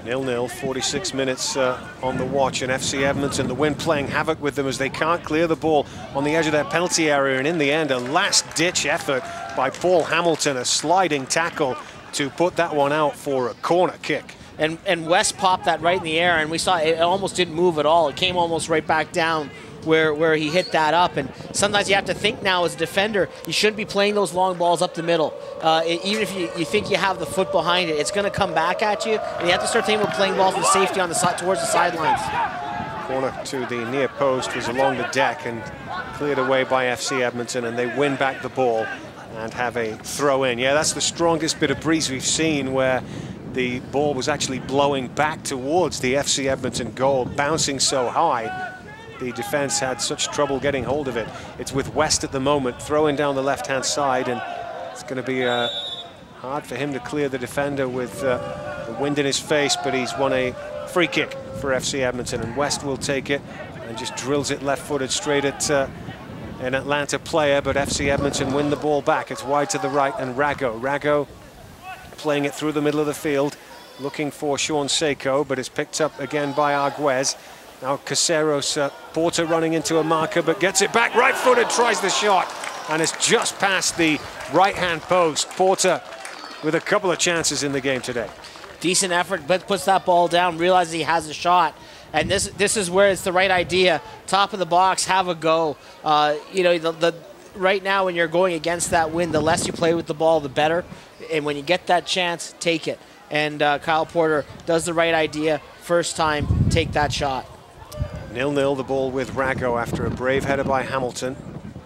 nil nil, forty-six minutes uh, on the watch, and F C Edmonton, the wind playing havoc with them as they can't clear the ball on the edge of their penalty area, and in the end, a last-ditch effort by Paul Hamilton, a sliding tackle to put that one out for a corner kick. And, and West popped that right in the air, and we saw it almost didn't move at all. It came almost right back down where, where he hit that up. And sometimes you have to think now as a defender, you shouldn't be playing those long balls up the middle. Uh, it, even if you, you think you have the foot behind it, it's going to come back at you, and you have to start thinking about playing balls with safety on the side, towards the sidelines. Corner to the near post was along the deck and cleared away by F C Edmonton, and they win back the ball and have a throw in. Yeah, that's the strongest bit of breeze we've seen, where the ball was actually blowing back towards the F C Edmonton goal, bouncing so high. The defense had such trouble getting hold of it. It's with West at the moment, throwing down the left-hand side, and it's going to be uh, hard for him to clear the defender with uh, the wind in his face, but he's won a free kick for F C Edmonton, and West will take it and just drills it left-footed straight at uh, an Atlanta player, but F C Edmonton win the ball back. It's wide to the right, and Rago. Rago playing it through the middle of the field, looking for Sean Seiko, but it's picked up again by Arguez. Now Caceros, uh, Porter running into a marker, but gets it back, right-footed, tries the shot, and it's just past the right-hand post. Porter with a couple of chances in the game today. Decent effort, but puts that ball down, realizes he has a shot. And this this is where it's the right idea. Top of the box, have a go. Uh, you know, the, the right now when you're going against that wind, the less you play with the ball, the better. And when you get that chance, take it. And uh, Kyle Porter does the right idea. First time, take that shot. nil nil, the ball with Rago after a brave header by Hamilton.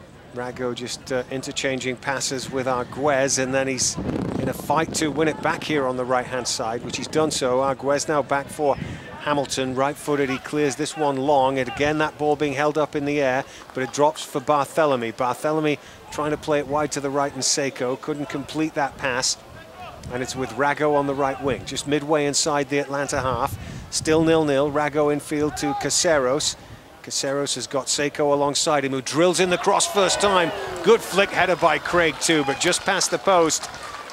Rago just uh, interchanging passes with Arguez, and then he's in a fight to win it back here on the right-hand side, which he's done so. Arguez now back for Hamilton, right-footed, he clears this one long, and again that ball being held up in the air, but it drops for Barthélemy. Barthélemy trying to play it wide to the right, and Seiko couldn't complete that pass, and it's with Rago on the right wing, just midway inside the Atlanta half. Still nil nil, Rago infield to Caceros. Caceros has got Seiko alongside him, who drills in the cross first time. Good flick header by Craig too, but just past the post,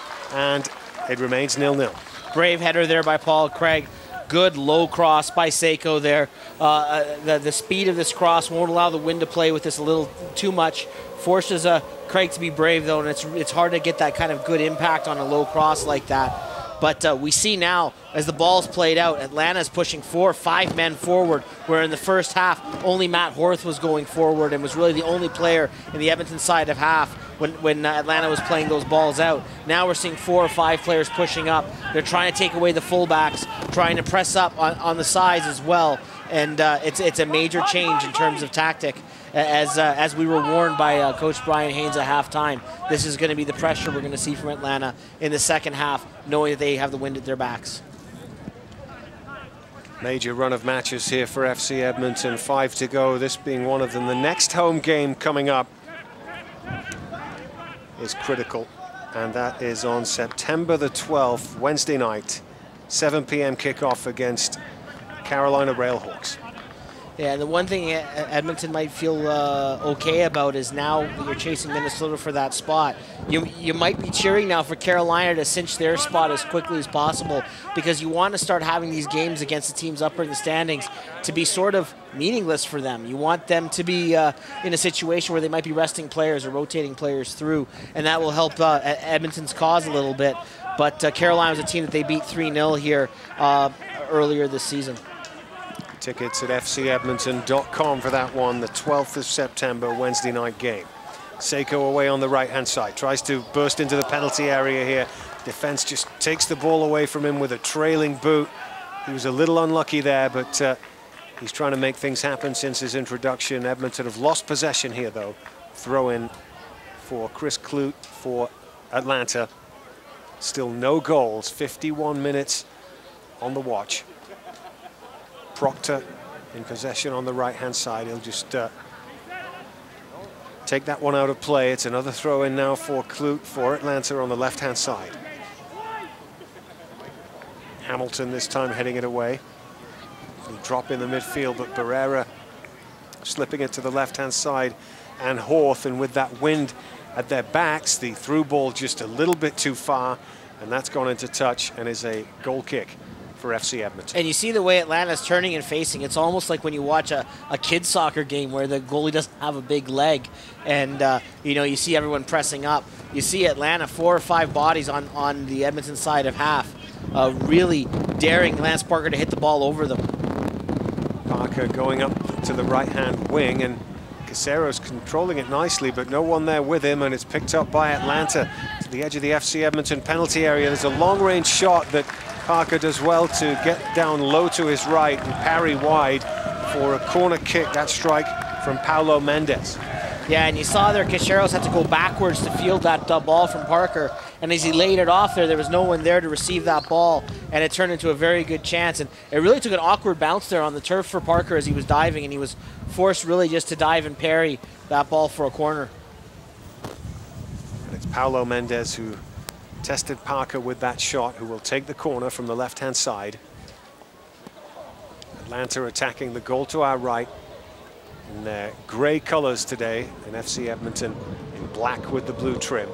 and it remains nil nil. Brave header there by Paul Craig. Good low cross by Seiko there. Uh, the, the speed of this cross won't allow the wind to play with this a little too much. Forces uh, Craig to be brave though, and it's, it's hard to get that kind of good impact on a low cross like that. But uh, we see now, as the ball's played out, Atlanta's pushing four, five men forward, where in the first half, only Matt Horth was going forward and was really the only player in the Edmonton side of half when, when uh, Atlanta was playing those balls out. Now we're seeing four or five players pushing up. They're trying to take away the fullbacks, trying to press up on, on the sides as well. And uh, it's, it's a major change in terms of tactic. As, uh, as we were warned by uh, Coach Brian Haynes at halftime, this is going to be the pressure we're going to see from Atlanta in the second half, knowing that they have the wind at their backs. Major run of matches here for F C Edmonton, five to go, this being one of them. The next home game coming up is critical, and that is on September the twelfth, Wednesday night, seven p m kickoff against Carolina Railhawks. Yeah, and the one thing Edmonton might feel uh, okay about is now that you're chasing Minnesota for that spot, you you might be cheering now for Carolina to cinch their spot as quickly as possible, because you want to start having these games against the teams up in the standings to be sort of meaningless for them. You want them to be uh, in a situation where they might be resting players or rotating players through, and that will help uh, Edmonton's cause a little bit. But uh, Carolina was a team that they beat three nil here uh, earlier this season. Tickets at F C Edmonton dot com for that one, the twelfth of September, Wednesday night game. Seiko away on the right-hand side, tries to burst into the penalty area here. Defense just takes the ball away from him with a trailing boot. He was a little unlucky there, but uh, he's trying to make things happen since his introduction. Edmonton have lost possession here, though. Throw in for Chris Clute for Atlanta. Still no goals, fifty-one minutes on the watch. Proctor in possession on the right-hand side. He'll just uh, take that one out of play. It's another throw in now for Clute for Atlanta on the left-hand side. Hamilton this time heading it away. He'll drop in the midfield, but Barrera slipping it to the left-hand side, and Horth, and with that wind at their backs, the through ball just a little bit too far, and that's gone into touch and is a goal kick for F C Edmonton. And you see the way Atlanta's turning and facing. It's almost like when you watch a, a kid's soccer game where the goalie doesn't have a big leg. And, uh, you know, you see everyone pressing up. You see Atlanta, four or five bodies on, on the Edmonton side of half, uh, really daring Lance Parker to hit the ball over them. Parker going up to the right-hand wing, and Casero's controlling it nicely, but no one there with him, and it's picked up by Atlanta to the edge of the F C Edmonton penalty area. There's a long-range shot that Parker does well to get down low to his right and parry wide for a corner kick. That strike from Paulo Mendes. Yeah, and you saw there Caseros had to go backwards to field that uh, ball from Parker, and as he laid it off there, there was no one there to receive that ball, and it turned into a very good chance. And it really took an awkward bounce there on the turf for Parker as he was diving, and he was forced really just to dive and parry that ball for a corner. And it's Paulo Mendes who tested Parker with that shot, who will take the corner from the left-hand side. Atlanta attacking the goal to our right in their grey colours today in F C Edmonton, in black with the blue trim.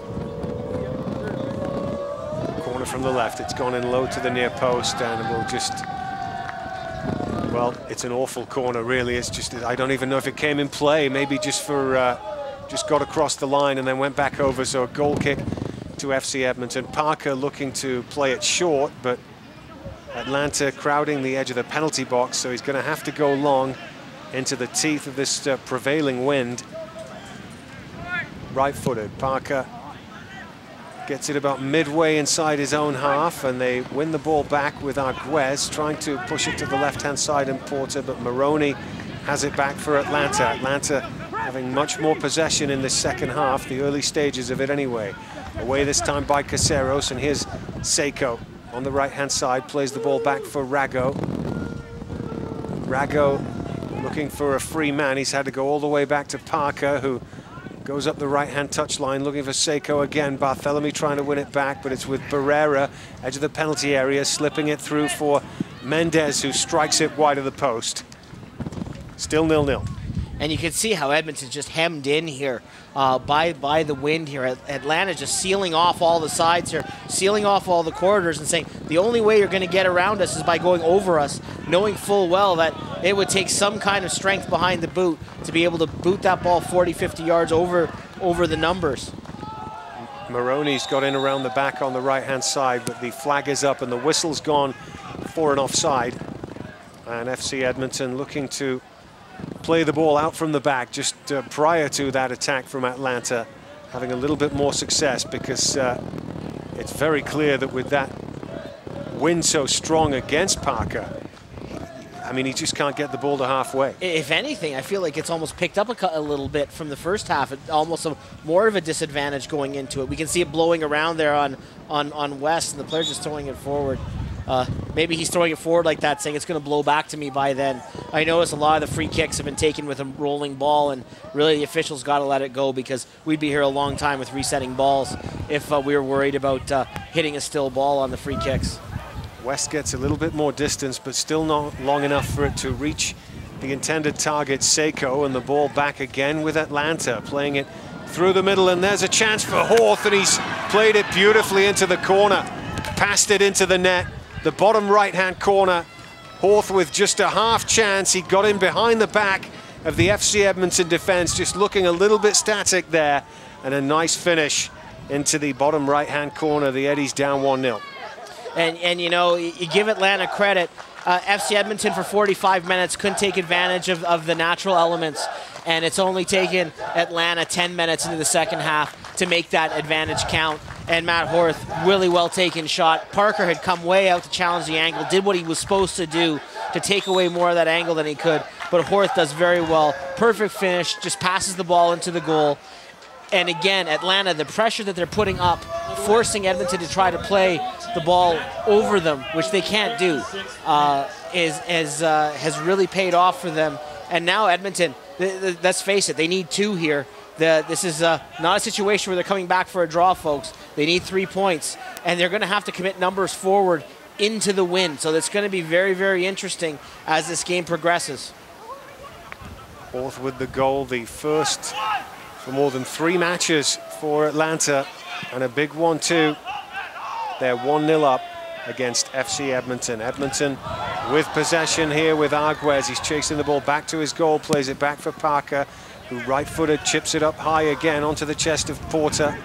Corner from the left, it's gone in low to the near post, and we'll just, well, it's an awful corner really. It's just, I don't even know if it came in play, maybe just for, uh, just got across the line and then went back over, so a goal kick to F C Edmonton. Parker looking to play it short, but Atlanta crowding the edge of the penalty box, so he's going to have to go long into the teeth of this uh, prevailing wind. Right-footed, Parker gets it about midway inside his own half, and they win the ball back with Arguez trying to push it to the left-hand side and Porter, but Maroney has it back for Atlanta. Atlanta having much more possession in this second half, the early stages of it anyway. Away this time by Caseros, and here's Seiko on the right-hand side, plays the ball back for Rago. Rago looking for a free man. He's had to go all the way back to Parker, who goes up the right-hand touchline, looking for Seiko again. Barthélemy trying to win it back, but it's with Barrera, edge of the penalty area, slipping it through for Mendes, who strikes it wide of the post. Still nil nil. And you can see how Edmonton's just hemmed in here uh, by, by the wind here. Atlanta just sealing off all the sides here, sealing off all the corridors and saying the only way you're going to get around us is by going over us, knowing full well that it would take some kind of strength behind the boot to be able to boot that ball forty, fifty yards over, over the numbers. Maroney's got in around the back on the right-hand side, but the flag is up and the whistle's gone for an offside. And F C Edmonton looking to play the ball out from the back just uh, prior to that attack from Atlanta, having a little bit more success because uh, it's very clear that with that wind so strong against Parker, I mean, he just can't get the ball to halfway. If anything, I feel like it's almost picked up a, a little bit from the first half. It, almost a, more of a disadvantage going into it. We can see it blowing around there on, on, on West, and the player just throwing it forward. Uh, maybe he's throwing it forward like that, saying it's going to blow back to me by then. I notice a lot of the free kicks have been taken with a rolling ball, and really the officials got to let it go because we'd be here a long time with resetting balls if uh, we were worried about uh, hitting a still ball on the free kicks. West gets a little bit more distance, but still not long enough for it to reach the intended target, Seiko, and the ball back again with Atlanta, playing it through the middle, and there's a chance for Horth, and he's played it beautifully into the corner, passed it into the net. The bottom right-hand corner, Horth with just a half chance. He got in behind the back of the F C Edmonton defense, just looking a little bit static there, and a nice finish into the bottom right-hand corner. The Eddies down one nil. And, and you know, you give Atlanta credit. Uh, F C Edmonton for forty-five minutes couldn't take advantage of, of the natural elements, and it's only taken Atlanta ten minutes into the second half to make that advantage count. And Matt Horth, really well taken shot. Parker had come way out to challenge the angle, did what he was supposed to do to take away more of that angle than he could, but Horth does very well. Perfect finish, just passes the ball into the goal. And again, Atlanta, the pressure that they're putting up, forcing Edmonton to try to play the ball over them, which they can't do, uh, is, is, uh, has really paid off for them. And now Edmonton, th th let's face it, they need two here. The, this is uh, not a situation where they're coming back for a draw, folks. They need three points, and they're going to have to commit numbers forward into the win. So that's going to be very, very interesting as this game progresses. Horth with the goal, the first for more than three matches for Atlanta, and a big one too. They're one nil up against F C Edmonton. Edmonton with possession here with Arguez. He's chasing the ball back to his goal, plays it back for Parker, who right-footed chips it up high again onto the chest of Porter.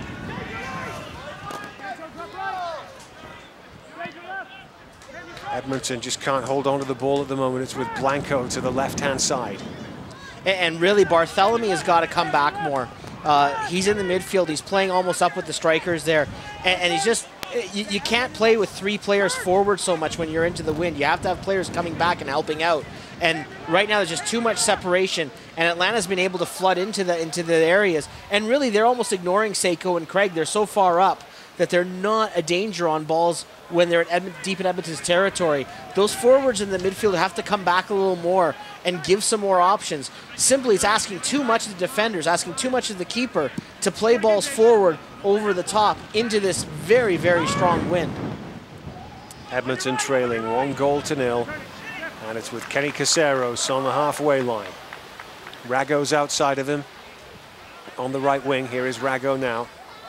Edmonton just can't hold on to the ball at the moment. It's with Blanco to the left-hand side. And really, Barthélemy has got to come back more. Uh, he's in the midfield. He's playing almost up with the strikers there. And, and he's just, you, you can't play with three players forward so much when you're into the wind. You have to have players coming back and helping out. And right now, there's just too much separation. And Atlanta's been able to flood into the, into the areas. And really, they're almost ignoring Seiko and Craig. They're so far up that they're not a danger on balls when they're at Edmont, deep in Edmonton's territory. Those forwards in the midfield have to come back a little more and give some more options. Simply, it's asking too much of the defenders, asking too much of the keeper to play balls forward over the top into this very, very strong wind. Edmonton trailing one goal to nil, and it's with Kenny Caceros on the halfway line. Rago's outside of him on the right wing. Here is Rago now.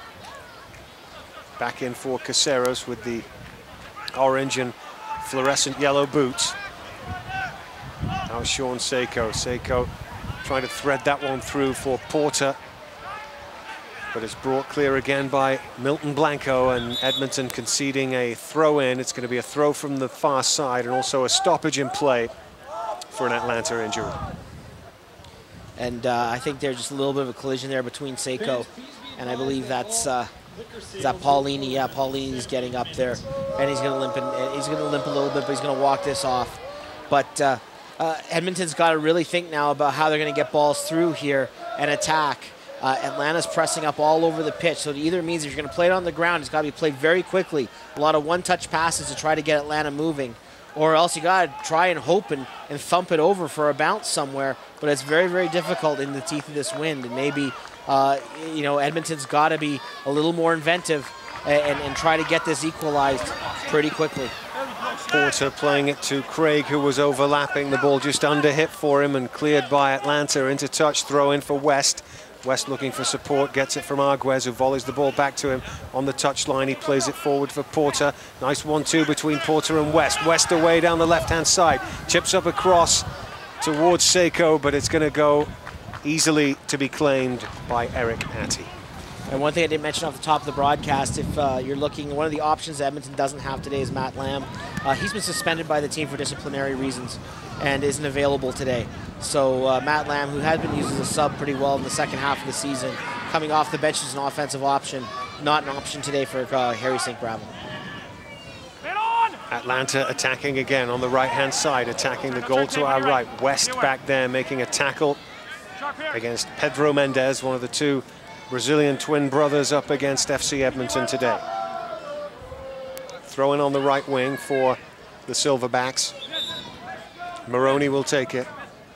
Back in for Caceros with the orange and fluorescent yellow boots. Now Sean Seiko. Seiko trying to thread that one through for Porter, but it's brought clear again by Milton Blanco, and Edmonton conceding a throw in. It's going to be a throw from the far side and also a stoppage in play for an Atlanta injury. And uh, I think there's just a little bit of a collision there between Seiko, and I believe that's uh, is that Paulini. Yeah, Paulini's getting up there, and he's going to limp. And he's going to limp a little bit, but he's going to walk this off. But uh, uh, Edmonton's got to really think now about how they're going to get balls through here and attack. Uh, Atlanta's pressing up all over the pitch, so it either means if you're going to play it on the ground, it's got to be played very quickly. A lot of one-touch passes to try to get Atlanta moving, or else you got to try and hope and, and thump it over for a bounce somewhere. But it's very, very difficult in the teeth of this wind, and maybe uh, you know, Edmonton's got to be a little more inventive and, and, and try to get this equalized pretty quickly. Porter playing it to Craig, who was overlapping. The ball just under hit for him and cleared by Atlanta. Into touch, throw in for West. West looking for support, gets it from Arguez, who volleys the ball back to him on the touchline. He plays it forward for Porter. Nice one two between Porter and West. West away down the left-hand side. Chips up across towards Seiko, but it's going to go easily to be claimed by Eric Atty. And one thing I didn't mention off the top of the broadcast, if uh, you're looking, one of the options that Edmonton doesn't have today is Matt Lamb. Uh, he's been suspended by the team for disciplinary reasons and isn't available today. So uh, Matt Lamb, who has been used as a sub pretty well in the second half of the season, coming off the bench as an offensive option, not an option today for uh, Harry Saint Gravel. Atlanta attacking again on the right-hand side, attacking the goal to our right. West back there making a tackle against Pedro Mendes, one of the two Brazilian twin brothers up against F C Edmonton today. Throwing on the right wing for the Silverbacks. Maroney will take it.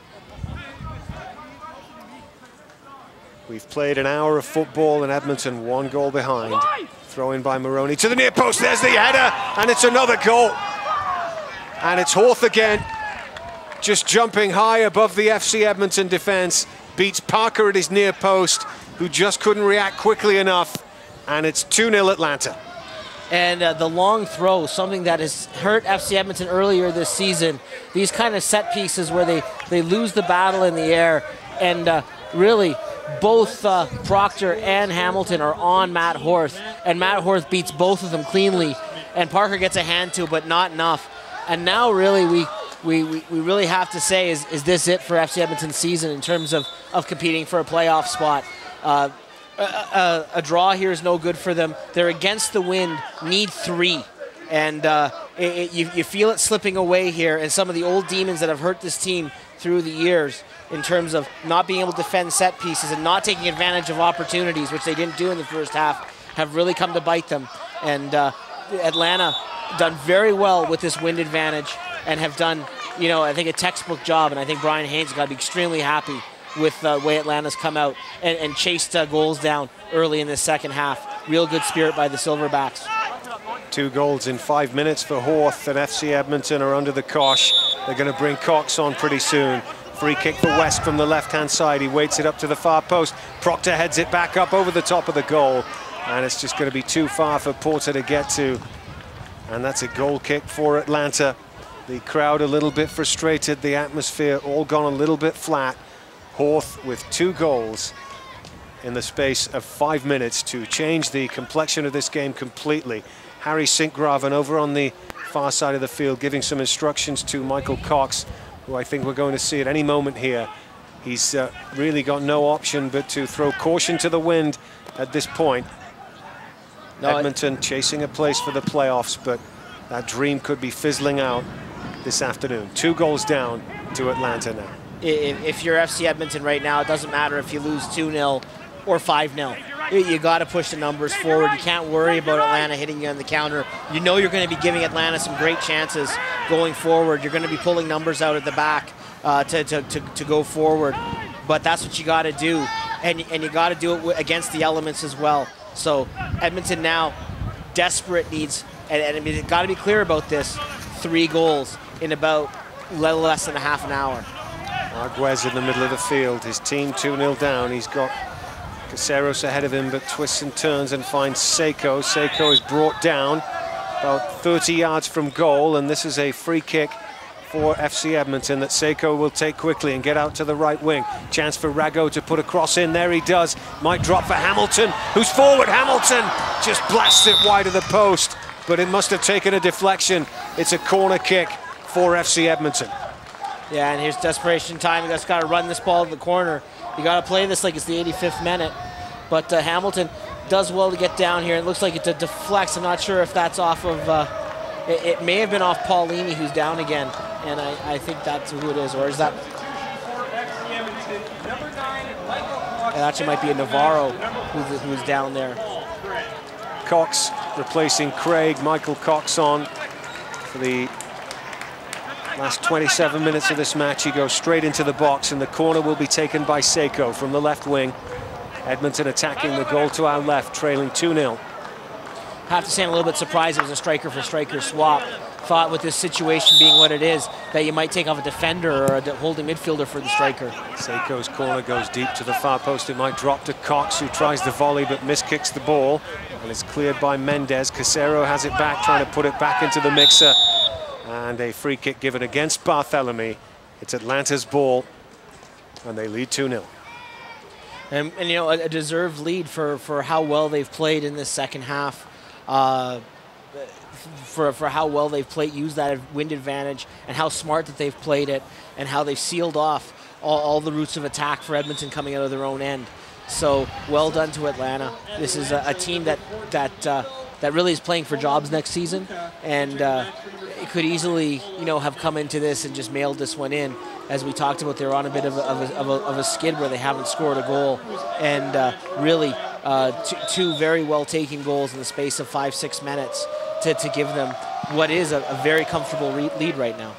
We've played an hour of football in Edmonton, one goal behind. Throw in by Maroney to the near post. There's the header, and it's another goal. And it's Horth again, just jumping high above the F C Edmonton defense. Beats Parker at his near post, who just couldn't react quickly enough. And it's two nil Atlanta. And uh, the long throw, something that has hurt F C Edmonton earlier this season. These kind of set pieces where they, they lose the battle in the air. And uh, really, both uh, Proctor and Hamilton are on Matt Horth. And Matt Horth beats both of them cleanly. And Parker gets a hand to, but not enough. And now really we, we, we, we really have to say, is, is this it for F C Edmonton's season in terms of, of competing for a playoff spot? Uh, A, a, a draw here is no good for them. They're against the wind, need three. And uh, it, it, you, you feel it slipping away here. And some of the old demons that have hurt this team through the years in terms of not being able to defend set pieces and not taking advantage of opportunities, which they didn't do in the first half, have really come to bite them. And uh, Atlanta done very well with this wind advantage and have done, you know, I think a textbook job. And I think Brian Haynes has got to be extremely happy with the way Atlanta's come out and, and chased uh, goals down early in the second half. Real good spirit by the Silverbacks. Two goals in five minutes for Horth, and F C Edmonton are under the cosh. They're going to bring Cox on pretty soon. Free kick for West from the left-hand side. He waits it up to the far post. Proctor heads it back up over the top of the goal, and it's just going to be too far for Porter to get to. And that's a goal kick for Atlanta. The crowd a little bit frustrated, the atmosphere all gone a little bit flat. Horth with two goals in the space of five minutes to change the complexion of this game completely. Harry Sinkgraven over on the far side of the field giving some instructions to Michael Cox, who I think we're going to see at any moment here. He's uh, really got no option but to throw caution to the wind at this point. No, Edmonton chasing a place for the playoffs, but that dream could be fizzling out this afternoon. Two goals down to Atlanta now. If you're F C Edmonton right now, it doesn't matter if you lose two nil or five nil. You got to push the numbers forward. You can't worry about Atlanta hitting you on the counter. You know you're going to be giving Atlanta some great chances going forward. You're going to be pulling numbers out at the back uh, to, to, to, to go forward. But that's what you got to do. And, and you got to do it against the elements as well. So Edmonton now desperate needs, and, and I mean, you've got to be clear about this, three goals in about little less than a half an hour. Arguez in the middle of the field, his team two nil down. He's got Caceros ahead of him, but twists and turns and finds Seiko. Seiko is brought down about thirty yards from goal, and this is a free kick for F C Edmonton that Seiko will take quickly and get out to the right wing. Chance for Rago to put a cross in. There he does. Might drop for Hamilton, who's forward. Hamilton just blasts it wide of the post, but it must have taken a deflection. It's a corner kick for F C Edmonton. Yeah, and here's desperation time. You guys got to run this ball to the corner. You got to play this like it's the eighty-fifth minute. But uh, Hamilton does well to get down here. It looks like it deflects. I'm not sure if that's off of... Uh, it, it may have been off Paulini, who's down again. And I, I think that's who it is. Or is that... It actually might be a Navarro who's, who's down there. Cox replacing Craig. Michael Cox on for the last twenty-seven minutes of this match. He goes straight into the box, and the corner will be taken by Seiko from the left wing. Edmonton attacking the goal to our left, trailing two nil. I have to say I'm a little bit surprised it was a striker for striker swap. Thought with this situation being what it is, that you might take off a defender or a holding midfielder for the striker. Seiko's corner goes deep to the far post. It might drop to Cox, who tries the volley but miskicks the ball, and it's cleared by Mendez. Casero has it back, trying to put it back into the mixer. And a free kick given against Barthélemy. It's Atlanta's ball, and they lead two nil. And, and you know, a, a deserved lead for, for how well they've played in this second half. Uh, for, for how well they've played, used that wind advantage, and how smart that they've played it, and how they've sealed off all, all the routes of attack for Edmonton coming out of their own end. So well done to Atlanta. This is a, a team that that uh, that really is playing for jobs next season, and uh, it could easily, you know, have come into this and just mailed this one in. As we talked about, they're on a bit of a, of a, of a, of a skid where they haven't scored a goal, and uh, really uh, two, two very well-taken goals in the space of five, six minutes to, to give them what is a, a very comfortable lead right now.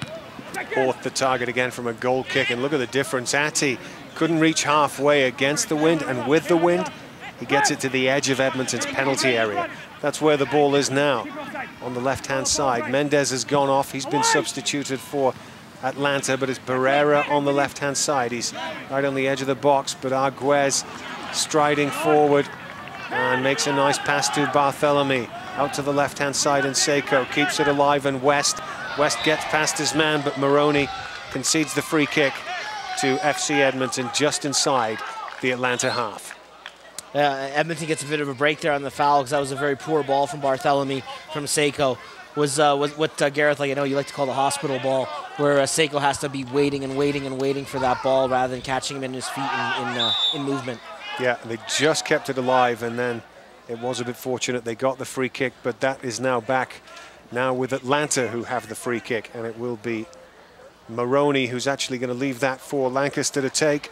Fourth the target again from a goal kick, and look at the difference. Atty couldn't reach halfway against the wind, and with the wind, he gets it to the edge of Edmonton's penalty area. That's where the ball is now, on the left-hand side. Mendez has gone off. He's been substituted for Atlanta, but it's Barrera on the left-hand side. He's right on the edge of the box, but Arguez striding forward and makes a nice pass to Barthélemy. Out to the left-hand side, and Seiko keeps it alive, and West. West gets past his man, but Maroney concedes the free kick to F C Edmonton just inside the Atlanta half. Uh, Edmonton gets a bit of a break there on the foul, because that was a very poor ball from Barthélemy from Seiko. Was, uh, was what uh, Gareth, like I know you like to call the hospital ball, where uh, Seiko has to be waiting and waiting and waiting for that ball rather than catching him in his feet in, in, uh, in movement. Yeah, they just kept it alive, and then it was a bit fortunate they got the free kick, but that is now back now with Atlanta, who have the free kick, and it will be Maroney who's actually going to leave that for Lancaster to take.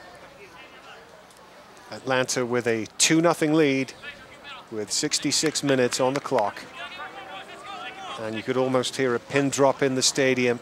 Atlanta with a two nothing lead with sixty-six minutes on the clock. And you could almost hear a pin drop in the stadium.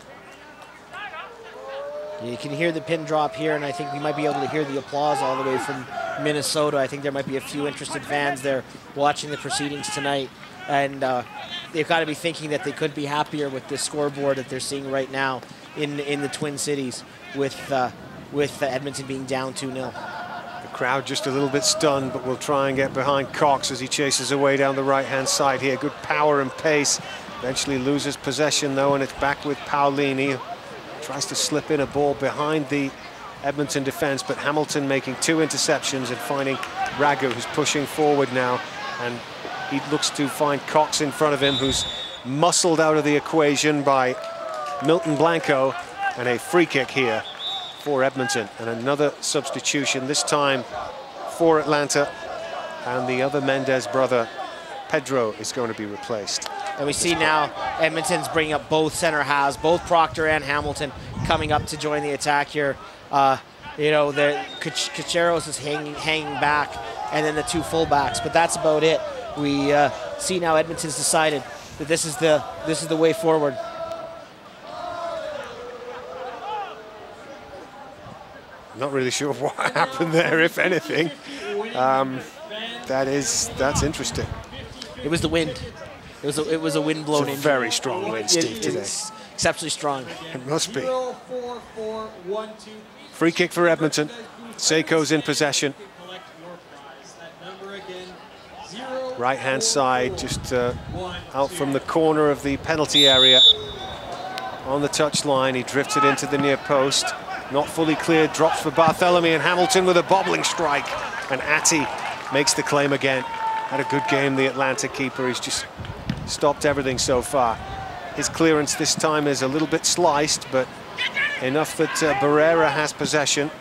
You can hear the pin drop here, and I think we might be able to hear the applause all the way from Minnesota. I think there might be a few interested fans there watching the proceedings tonight. And uh, they've got to be thinking that they could be happier with this scoreboard that they're seeing right now in, in the Twin Cities with, uh, with uh, Edmonton being down two nil. The Crowd just a little bit stunned, but will try and get behind Cox as he chases away down the right-hand side here. Good power and pace. Eventually loses possession, though, and it's back with Paolini. Tries to slip in a ball behind the Edmonton defense, but Hamilton making two interceptions and finding Ragu, who's pushing forward now. And he looks to find Cox in front of him, who's muscled out of the equation by Milton Blanco. And a free kick here for Edmonton. And another substitution, this time for Atlanta. And the other Mendez brother, Pedro, is going to be replaced. And we see now Edmonton's bringing up both center halves, both Proctor and Hamilton coming up to join the attack here. Uh, you know, the Cacheros is hanging, hanging back, and then the two fullbacks. But that's about it. We uh, see now Edmonton's decided that this is the this is the way forward. Not really sure what happened there, if anything. Um, that is, that's interesting. It was the wind. It was a, it was a wind blown in. It's a very strong wind, Steve, it, today. It's exceptionally strong. It must be. Free kick for Edmonton. Seiko's in possession. Right-hand side, just uh, out from the corner of the penalty area. On the touchline, he drifted into the near post. Not fully cleared, drops for Barthélemy, and Hamilton with a bobbling strike. And Atty makes the claim again. Had a good game, the Atlanta keeper. He's just stopped everything so far. His clearance this time is a little bit sliced, but enough that uh, Barrera has possession.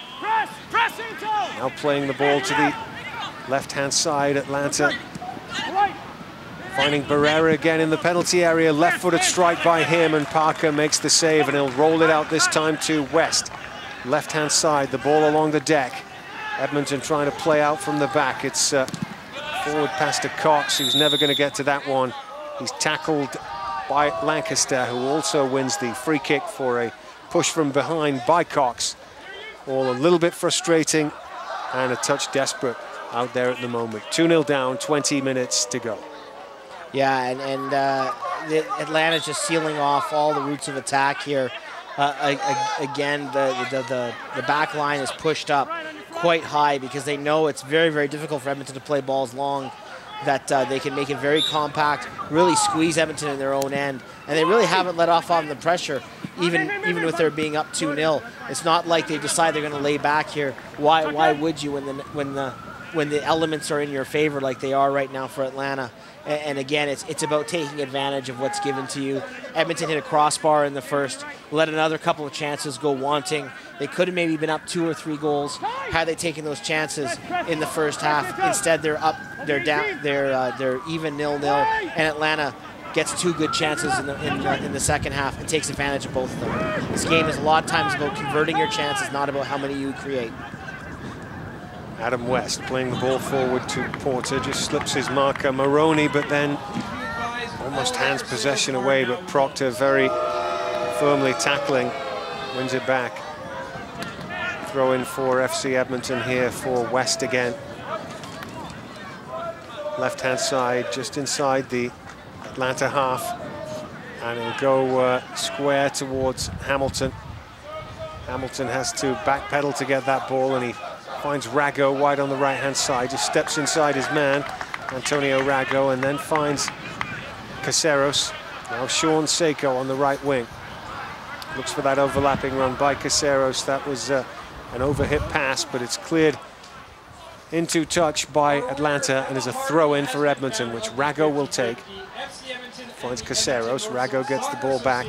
Now playing the ball to the left-hand side, Atlanta. Finding Barrera again in the penalty area, left-footed strike by him, and Parker makes the save, and he'll roll it out this time to West. Left-hand side, the ball along the deck. Edmonton trying to play out from the back. It's uh, forward pass to Cox, who's never going to get to that one. He's tackled by Lancaster, who also wins the free kick for a push from behind by Cox. All a little bit frustrating and a touch desperate out there at the moment. two nil down, twenty minutes to go. Yeah, and, and uh, the Atlanta's just sealing off all the routes of attack here. Uh, again, the, the, the, the back line is pushed up quite high because they know it's very, very difficult for Edmonton to play balls long, that uh, they can make it very compact, really squeeze Edmonton in their own end. And they really haven't let off on the pressure, even even with their being up two nil. It's not like they decide they're going to lay back here. Why why would you when the when the when the elements are in your favor like they are right now for Atlanta? And, and again, it's it's about taking advantage of what's given to you. Edmonton hit a crossbar in the first, let another couple of chances go wanting. They could have maybe been up two or three goals had they taken those chances in the first half. Instead, they're up, they're down, they're uh, they're even nil nil, and Atlanta gets two good chances in the, in the in the second half and takes advantage of both of them. This game is a lot of times about converting your chances, not about how many you create. Adam West playing the ball forward to Porter, just slips his marker Maroney, but then almost hands possession away, but Proctor very firmly tackling, wins it back. Throw in for F C Edmonton here for West again. Left-hand side, just inside the Atlanta half, and it'll go uh, square towards Hamilton. Hamilton has to backpedal to get that ball, and he finds Rago wide on the right-hand side, just steps inside his man, Antonio Rago, and then finds Caceros. Now Sean Seiko on the right wing. Looks for that overlapping run by Caceros. That was uh, an overhit pass, but it's cleared into touch by Atlanta, and is a throw-in for Edmonton, which Rago will take. Finds Caceros. Rago gets the ball back.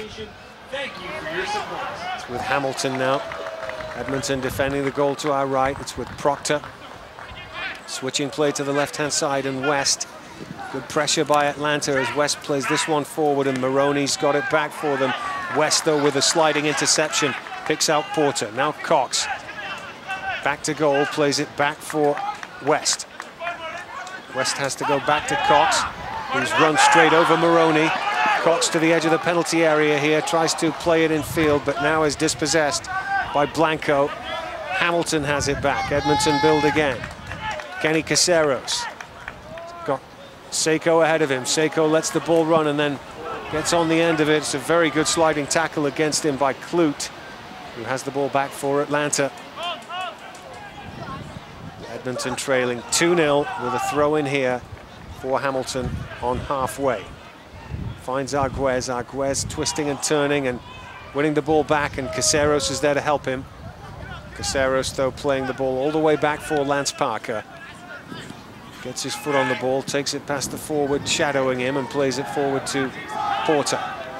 It's with Hamilton now. Edmonton defending the goal to our right. It's with Proctor. Switching play to the left-hand side, and West. Good pressure by Atlanta as West plays this one forward, and Maroney's got it back for them. West, though, with a sliding interception, picks out Porter. Now Cox. Back to goal, plays it back for West. West has to go back to Cox, who's run straight over Maroney. Cox to the edge of the penalty area here, tries to play it in field, but now is dispossessed by Blanco. Hamilton has it back. Edmonton build again. Kenny Caceros. Got Seiko ahead of him. Seiko lets the ball run and then gets on the end of it. It's a very good sliding tackle against him by Klute, who has the ball back for Atlanta. Edmonton trailing two nil with a throw in here for Hamilton on halfway. Finds Arguez, Arguez twisting and turning and winning the ball back, and Caceros is there to help him. Caceros, though, playing the ball all the way back for Lance Parker. Gets his foot on the ball, takes it past the forward, shadowing him, and plays it forward to Porter.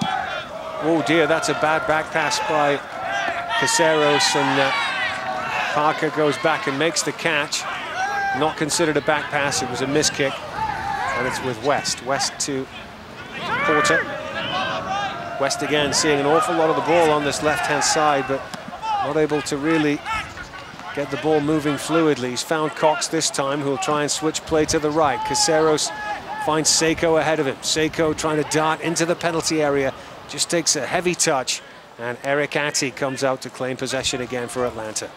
Oh dear, that's a bad back pass by Caceros, and uh, Parker goes back and makes the catch. Not considered a back pass, it was a miss kick, and it's with West. West to Porter. West again seeing an awful lot of the ball on this left-hand side, but not able to really get the ball moving fluidly. He's found Cox this time, who'll try and switch play to the right. Caceros finds Seiko ahead of him. Seiko trying to dart into the penalty area, just takes a heavy touch, and Eric Atty comes out to claim possession again for Atlanta.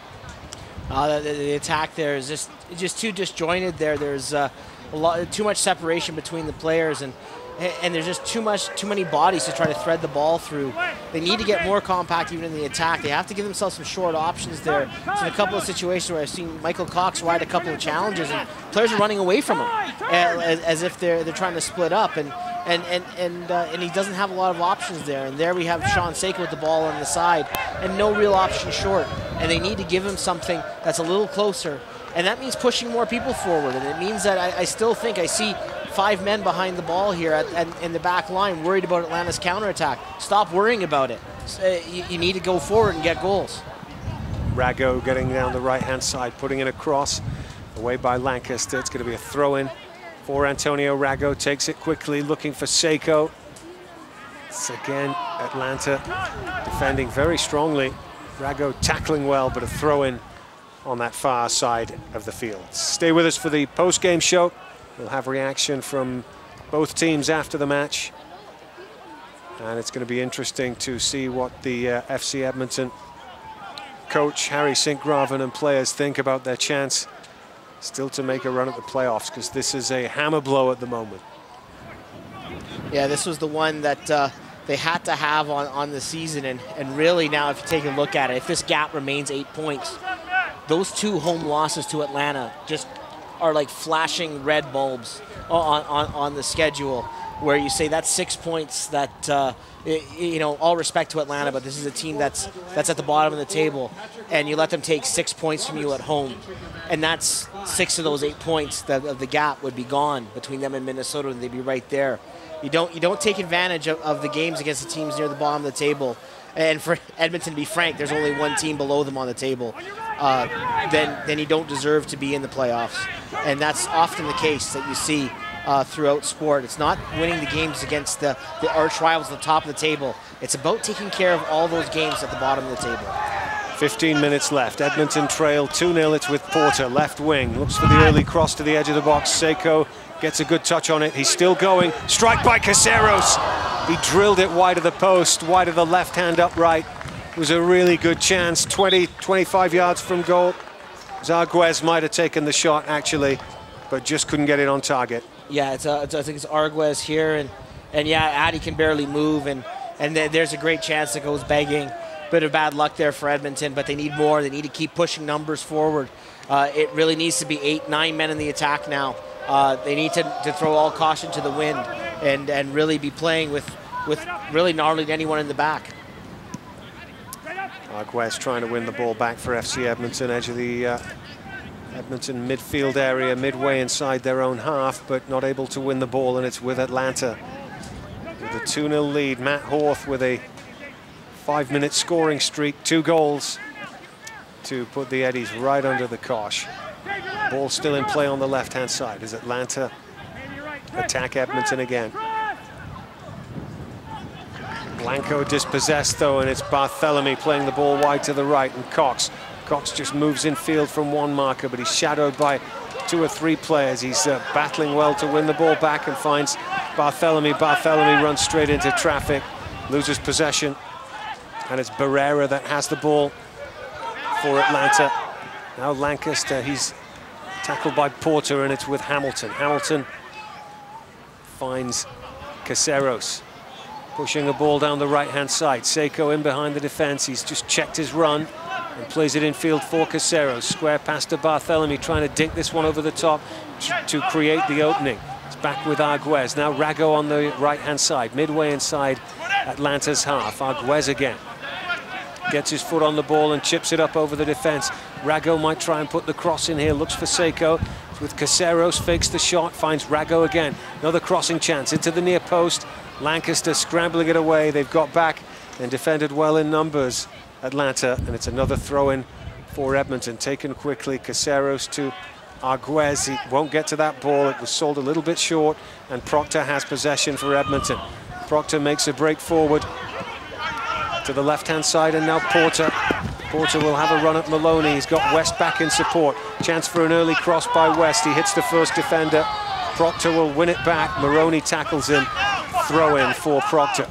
Uh, the, the attack there is just just too disjointed there. There's uh, a lot, too much separation between the players, and and there's just too much, too many bodies to try to thread the ball through. They need to get more compact even in the attack. They have to give themselves some short options there. So in a couple of situations where I've seen Michael Cox ride a couple of challenges, and players are running away from him as, as if they're they're trying to split up, and and and and uh, and he doesn't have a lot of options there. And there we have Sean Seiko with the ball on the side, and no real option short. And they need to give him something that's a little closer, and that means pushing more people forward. And it means that I, I still think I see five men behind the ball here at, at, in the back line, worried about Atlanta's counterattack. Stop worrying about it. Uh, you, you need to go forward and get goals. Rago getting down the right-hand side, putting in a cross away by Lancaster. It's going to be a throw-in for Antonio Rago. Takes it quickly, looking for Seiko. It's again Atlanta defending very strongly. Rago tackling well, but a throw-in on that far side of the field. Stay with us for the post-game show. We'll have reaction from both teams after the match. And it's going to be interesting to see what the uh, F C Edmonton coach, Harry Sinkgraven, and players think about their chance still to make a run at the playoffs, because this is a hammer blow at the moment. Yeah, this was the one that uh, they had to have on, on the season. And, and really now, if you take a look at it, if this gap remains eight points, those two home losses to Atlanta just are like flashing red bulbs on, on, on the schedule, where you say that's six points that, uh, you know, all respect to Atlanta, but this is a team that's that's at the bottom of the table, and you let them take six points from you at home. And that's six of those eight points that of the gap would be gone between them and Minnesota, and they'd be right there. You don't you don't take advantage of, of the games against the teams near the bottom of the table. And for Edmonton, to be frank, there's only one team below them on the table. Uh, then then you don't deserve to be in the playoffs. And that's often the case that you see uh, throughout sport. It's not winning the games against the, the arch rivals at the top of the table. It's about taking care of all those games at the bottom of the table. fifteen minutes left. Edmonton trail two nil. It's with Porter, left wing. Looks for the early cross to the edge of the box. Seiko gets a good touch on it. He's still going. Strike by Caceros. He drilled it wide of the post, wide of the left hand upright. It was a really good chance. twenty, twenty-five yards from goal. Arguez might have taken the shot, actually, but just couldn't get it on target. Yeah, it's, uh, it's, I think it's Arguez here, and and yeah, Addy can barely move, and and th there's a great chance that goes begging. Bit of bad luck there for Edmonton, but they need more. They need to keep pushing numbers forward. Uh, it really needs to be eight, nine men in the attack now. Uh, they need to, to throw all caution to the wind and and really be playing with with really not really anyone in the back. Arguez trying to win the ball back for F C Edmonton, edge of the uh, Edmonton midfield area, midway inside their own half, but not able to win the ball, and it's with Atlanta. With a two nil lead, Matt Horth with a five-minute scoring streak, two goals to put the Eddies right under the cosh. Ball still in play on the left-hand side as Atlanta attack Edmonton again. Blanco dispossessed though, and it's Barthélemy playing the ball wide to the right, and Cox. Cox just moves in field from one marker, but he's shadowed by two or three players. He's uh, battling well to win the ball back and finds Barthélemy. Barthélemy runs straight into traffic, loses possession, and it's Barrera that has the ball for Atlanta. Now Lancaster, he's tackled by Porter, and it's with Hamilton. Hamilton finds Caceros, pushing a ball down the right-hand side. Seiko in behind the defense. He's just checked his run, and plays it infield for Caceros. Square pass to Barthélemy, trying to dink this one over the top to create the opening. It's back with Arguez. Now Rago on the right-hand side, midway inside Atlanta's half. Arguez again. Gets his foot on the ball and chips it up over the defense. Rago might try and put the cross in here. Looks for Seiko. With Caceros, fakes the shot, finds Rago again. Another crossing chance into the near post. Lancaster scrambling it away. They've got back and defended well in numbers, Atlanta. And it's another throw-in for Edmonton. Taken quickly. Caceros to Arguez. He won't get to that ball. It was sold a little bit short. And Proctor has possession for Edmonton. Proctor makes a break forward to the left-hand side, and now Porter. Porter will have a run at Maloney. He's got West back in support. Chance for an early cross by West. He hits the first defender. Proctor will win it back. Maroney tackles him. Throw in for Proctor.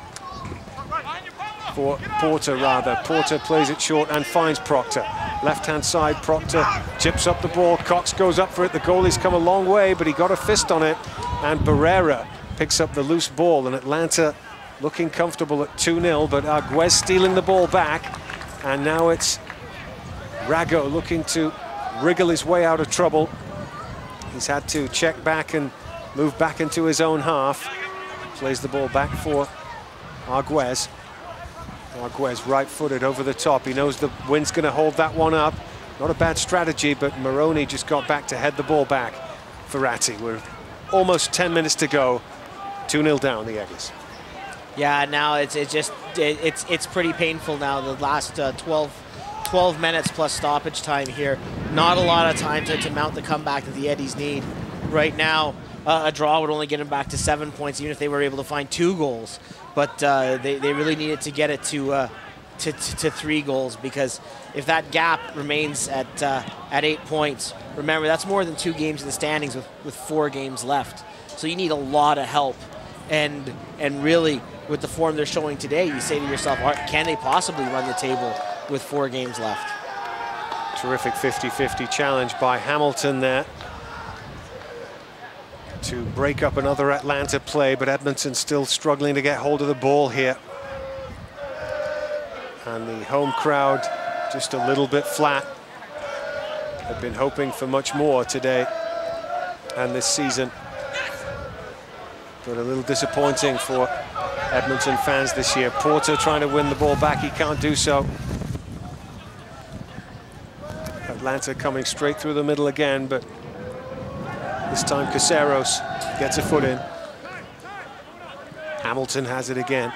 For Porter, rather. Porter plays it short and finds Proctor. Left-hand side, Proctor chips up the ball. Cox goes up for it. The goalie's come a long way, but he got a fist on it. And Barrera picks up the loose ball. And Atlanta looking comfortable at two nil, but Arguez stealing the ball back. And now it's Rago looking to wriggle his way out of trouble. He's had to check back and move back into his own half. Plays the ball back for Arguez. Arguez right-footed over the top. He knows the wind's going to hold that one up. Not a bad strategy, but Maroney just got back to head the ball back for Ratti. We're almost ten minutes to go. two nil down, the Eddies. Yeah, now it's it's just it, it's it's pretty painful now. The last uh, twelve, twelve minutes plus stoppage time here. Not a lot of time to, to mount the comeback that the Eddies need. Right now, uh, a draw would only get them back to seven points, even if they were able to find two goals. But uh, they they really needed to get it to, uh, to to to three goals, because if that gap remains at uh, at eight points, remember that's more than two games in the standings with with four games left. So you need a lot of help, and and really, with the form they're showing today, you say to yourself, can they possibly run the table with four games left? Terrific fifty fifty challenge by Hamilton there to break up another Atlanta play, but Edmonton still struggling to get hold of the ball here. And the home crowd just a little bit flat. They've been hoping for much more today and this season, but a little disappointing for Edmonton fans this year. Porter trying to win the ball back. He can't do so. Atlanta coming straight through the middle again, but this time Caceros gets a foot in. Hamilton has it again.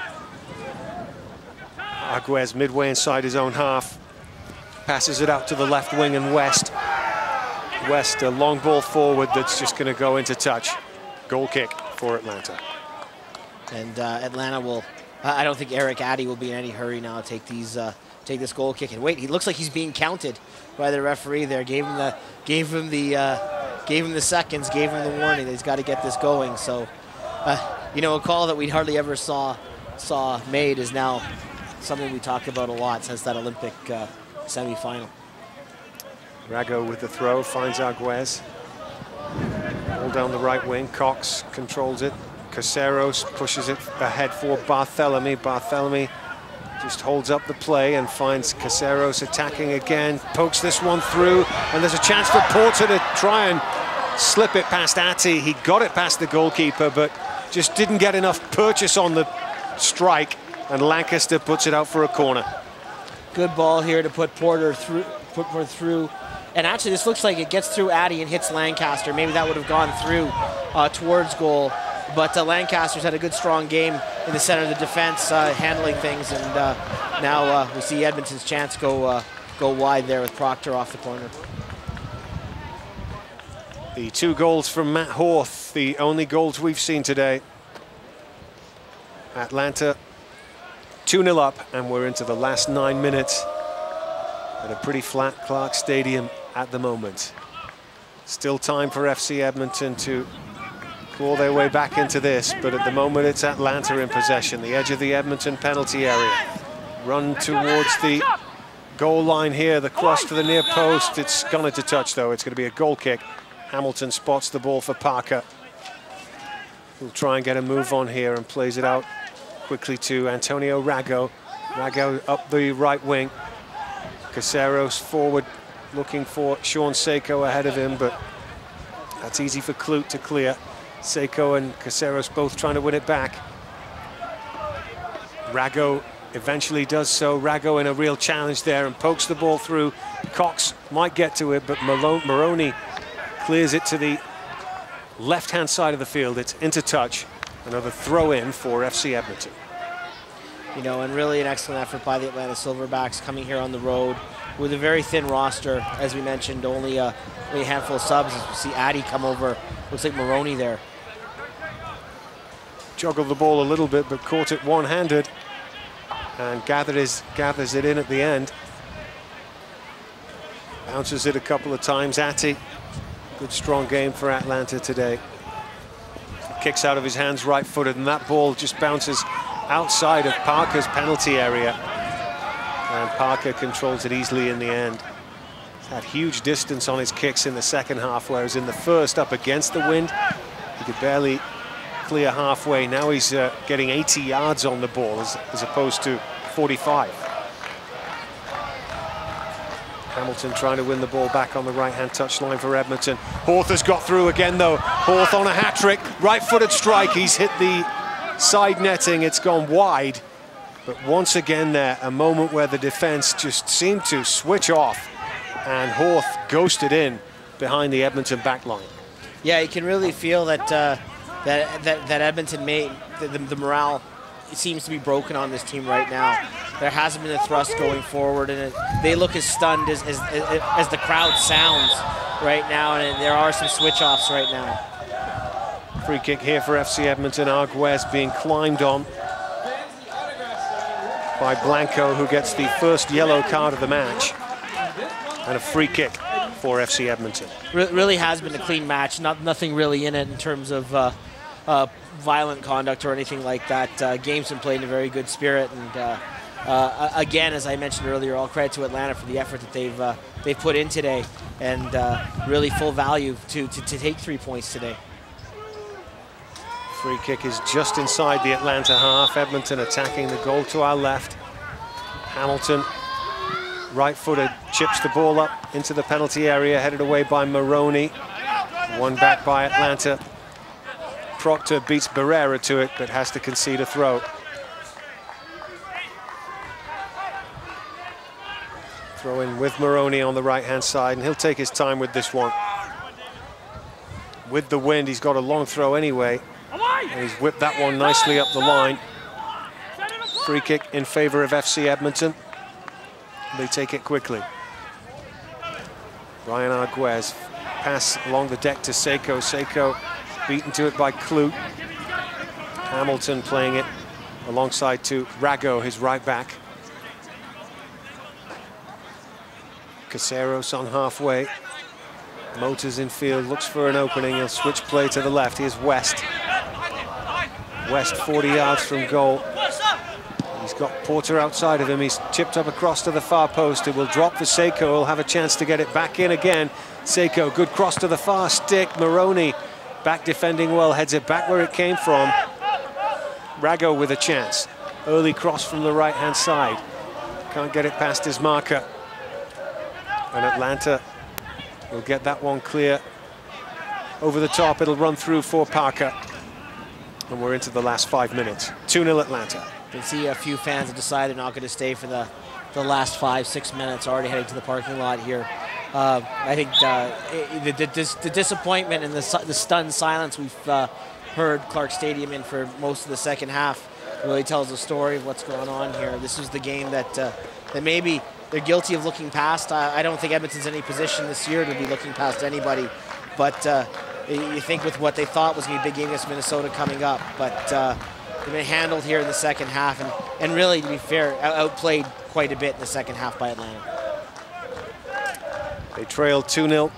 Arguez midway inside his own half. Passes it out to the left wing and West. West, a long ball forward that's just going to go into touch. Goal kick for Atlanta. And uh, Atlanta will, I don't think Eric Addy will be in any hurry now to take these, uh, take this goal kick. And wait, he looks like he's being counted by the referee there. Gave him the, gave him the, uh, gave him the seconds, gave him the warning that he's got to get this going. So, uh, you know, a call that we hardly ever saw, saw made is now something we talk about a lot since that Olympic uh, semi-final. Rago with the throw, finds Arguez. All down the right wing, Cox controls it. Caceros pushes it ahead for Barthélemy. Barthélemy just holds up the play and finds Caceros attacking again. Pokes this one through, and there's a chance for Porter to try and slip it past Atti. He got it past the goalkeeper, but just didn't get enough purchase on the strike, and Lancaster puts it out for a corner. Good ball here to put Porter through. Put Porter through. And actually, this looks like it gets through Addy and hits Lancaster. Maybe that would have gone through uh, towards goal. But uh, Lancaster's had a good, strong game in the center of the defense, uh, handling things. And uh, now uh, we see Edmonton's chance go uh, go wide there with Proctor off the corner. The two goals from Matt Horth, the only goals we've seen today. Atlanta two nil up, and we're into the last nine minutes at a pretty flat Clark Stadium at the moment. Still time for F C Edmonton to claw their way back into this, but at the moment it's Atlanta in possession, the edge of the Edmonton penalty area. Run towards the goal line here, the cross to the near post. It's gone into touch though, it's going to be a goal kick. Hamilton spots the ball for Parker. He'll try and get a move on here and plays it out quickly to Antonio Rago. Rago up the right wing. Caceros forward, looking for Sean Seiko ahead of him, but that's easy for Clute to clear. Seiko and Caceros both trying to win it back. Rago eventually does so. Rago in a real challenge there and pokes the ball through. Cox might get to it, but Malone, Maroney clears it to the left-hand side of the field. It's into touch. Another throw-in for F C Edmonton. You know, and really an excellent effort by the Atlanta Silverbacks coming here on the road with a very thin roster. As we mentioned, only a, only a handful of subs. As we see Addy come over, looks like Maroney there. Juggled the ball a little bit, but caught it one-handed and gathered his, gathers it in at the end. Bounces it a couple of times. Atty, good strong game for Atlanta today. Kicks out of his hands right-footed, and that ball just bounces outside of Parker's penalty area. And Parker controls it easily in the end. He's had huge distance on his kicks in the second half, whereas in the first, up against the wind, he could barely clear halfway. Now he's uh, getting eighty yards on the ball as, as opposed to forty-five. Hamilton trying to win the ball back on the right-hand touchline for Edmonton. Horth has got through again, though. Horth on a hat-trick, right-footed strike. He's hit the side netting. It's gone wide. But once again there, a moment where the defense just seemed to switch off, and Horth ghosted in behind the Edmonton back line. Yeah, you can really feel that uh, that, that that Edmonton made the, the, the morale. It seems to be broken on this team right now. There hasn't been a thrust going forward, and it, they look as stunned as, as, as the crowd sounds right now, and there are some switch-offs right now. Free kick here for F C Edmonton. Arguez being climbed on by Blanco, who gets the first yellow card of the match. And a free kick for F C Edmonton. Re really has been a clean match. Not, nothing really in it in terms of uh, uh, violent conduct or anything like that. Uh, game's been played in a very good spirit, and uh, uh, again, as I mentioned earlier, all credit to Atlanta for the effort that they've uh, they've put in today, and uh, really full value to, to to take three points today. Free kick is just inside the Atlanta half. Edmonton attacking the goal to our left. Hamilton, right-footed, chips the ball up into the penalty area, headed away by Maroney. One back by Atlanta. Proctor beats Barrera to it, but has to concede a throw. Throw in with Maroney on the right-hand side, and he'll take his time with this one. With the wind, he's got a long throw anyway. And he's whipped that one nicely up the line. Free kick in favor of F C Edmonton. They take it quickly. Brian Arguez, pass along the deck to Seiko. Seiko beaten to it by Clute. Hamilton playing it alongside to Rago, his right back. Caceros on halfway. Motors in field, looks for an opening. He'll switch play to the left. Here's West. West forty yards from goal. He's got Porter outside of him. He's chipped up across to the far post. It will drop for Seiko. He'll have a chance to get it back in again. Seiko, good cross to the far stick. Maroney back defending well, heads it back where it came from. Rago with a chance. Early cross from the right-hand side. Can't get it past his marker. And Atlanta will get that one clear. Over the top, it'll run through for Parker. And we're into the last five minutes. two nil Atlanta. You can see a few fans have decided not going to stay for the, the last five, six minutes, already heading to the parking lot here. Uh, I think uh, it, the, the, the disappointment and the, the stunned silence we've uh, heard Clark Stadium in for most of the second half really tells the story of what's going on here. This is the game that, uh, that maybe they're guilty of looking past. I, I don't think Edmonton's in any position this year to be looking past anybody, but uh, you think with what they thought was going to be a big game against Minnesota coming up, but uh, they've been handled here in the second half, and, and really, to be fair, outplayed quite a bit in the second half by Atlanta. They trail two nil.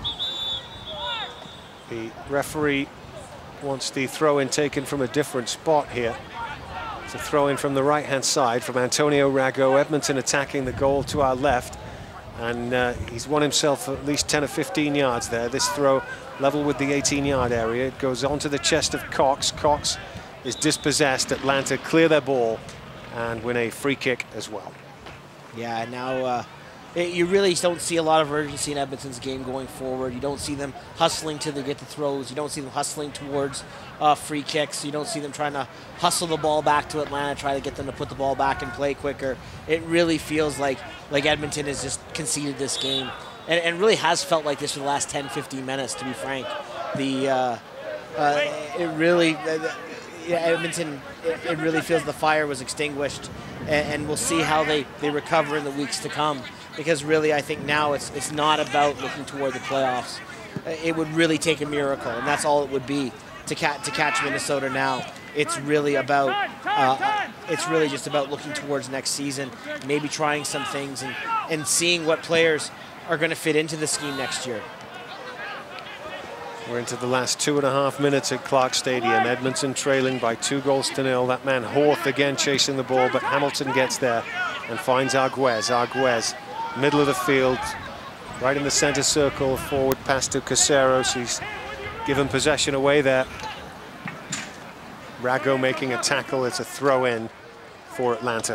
The referee wants the throw-in taken from a different spot here. It's a throw-in from the right-hand side from Antonio Rago. Edmonton attacking the goal to our left, and uh, he's won himself at least ten or fifteen yards there. This throw level with the eighteen yard area. It goes onto the chest of Cox. Cox is dispossessed. Atlanta clear their ball and win a free kick as well. Yeah, now uh, it, you really don't see a lot of urgency in Edmonton's game going forward. You don't see them hustling to the, get the throws. You don't see them hustling towards uh, free kicks. You don't see them trying to hustle the ball back to Atlanta, try to get them to put the ball back and play quicker. It really feels like, like Edmonton has just conceded this game. And, and really has felt like this for the last ten, fifteen minutes, to be frank. The uh, uh, it really, uh, yeah, Edmonton, it, it really feels the fire was extinguished, and, and we'll see how they, they recover in the weeks to come. Because really, I think now it's it's not about looking toward the playoffs. It would really take a miracle, and that's all it would be to catch to catch Minnesota now. It's really about uh, it's really just about looking towards next season, maybe trying some things and and seeing what players are going to fit into the scheme next year. We're into the last two and a half minutes at Clark Stadium. Edmonton trailing by two goals to nil. That man Horth again chasing the ball, but Hamilton gets there and finds Arguez. Arguez, middle of the field, right in the center circle, forward pass to Caceros. He's given possession away there. Rago making a tackle. It's a throw in for Atlanta.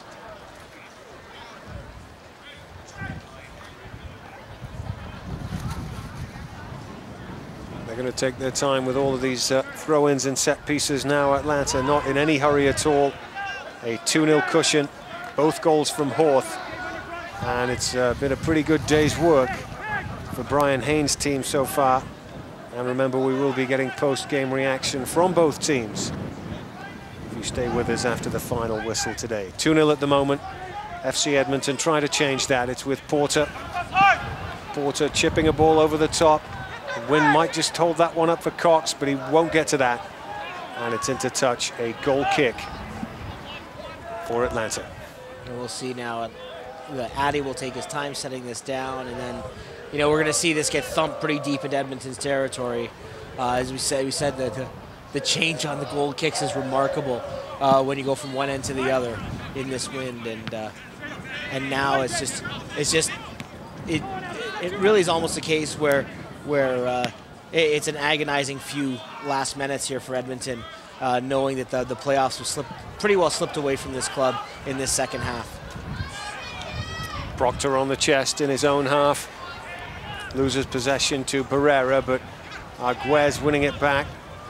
They're going to take their time with all of these uh, throw-ins and set pieces now. Atlanta not in any hurry at all. A two nil cushion, both goals from Horth. And it's uh, been a pretty good day's work for Brian Haynes' team so far. And remember, we will be getting post-game reaction from both teams if you stay with us after the final whistle today. two nil at the moment. F C Edmonton trying to change that. It's with Porter. Porter chipping a ball over the top. Wynn might just hold that one up for Cox, but he won't get to that. And it's into touch, a goal kick for Atlanta. And we'll see now. Addy will take his time setting this down, and then, you know, we're going to see this get thumped pretty deep into Edmonton's territory. Uh, as we said, we said that the, the change on the goal kicks is remarkable uh, when you go from one end to the other in this wind, and uh, and now it's just it's just it it really is almost a case where. where uh, it's an agonizing few last minutes here for Edmonton, uh, knowing that the, the playoffs have slipped, pretty well slipped away from this club in this second half. Proctor on the chest in his own half. Loses possession to Barrera, but Arguez winning it back.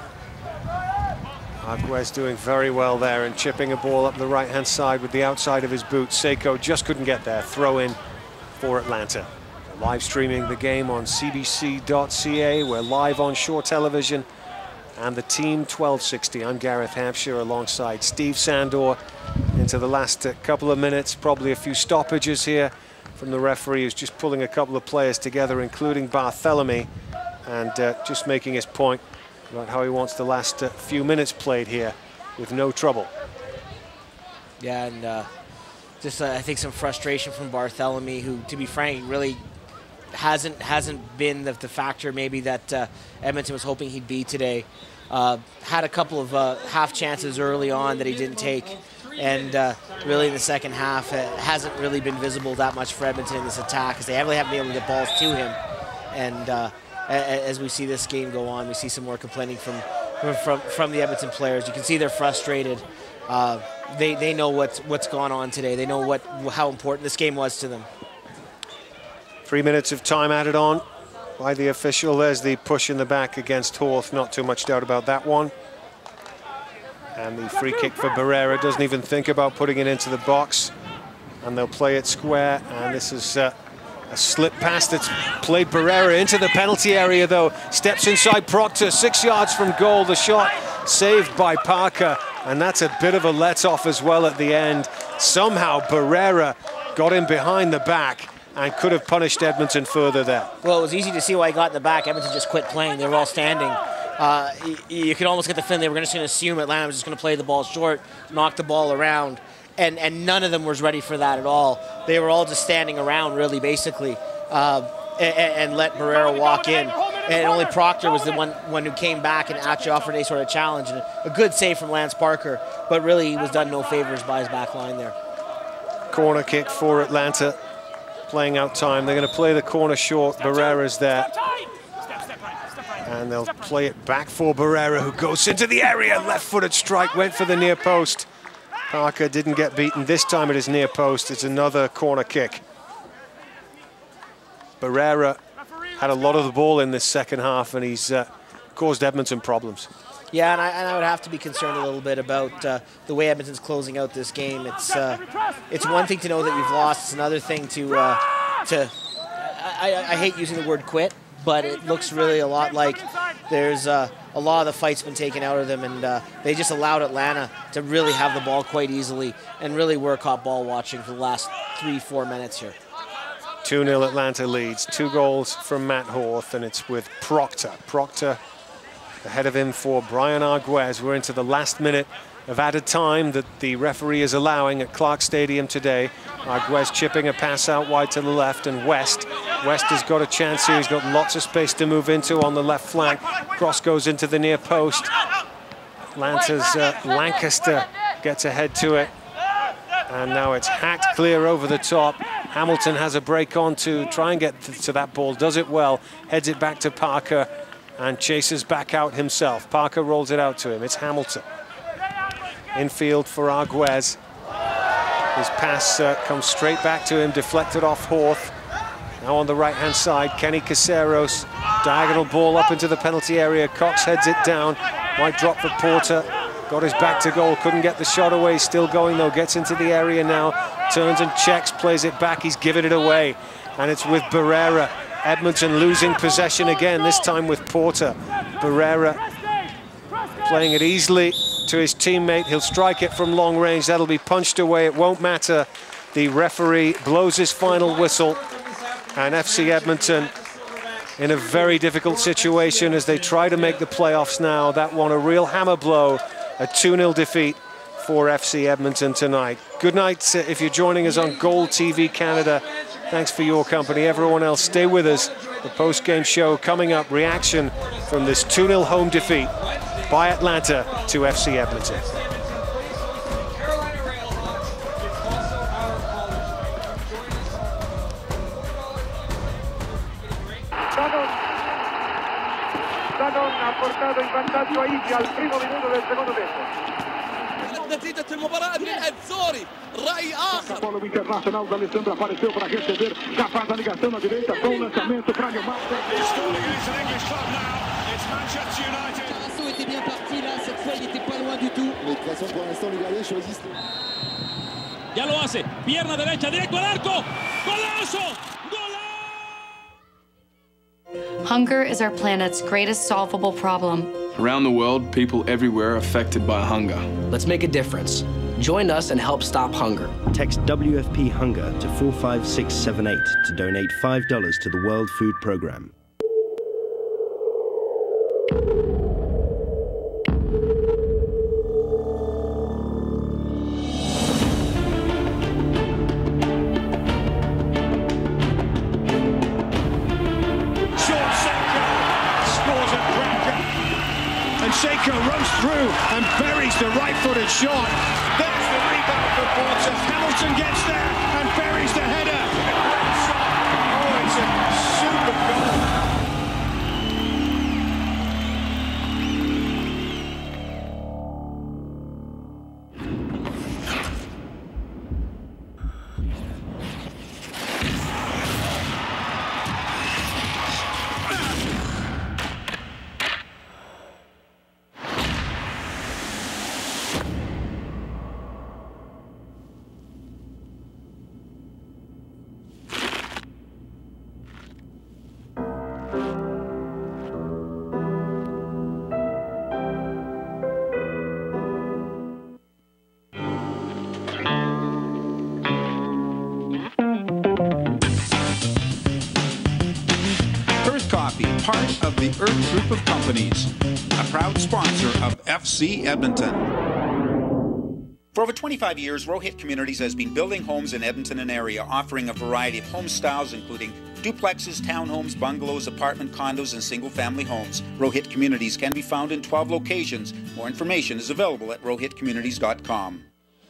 Arguez doing very well there and chipping a ball up the right-hand side with the outside of his boot. Seiko just couldn't get there. Throw in for Atlanta. Live streaming the game on C B C dot C A. We're live on Shore Television and the Team twelve sixty. I'm Gareth Hampshire alongside Steve Sandor into the last uh, couple of minutes. Probably a few stoppages here from the referee, who's just pulling a couple of players together, including Barthélemy, and uh, just making his point about how he wants the last uh, few minutes played here with no trouble. Yeah, and uh, just uh, I think some frustration from Barthélemy, who, to be frank, really hasn't hasn't been the, the factor maybe that uh, Edmonton was hoping he'd be today. Uh, had a couple of uh, half chances early on that he didn't take, and uh, really in the second half it hasn't really been visible that much for Edmonton in this attack, because they really haven't been able to get balls to him. And uh, as we see this game go on, we see some more complaining from from from the Edmonton players. You can see they're frustrated. Uh, they they know what's what's gone on today. They know what how important this game was to them. Three minutes of time added on by the official. There's the push in the back against Horth. Not too much doubt about that one. And the free kick for Barrera. Doesn't even think about putting it into the box. And they'll play it square. And this is uh, a slip pass that's played Barrera into the penalty area, though. Steps inside Proctor, six yards from goal. The shot saved by Parker. And that's a bit of a let-off as well at the end. Somehow Barrera got him behind the back and could have punished Edmonton further there. Well, it was easy to see why he got in the back. Edmonton just quit playing. They were all standing. Uh, you, you could almost get the feeling they were just going to assume Atlanta was just going to play the ball short, knock the ball around, and, and none of them was ready for that at all. They were all just standing around, really, basically, uh, and, and let Barrera walk in. And only Proctor was the one, one who came back and actually offered a sort of challenge. And a good save from Lance Parker, but really he was done no favors by his back line there. Corner kick for Atlanta. Playing out time. They're going to play the corner short. Barrera's there. And they'll play it back for Barrera, who goes into the area. Left-footed strike, went for the near post. Parker didn't get beaten. This time it is near post. It's another corner kick. Barrera had a lot of the ball in this second half, and he's uh, caused Edmonton problems. Yeah, and I, and I would have to be concerned a little bit about uh, the way Edmonton's closing out this game. It's uh, it's one thing to know that you've lost. It's another thing to uh, to. I, I, I hate using the word quit, but it looks really a lot like there's uh, a lot of the fight's been taken out of them, and uh, they just allowed Atlanta to really have the ball quite easily and really work hot ball watching for the last three, four minutes here. two nil Atlanta leads. Two goals from Matt Horth, and it's with Proctor. Proctor ahead of him for Brian Arguez. We're into the last minute of added time that the referee is allowing at Clark Stadium today. Arguez chipping a pass out wide to the left, and West. West has got a chance here. He's got lots of space to move into on the left flank. Cross goes into the near post. Atlanta's uh, Lancaster gets ahead to it. And now it's hacked clear over the top. Hamilton has a break on to try and get to that ball. Does it well. Heads it back to Parker and chases back out himself. Parker rolls it out to him. It's Hamilton. Infield for Arguez. His pass uh, comes straight back to him, deflected off Horth. Now on the right-hand side, Kenny Caceros. Diagonal ball up into the penalty area. Cox heads it down. Might drop for Porter. Got his back to goal, couldn't get the shot away. Still going though, gets into the area now. Turns and checks, plays it back. He's given it away. And it's with Barrera. Edmonton losing possession again, this time with Porter. Barrera playing it easily to his teammate. He'll strike it from long range. That'll be punched away. It won't matter. The referee blows his final whistle. And F C Edmonton in a very difficult situation as they try to make the playoffs now. That one a real hammer blow. A two nil defeat for F C Edmonton tonight. Good night if you're joining us on Gold T V Canada. Thanks for your company. Everyone else, stay with us. The post-game show coming up. Reaction from this two nil home defeat by Atlanta to F C Edmonton. Ha portato in vantaggio a Igi al primo minuto del secondo tempo. نتيجة المباراة للأزوري رأي آخر. A bola do Internacional da Alessandra apareceu para receber, já faz a ligação na direita, bom lançamento para Neymar. Carasso était bien parti là, cette fois il n'était pas loin du tout. Mais de toute façon pour l'instant les Galais choisissent. Ya lo hace, pierna derecha, directo al arco, golazo. Hunger is our planet's greatest solvable problem. Around the world, people everywhere are affected by hunger. Let's make a difference. Join us and help stop hunger. Text W F P Hunger to four five six seven eight to donate five dollars to the World Food Programme. Seiko runs through and buries the right-footed shot. There's the rebound for Porter. Hamilton gets there and buries the header. Oh, it's a super goal. Part of the Earth Group of Companies, a proud sponsor of F C Edmonton. For over twenty-five years, Rohit Communities has been building homes in Edmonton and area, offering a variety of home styles including duplexes, townhomes, bungalows, apartment condos, and single-family homes. Rohit Communities can be found in twelve locations. More information is available at rohit communities dot com.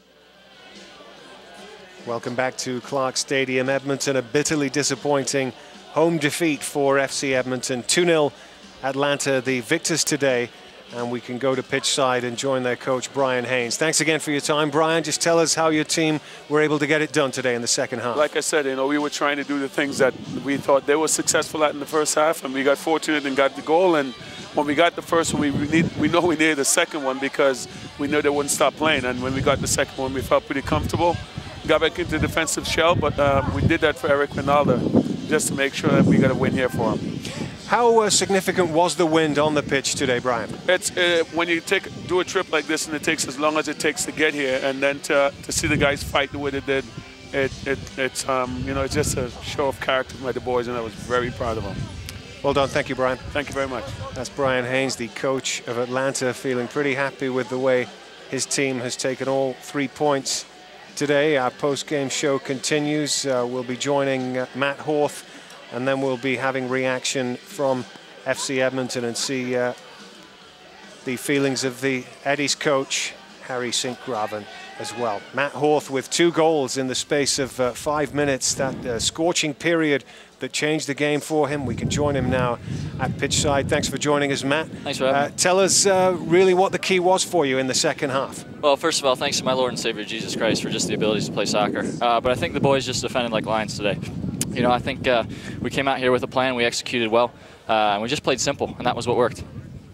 Welcome back to Clark Stadium. Edmonton, a bitterly disappointing home defeat for F C Edmonton. two nil Atlanta, the victors today. and we can go to pitch side and join their coach, Brian Haynes. Thanks again for your time, Brian. Just tell us how your team were able to get it done today in the second half. Like I said, you know, we were trying to do the things that we thought they were successful at in the first half, and we got fortunate and got the goal. And when we got the first one, we need, we know we needed the second one because we knew they wouldn't stop playing. And when we got the second one, we felt pretty comfortable. Got back into the defensive shell, but uh, we did that for Eric Ronaldo just to make sure that we got a win here for him. How uh, significant was the wind on the pitch today, Brian? It's uh, when you take do a trip like this and it takes as long as it takes to get here, and then to, to see the guys fight the way they did, it, it, it's um, you know, it's just a show of character by the boys, and I was very proud of them. Well done. Thank you, Brian. Thank you very much. That's Brian Haynes, the coach of Atlanta, feeling pretty happy with the way his team has taken all three points today. Our post-game show continues. Uh, we'll be joining uh, Matt Horth, and then we'll be having reaction from F C Edmonton and see uh, the feelings of the Eddie's coach, Harry Sinkgraven, as well. Matt Horth with two goals in the space of uh, five minutes, that uh, scorching period that changed the game for him. We can join him now at pitch side. Thanks for joining us, Matt. Thanks for having uh, me. Tell us uh, really what the key was for you in the second half. Well, first of all, thanks to my Lord and Savior Jesus Christ for just the ability to play soccer. Uh, but I think the boys just defended like lions today. You know, I think uh, we came out here with a plan, we executed well, uh, and we just played simple, and that was what worked.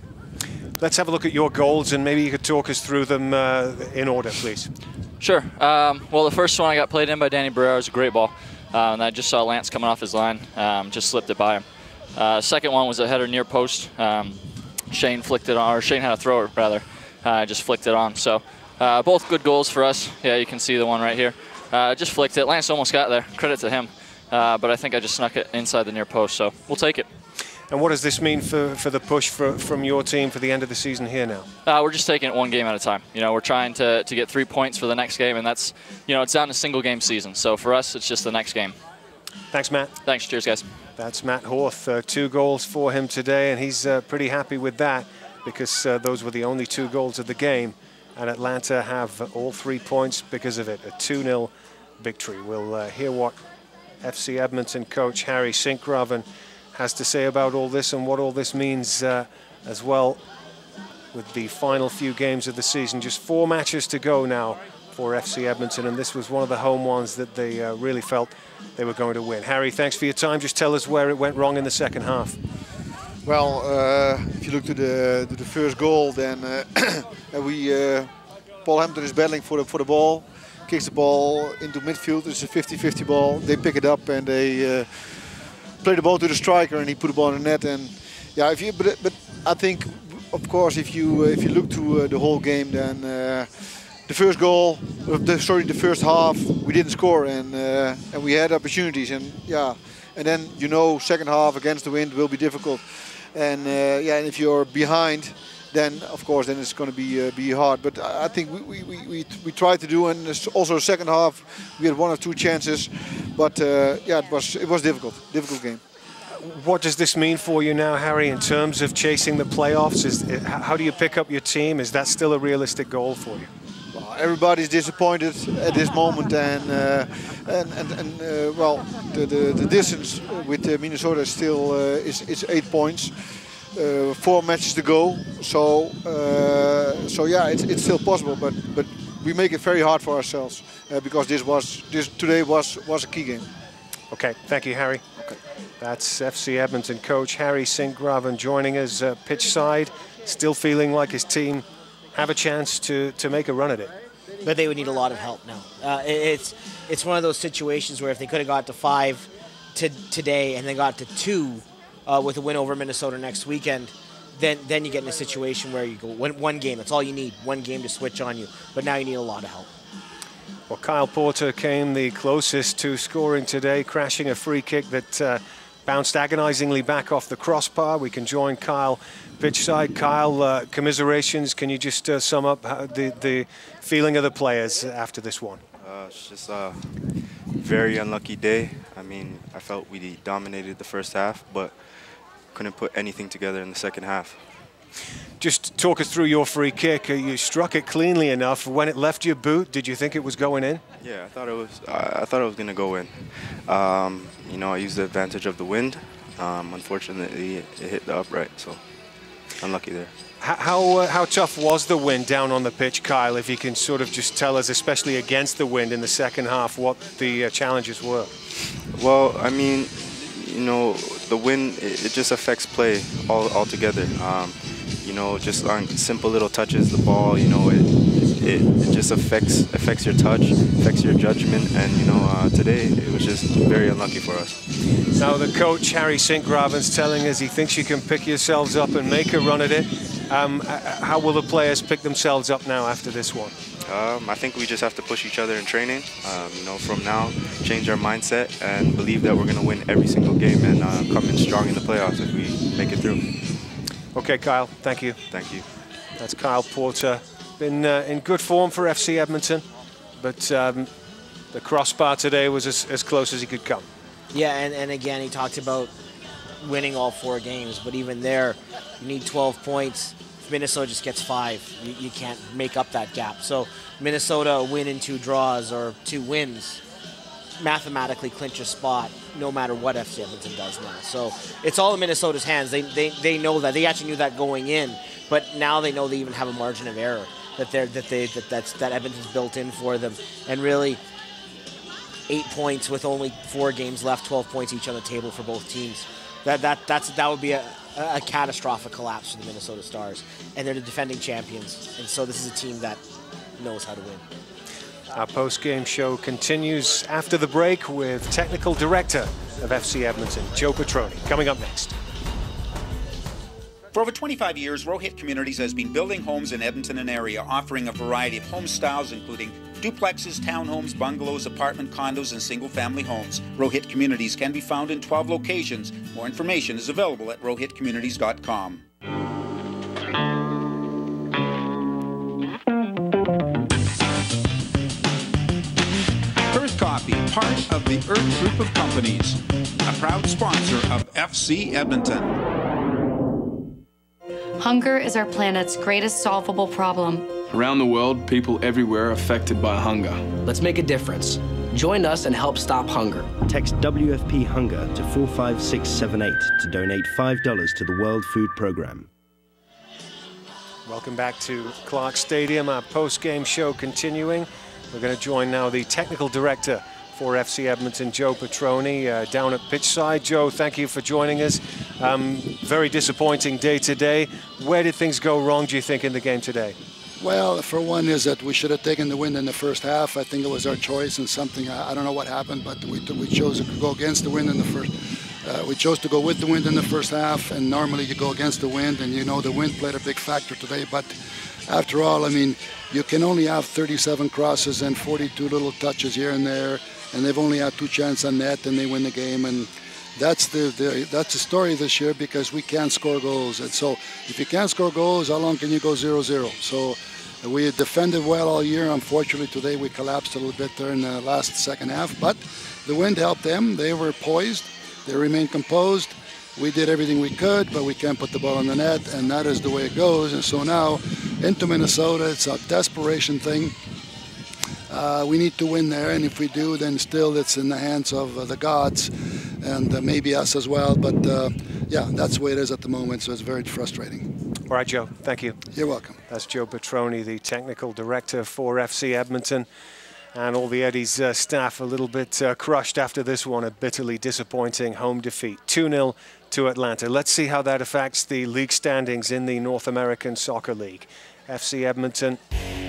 Let's have a look at your goals, and maybe you could talk us through them uh, in order, please. Sure. Um, well, the first one I got played in by Danny Barrera was a great ball, uh, and I just saw Lance coming off his line, um, just slipped it by him. Uh, second one was a header near post. Um, Shane flicked it on, or Shane had a throw, rather. I uh, just flicked it on. So uh, both good goals for us. Yeah, you can see the one right here. Uh, just flicked it. Lance almost got there. Credit to him. Uh, but I think I just snuck it inside the near post, so we'll take it. And what does this mean for, for the push for, from your team for the end of the season here now? Uh, we're just taking it one game at a time. You know, we're trying to, to get three points for the next game, and that's, you know, it's down to single game season. So for us, it's just the next game. Thanks, Matt. Thanks. Cheers, guys. That's Matt Horth. Uh, two goals for him today, and he's uh, pretty happy with that because uh, those were the only two goals of the game. And Atlanta have all three points because of it, a two nil victory. We'll uh, hear what F C Edmonton coach Harry Sinkgraven has to say about all this and what all this means uh, as well with the final few games of the season. Just four matches to go now for F C Edmonton, and this was one of the home ones that they uh, really felt they were going to win. Harry, thanks for your time. Just tell us where it went wrong in the second half. Well, uh, if you look to the to the first goal, then uh, we uh, Paul Hampton is battling for the for the ball, kicks the ball into midfield. It's a fifty fifty ball. They pick it up and they uh, play the ball to the striker, and he put the ball in the net. And yeah, if you but but I think, of course, if you uh, if you look to uh, the whole game, then uh, the first goal, uh, the, sorry, the first half, we didn't score, and uh, and we had opportunities, and yeah, and then you know, second half against the wind will be difficult, and uh, yeah, and if you're behind, then of course then it's going to be uh, be hard. But I think we we, we we we tried to do, and also the second half we had one or two chances, but uh, yeah, it was it was difficult, difficult game. What does this mean for you now, Harry, in terms of chasing the playoffs? Is how do you pick up your team? Is that still a realistic goal for you? Well, everybody's disappointed at this moment, and uh, and and, and uh, well, the, the the distance with uh, Minnesota is still uh, is is eight points. Uh, four matches to go, so uh, so yeah, it's it's still possible, but but we make it very hard for ourselves uh, because this was this today was was a key game. Okay, thank you, Harry. Okay. That's F C Edmonton coach Harry Sinkgraven joining us uh, pitch side, still feeling like his team have a chance to to make a run at it. But they would need a lot of help now. Uh, it's it's one of those situations where if they could have got to five to today and they got to two. Uh, with a win over Minnesota next weekend, then then you get in a situation where you go one, one game. That's all you need, one game to switch on you. But now you need a lot of help. Well, Kyle Porter came the closest to scoring today, crashing a free kick that uh, bounced agonizingly back off the crossbar. We can join Kyle pitch side. Kyle, uh, commiserations. Can you just uh, sum up how the, the feeling of the players after this one? Uh, it's just a very unlucky day. I mean, I felt we dominated the first half, but couldn't put anything together in the second half. Just talk us through your free kick. You struck it cleanly enough. When it left your boot, did you think it was going in? Yeah, I thought it was. I, I thought it was going to go in. Um, you know, I used the advantage of the wind. Um, unfortunately, it, it hit the upright. So. unlucky there. How uh, how tough was the wind down on the pitch, Kyle? If you can sort of just tell us, especially against the wind in the second half, what the uh, challenges were. Well, I mean, you know, the wind, it, it just affects play all altogether. Um, you know, just on simple little touches, the ball, you know, it it, it just affects affects your touch, affects your judgment, and you know, uh, today it was just very unlucky for us. Now the coach Harry Saint Graven's telling us he thinks you can pick yourselves up and make a run at it. Um, how will the players pick themselves up now after this one? Um, I think we just have to push each other in training. Um, you know, from now, change our mindset and believe that we're going to win every single game and uh, come in strong in the playoffs if we make it through. Okay, Kyle. Thank you. Thank you. That's Kyle Porter. Been uh, in good form for F C Edmonton, but um, the crossbar today was as, as close as he could come. Yeah, and, and again, he talked about winning all four games, but even there, you need twelve points. If Minnesota just gets five, you, you can't make up that gap. So Minnesota, a win and two draws or two wins, mathematically clinch a spot no matter what F C Edmonton does now. So it's all in Minnesota's hands. They, they, they know that. They actually knew that going in, but now they know they even have a margin of error that they're that they that that's that Edmonton's built in for them. And really, eight points with only four games left, twelve points each on the table for both teams. That that that's that would be a, a catastrophic collapse for the Minnesota Stars, and they're the defending champions. And so this is a team that knows how to win. Our post-game show continues after the break with technical director of F C Edmonton, Joe Petroni, coming up next. For over twenty-five years, Rohit Communities has been building homes in Edmonton and area, offering a variety of home styles, including duplexes, townhomes, bungalows, apartment condos, and single-family homes. Rohit Communities can be found in twelve locations. More information is available at rohit communities dot com. Earth Coffee, part of the Earth Group of Companies, a proud sponsor of F C Edmonton. Hunger is our planet's greatest solvable problem. Around the world, people everywhere are affected by hunger. Let's make a difference. Join us and help stop hunger. Text W F P Hunger to four five six seven eight to donate five dollars to the World Food Programme. Welcome back to Clark Stadium, our post-game show continuing. We're going to join now the technical director for F C Edmonton, Joe Petroni, uh, down at pitchside. Joe, thank you for joining us. Um, very disappointing day today. Where did things go wrong, do you think, in the game today? Well, for one is that we should have taken the win in the first half. I think it was our choice and something, I, I don't know what happened, but we, we chose to go against the wind in the first. Uh, we chose to go with the wind in the first half, and normally you go against the wind, and you know the wind played a big factor today. But after all, I mean, you can only have thirty-seven crosses and forty-two little touches here and there, and they've only had two chances on net, and they win the game. And that's the, the that's the story this year, because we can't score goals. And so if you can't score goals, how long can you go zero zero? So we defended well all year. Unfortunately, today we collapsed a little bit there in the last second half, but the wind helped them. They were poised. They remained composed. We did everything we could, but we can't put the ball in the net, and that is the way it goes. And so now into Minnesota, it's a desperation thing. Uh, we need to win there, and if we do, then still it's in the hands of uh, the gods and uh, maybe us as well. But uh, yeah, that's the way it is at the moment, so it's very frustrating. All right, Joe, thank you. You're welcome. That's Joe Petroni, the technical director for F C Edmonton. And all the Eddies uh, staff a little bit uh, crushed after this one, a bitterly disappointing home defeat, two nil to Atlanta. Let's see how that affects the league standings in the North American Soccer League. F C Edmonton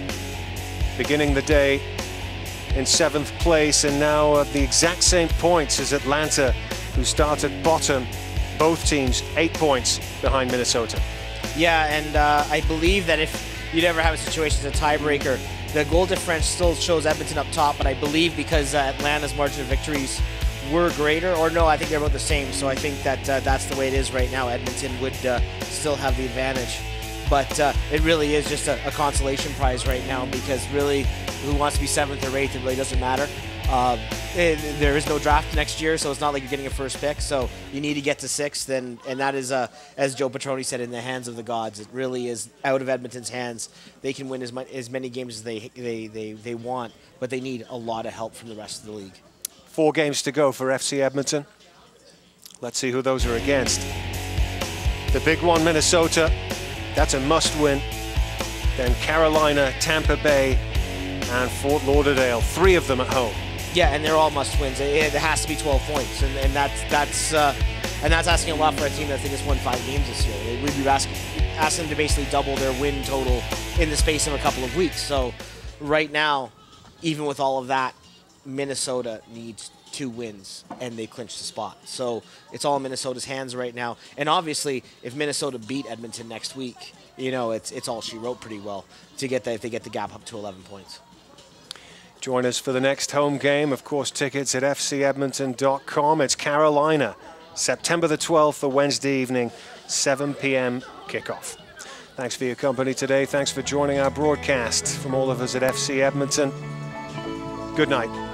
beginning the day in seventh place, and now at the exact same points as Atlanta, who started bottom. Both teams eight points behind Minnesota. Yeah, and uh, I believe that if you'd ever have a situation as a tiebreaker, the goal difference still shows Edmonton up top, but I believe because uh, Atlanta's margin of victories were greater, or no, I think they're about the same, so I think that uh, that's the way it is right now. Edmonton would uh, still have the advantage. But uh, it really is just a, a consolation prize right now, because really, who wants to be seventh or eighth, it really doesn't matter. Uh, it, there is no draft next year, so it's not like you're getting a first pick. So you need to get to sixth, and, and that is, uh, as Joe Petroni said, in the hands of the gods. It really is out of Edmonton's hands. They can win as, much, as many games as they, they, they, they want, but they need a lot of help from the rest of the league. Four games to go for F C Edmonton. Let's see who those are against. The big one, Minnesota, That's a must-win. Then Carolina, Tampa Bay, and Fort Lauderdale. Three of them at home. Yeah, and they're all must-wins. It, it has to be twelve points, and, and that's that's uh, and that's asking a lot for a team that I think has won five games this year. We'd be asking, asking them to basically double their win total in the space of a couple of weeks. So right now, even with all of that, Minnesota needs two wins, and they clinched the spot. So it's all in Minnesota's hands right now. And obviously, if Minnesota beat Edmonton next week, you know, it's it's all she wrote pretty well to get that if they get the gap up to eleven points. Join us for the next home game. Of course, tickets at F C Edmonton dot com. It's Carolina, September the twelfth, a Wednesday evening, seven p m kickoff. Thanks for your company today. Thanks for joining our broadcast. From all of us at F C Edmonton, good night.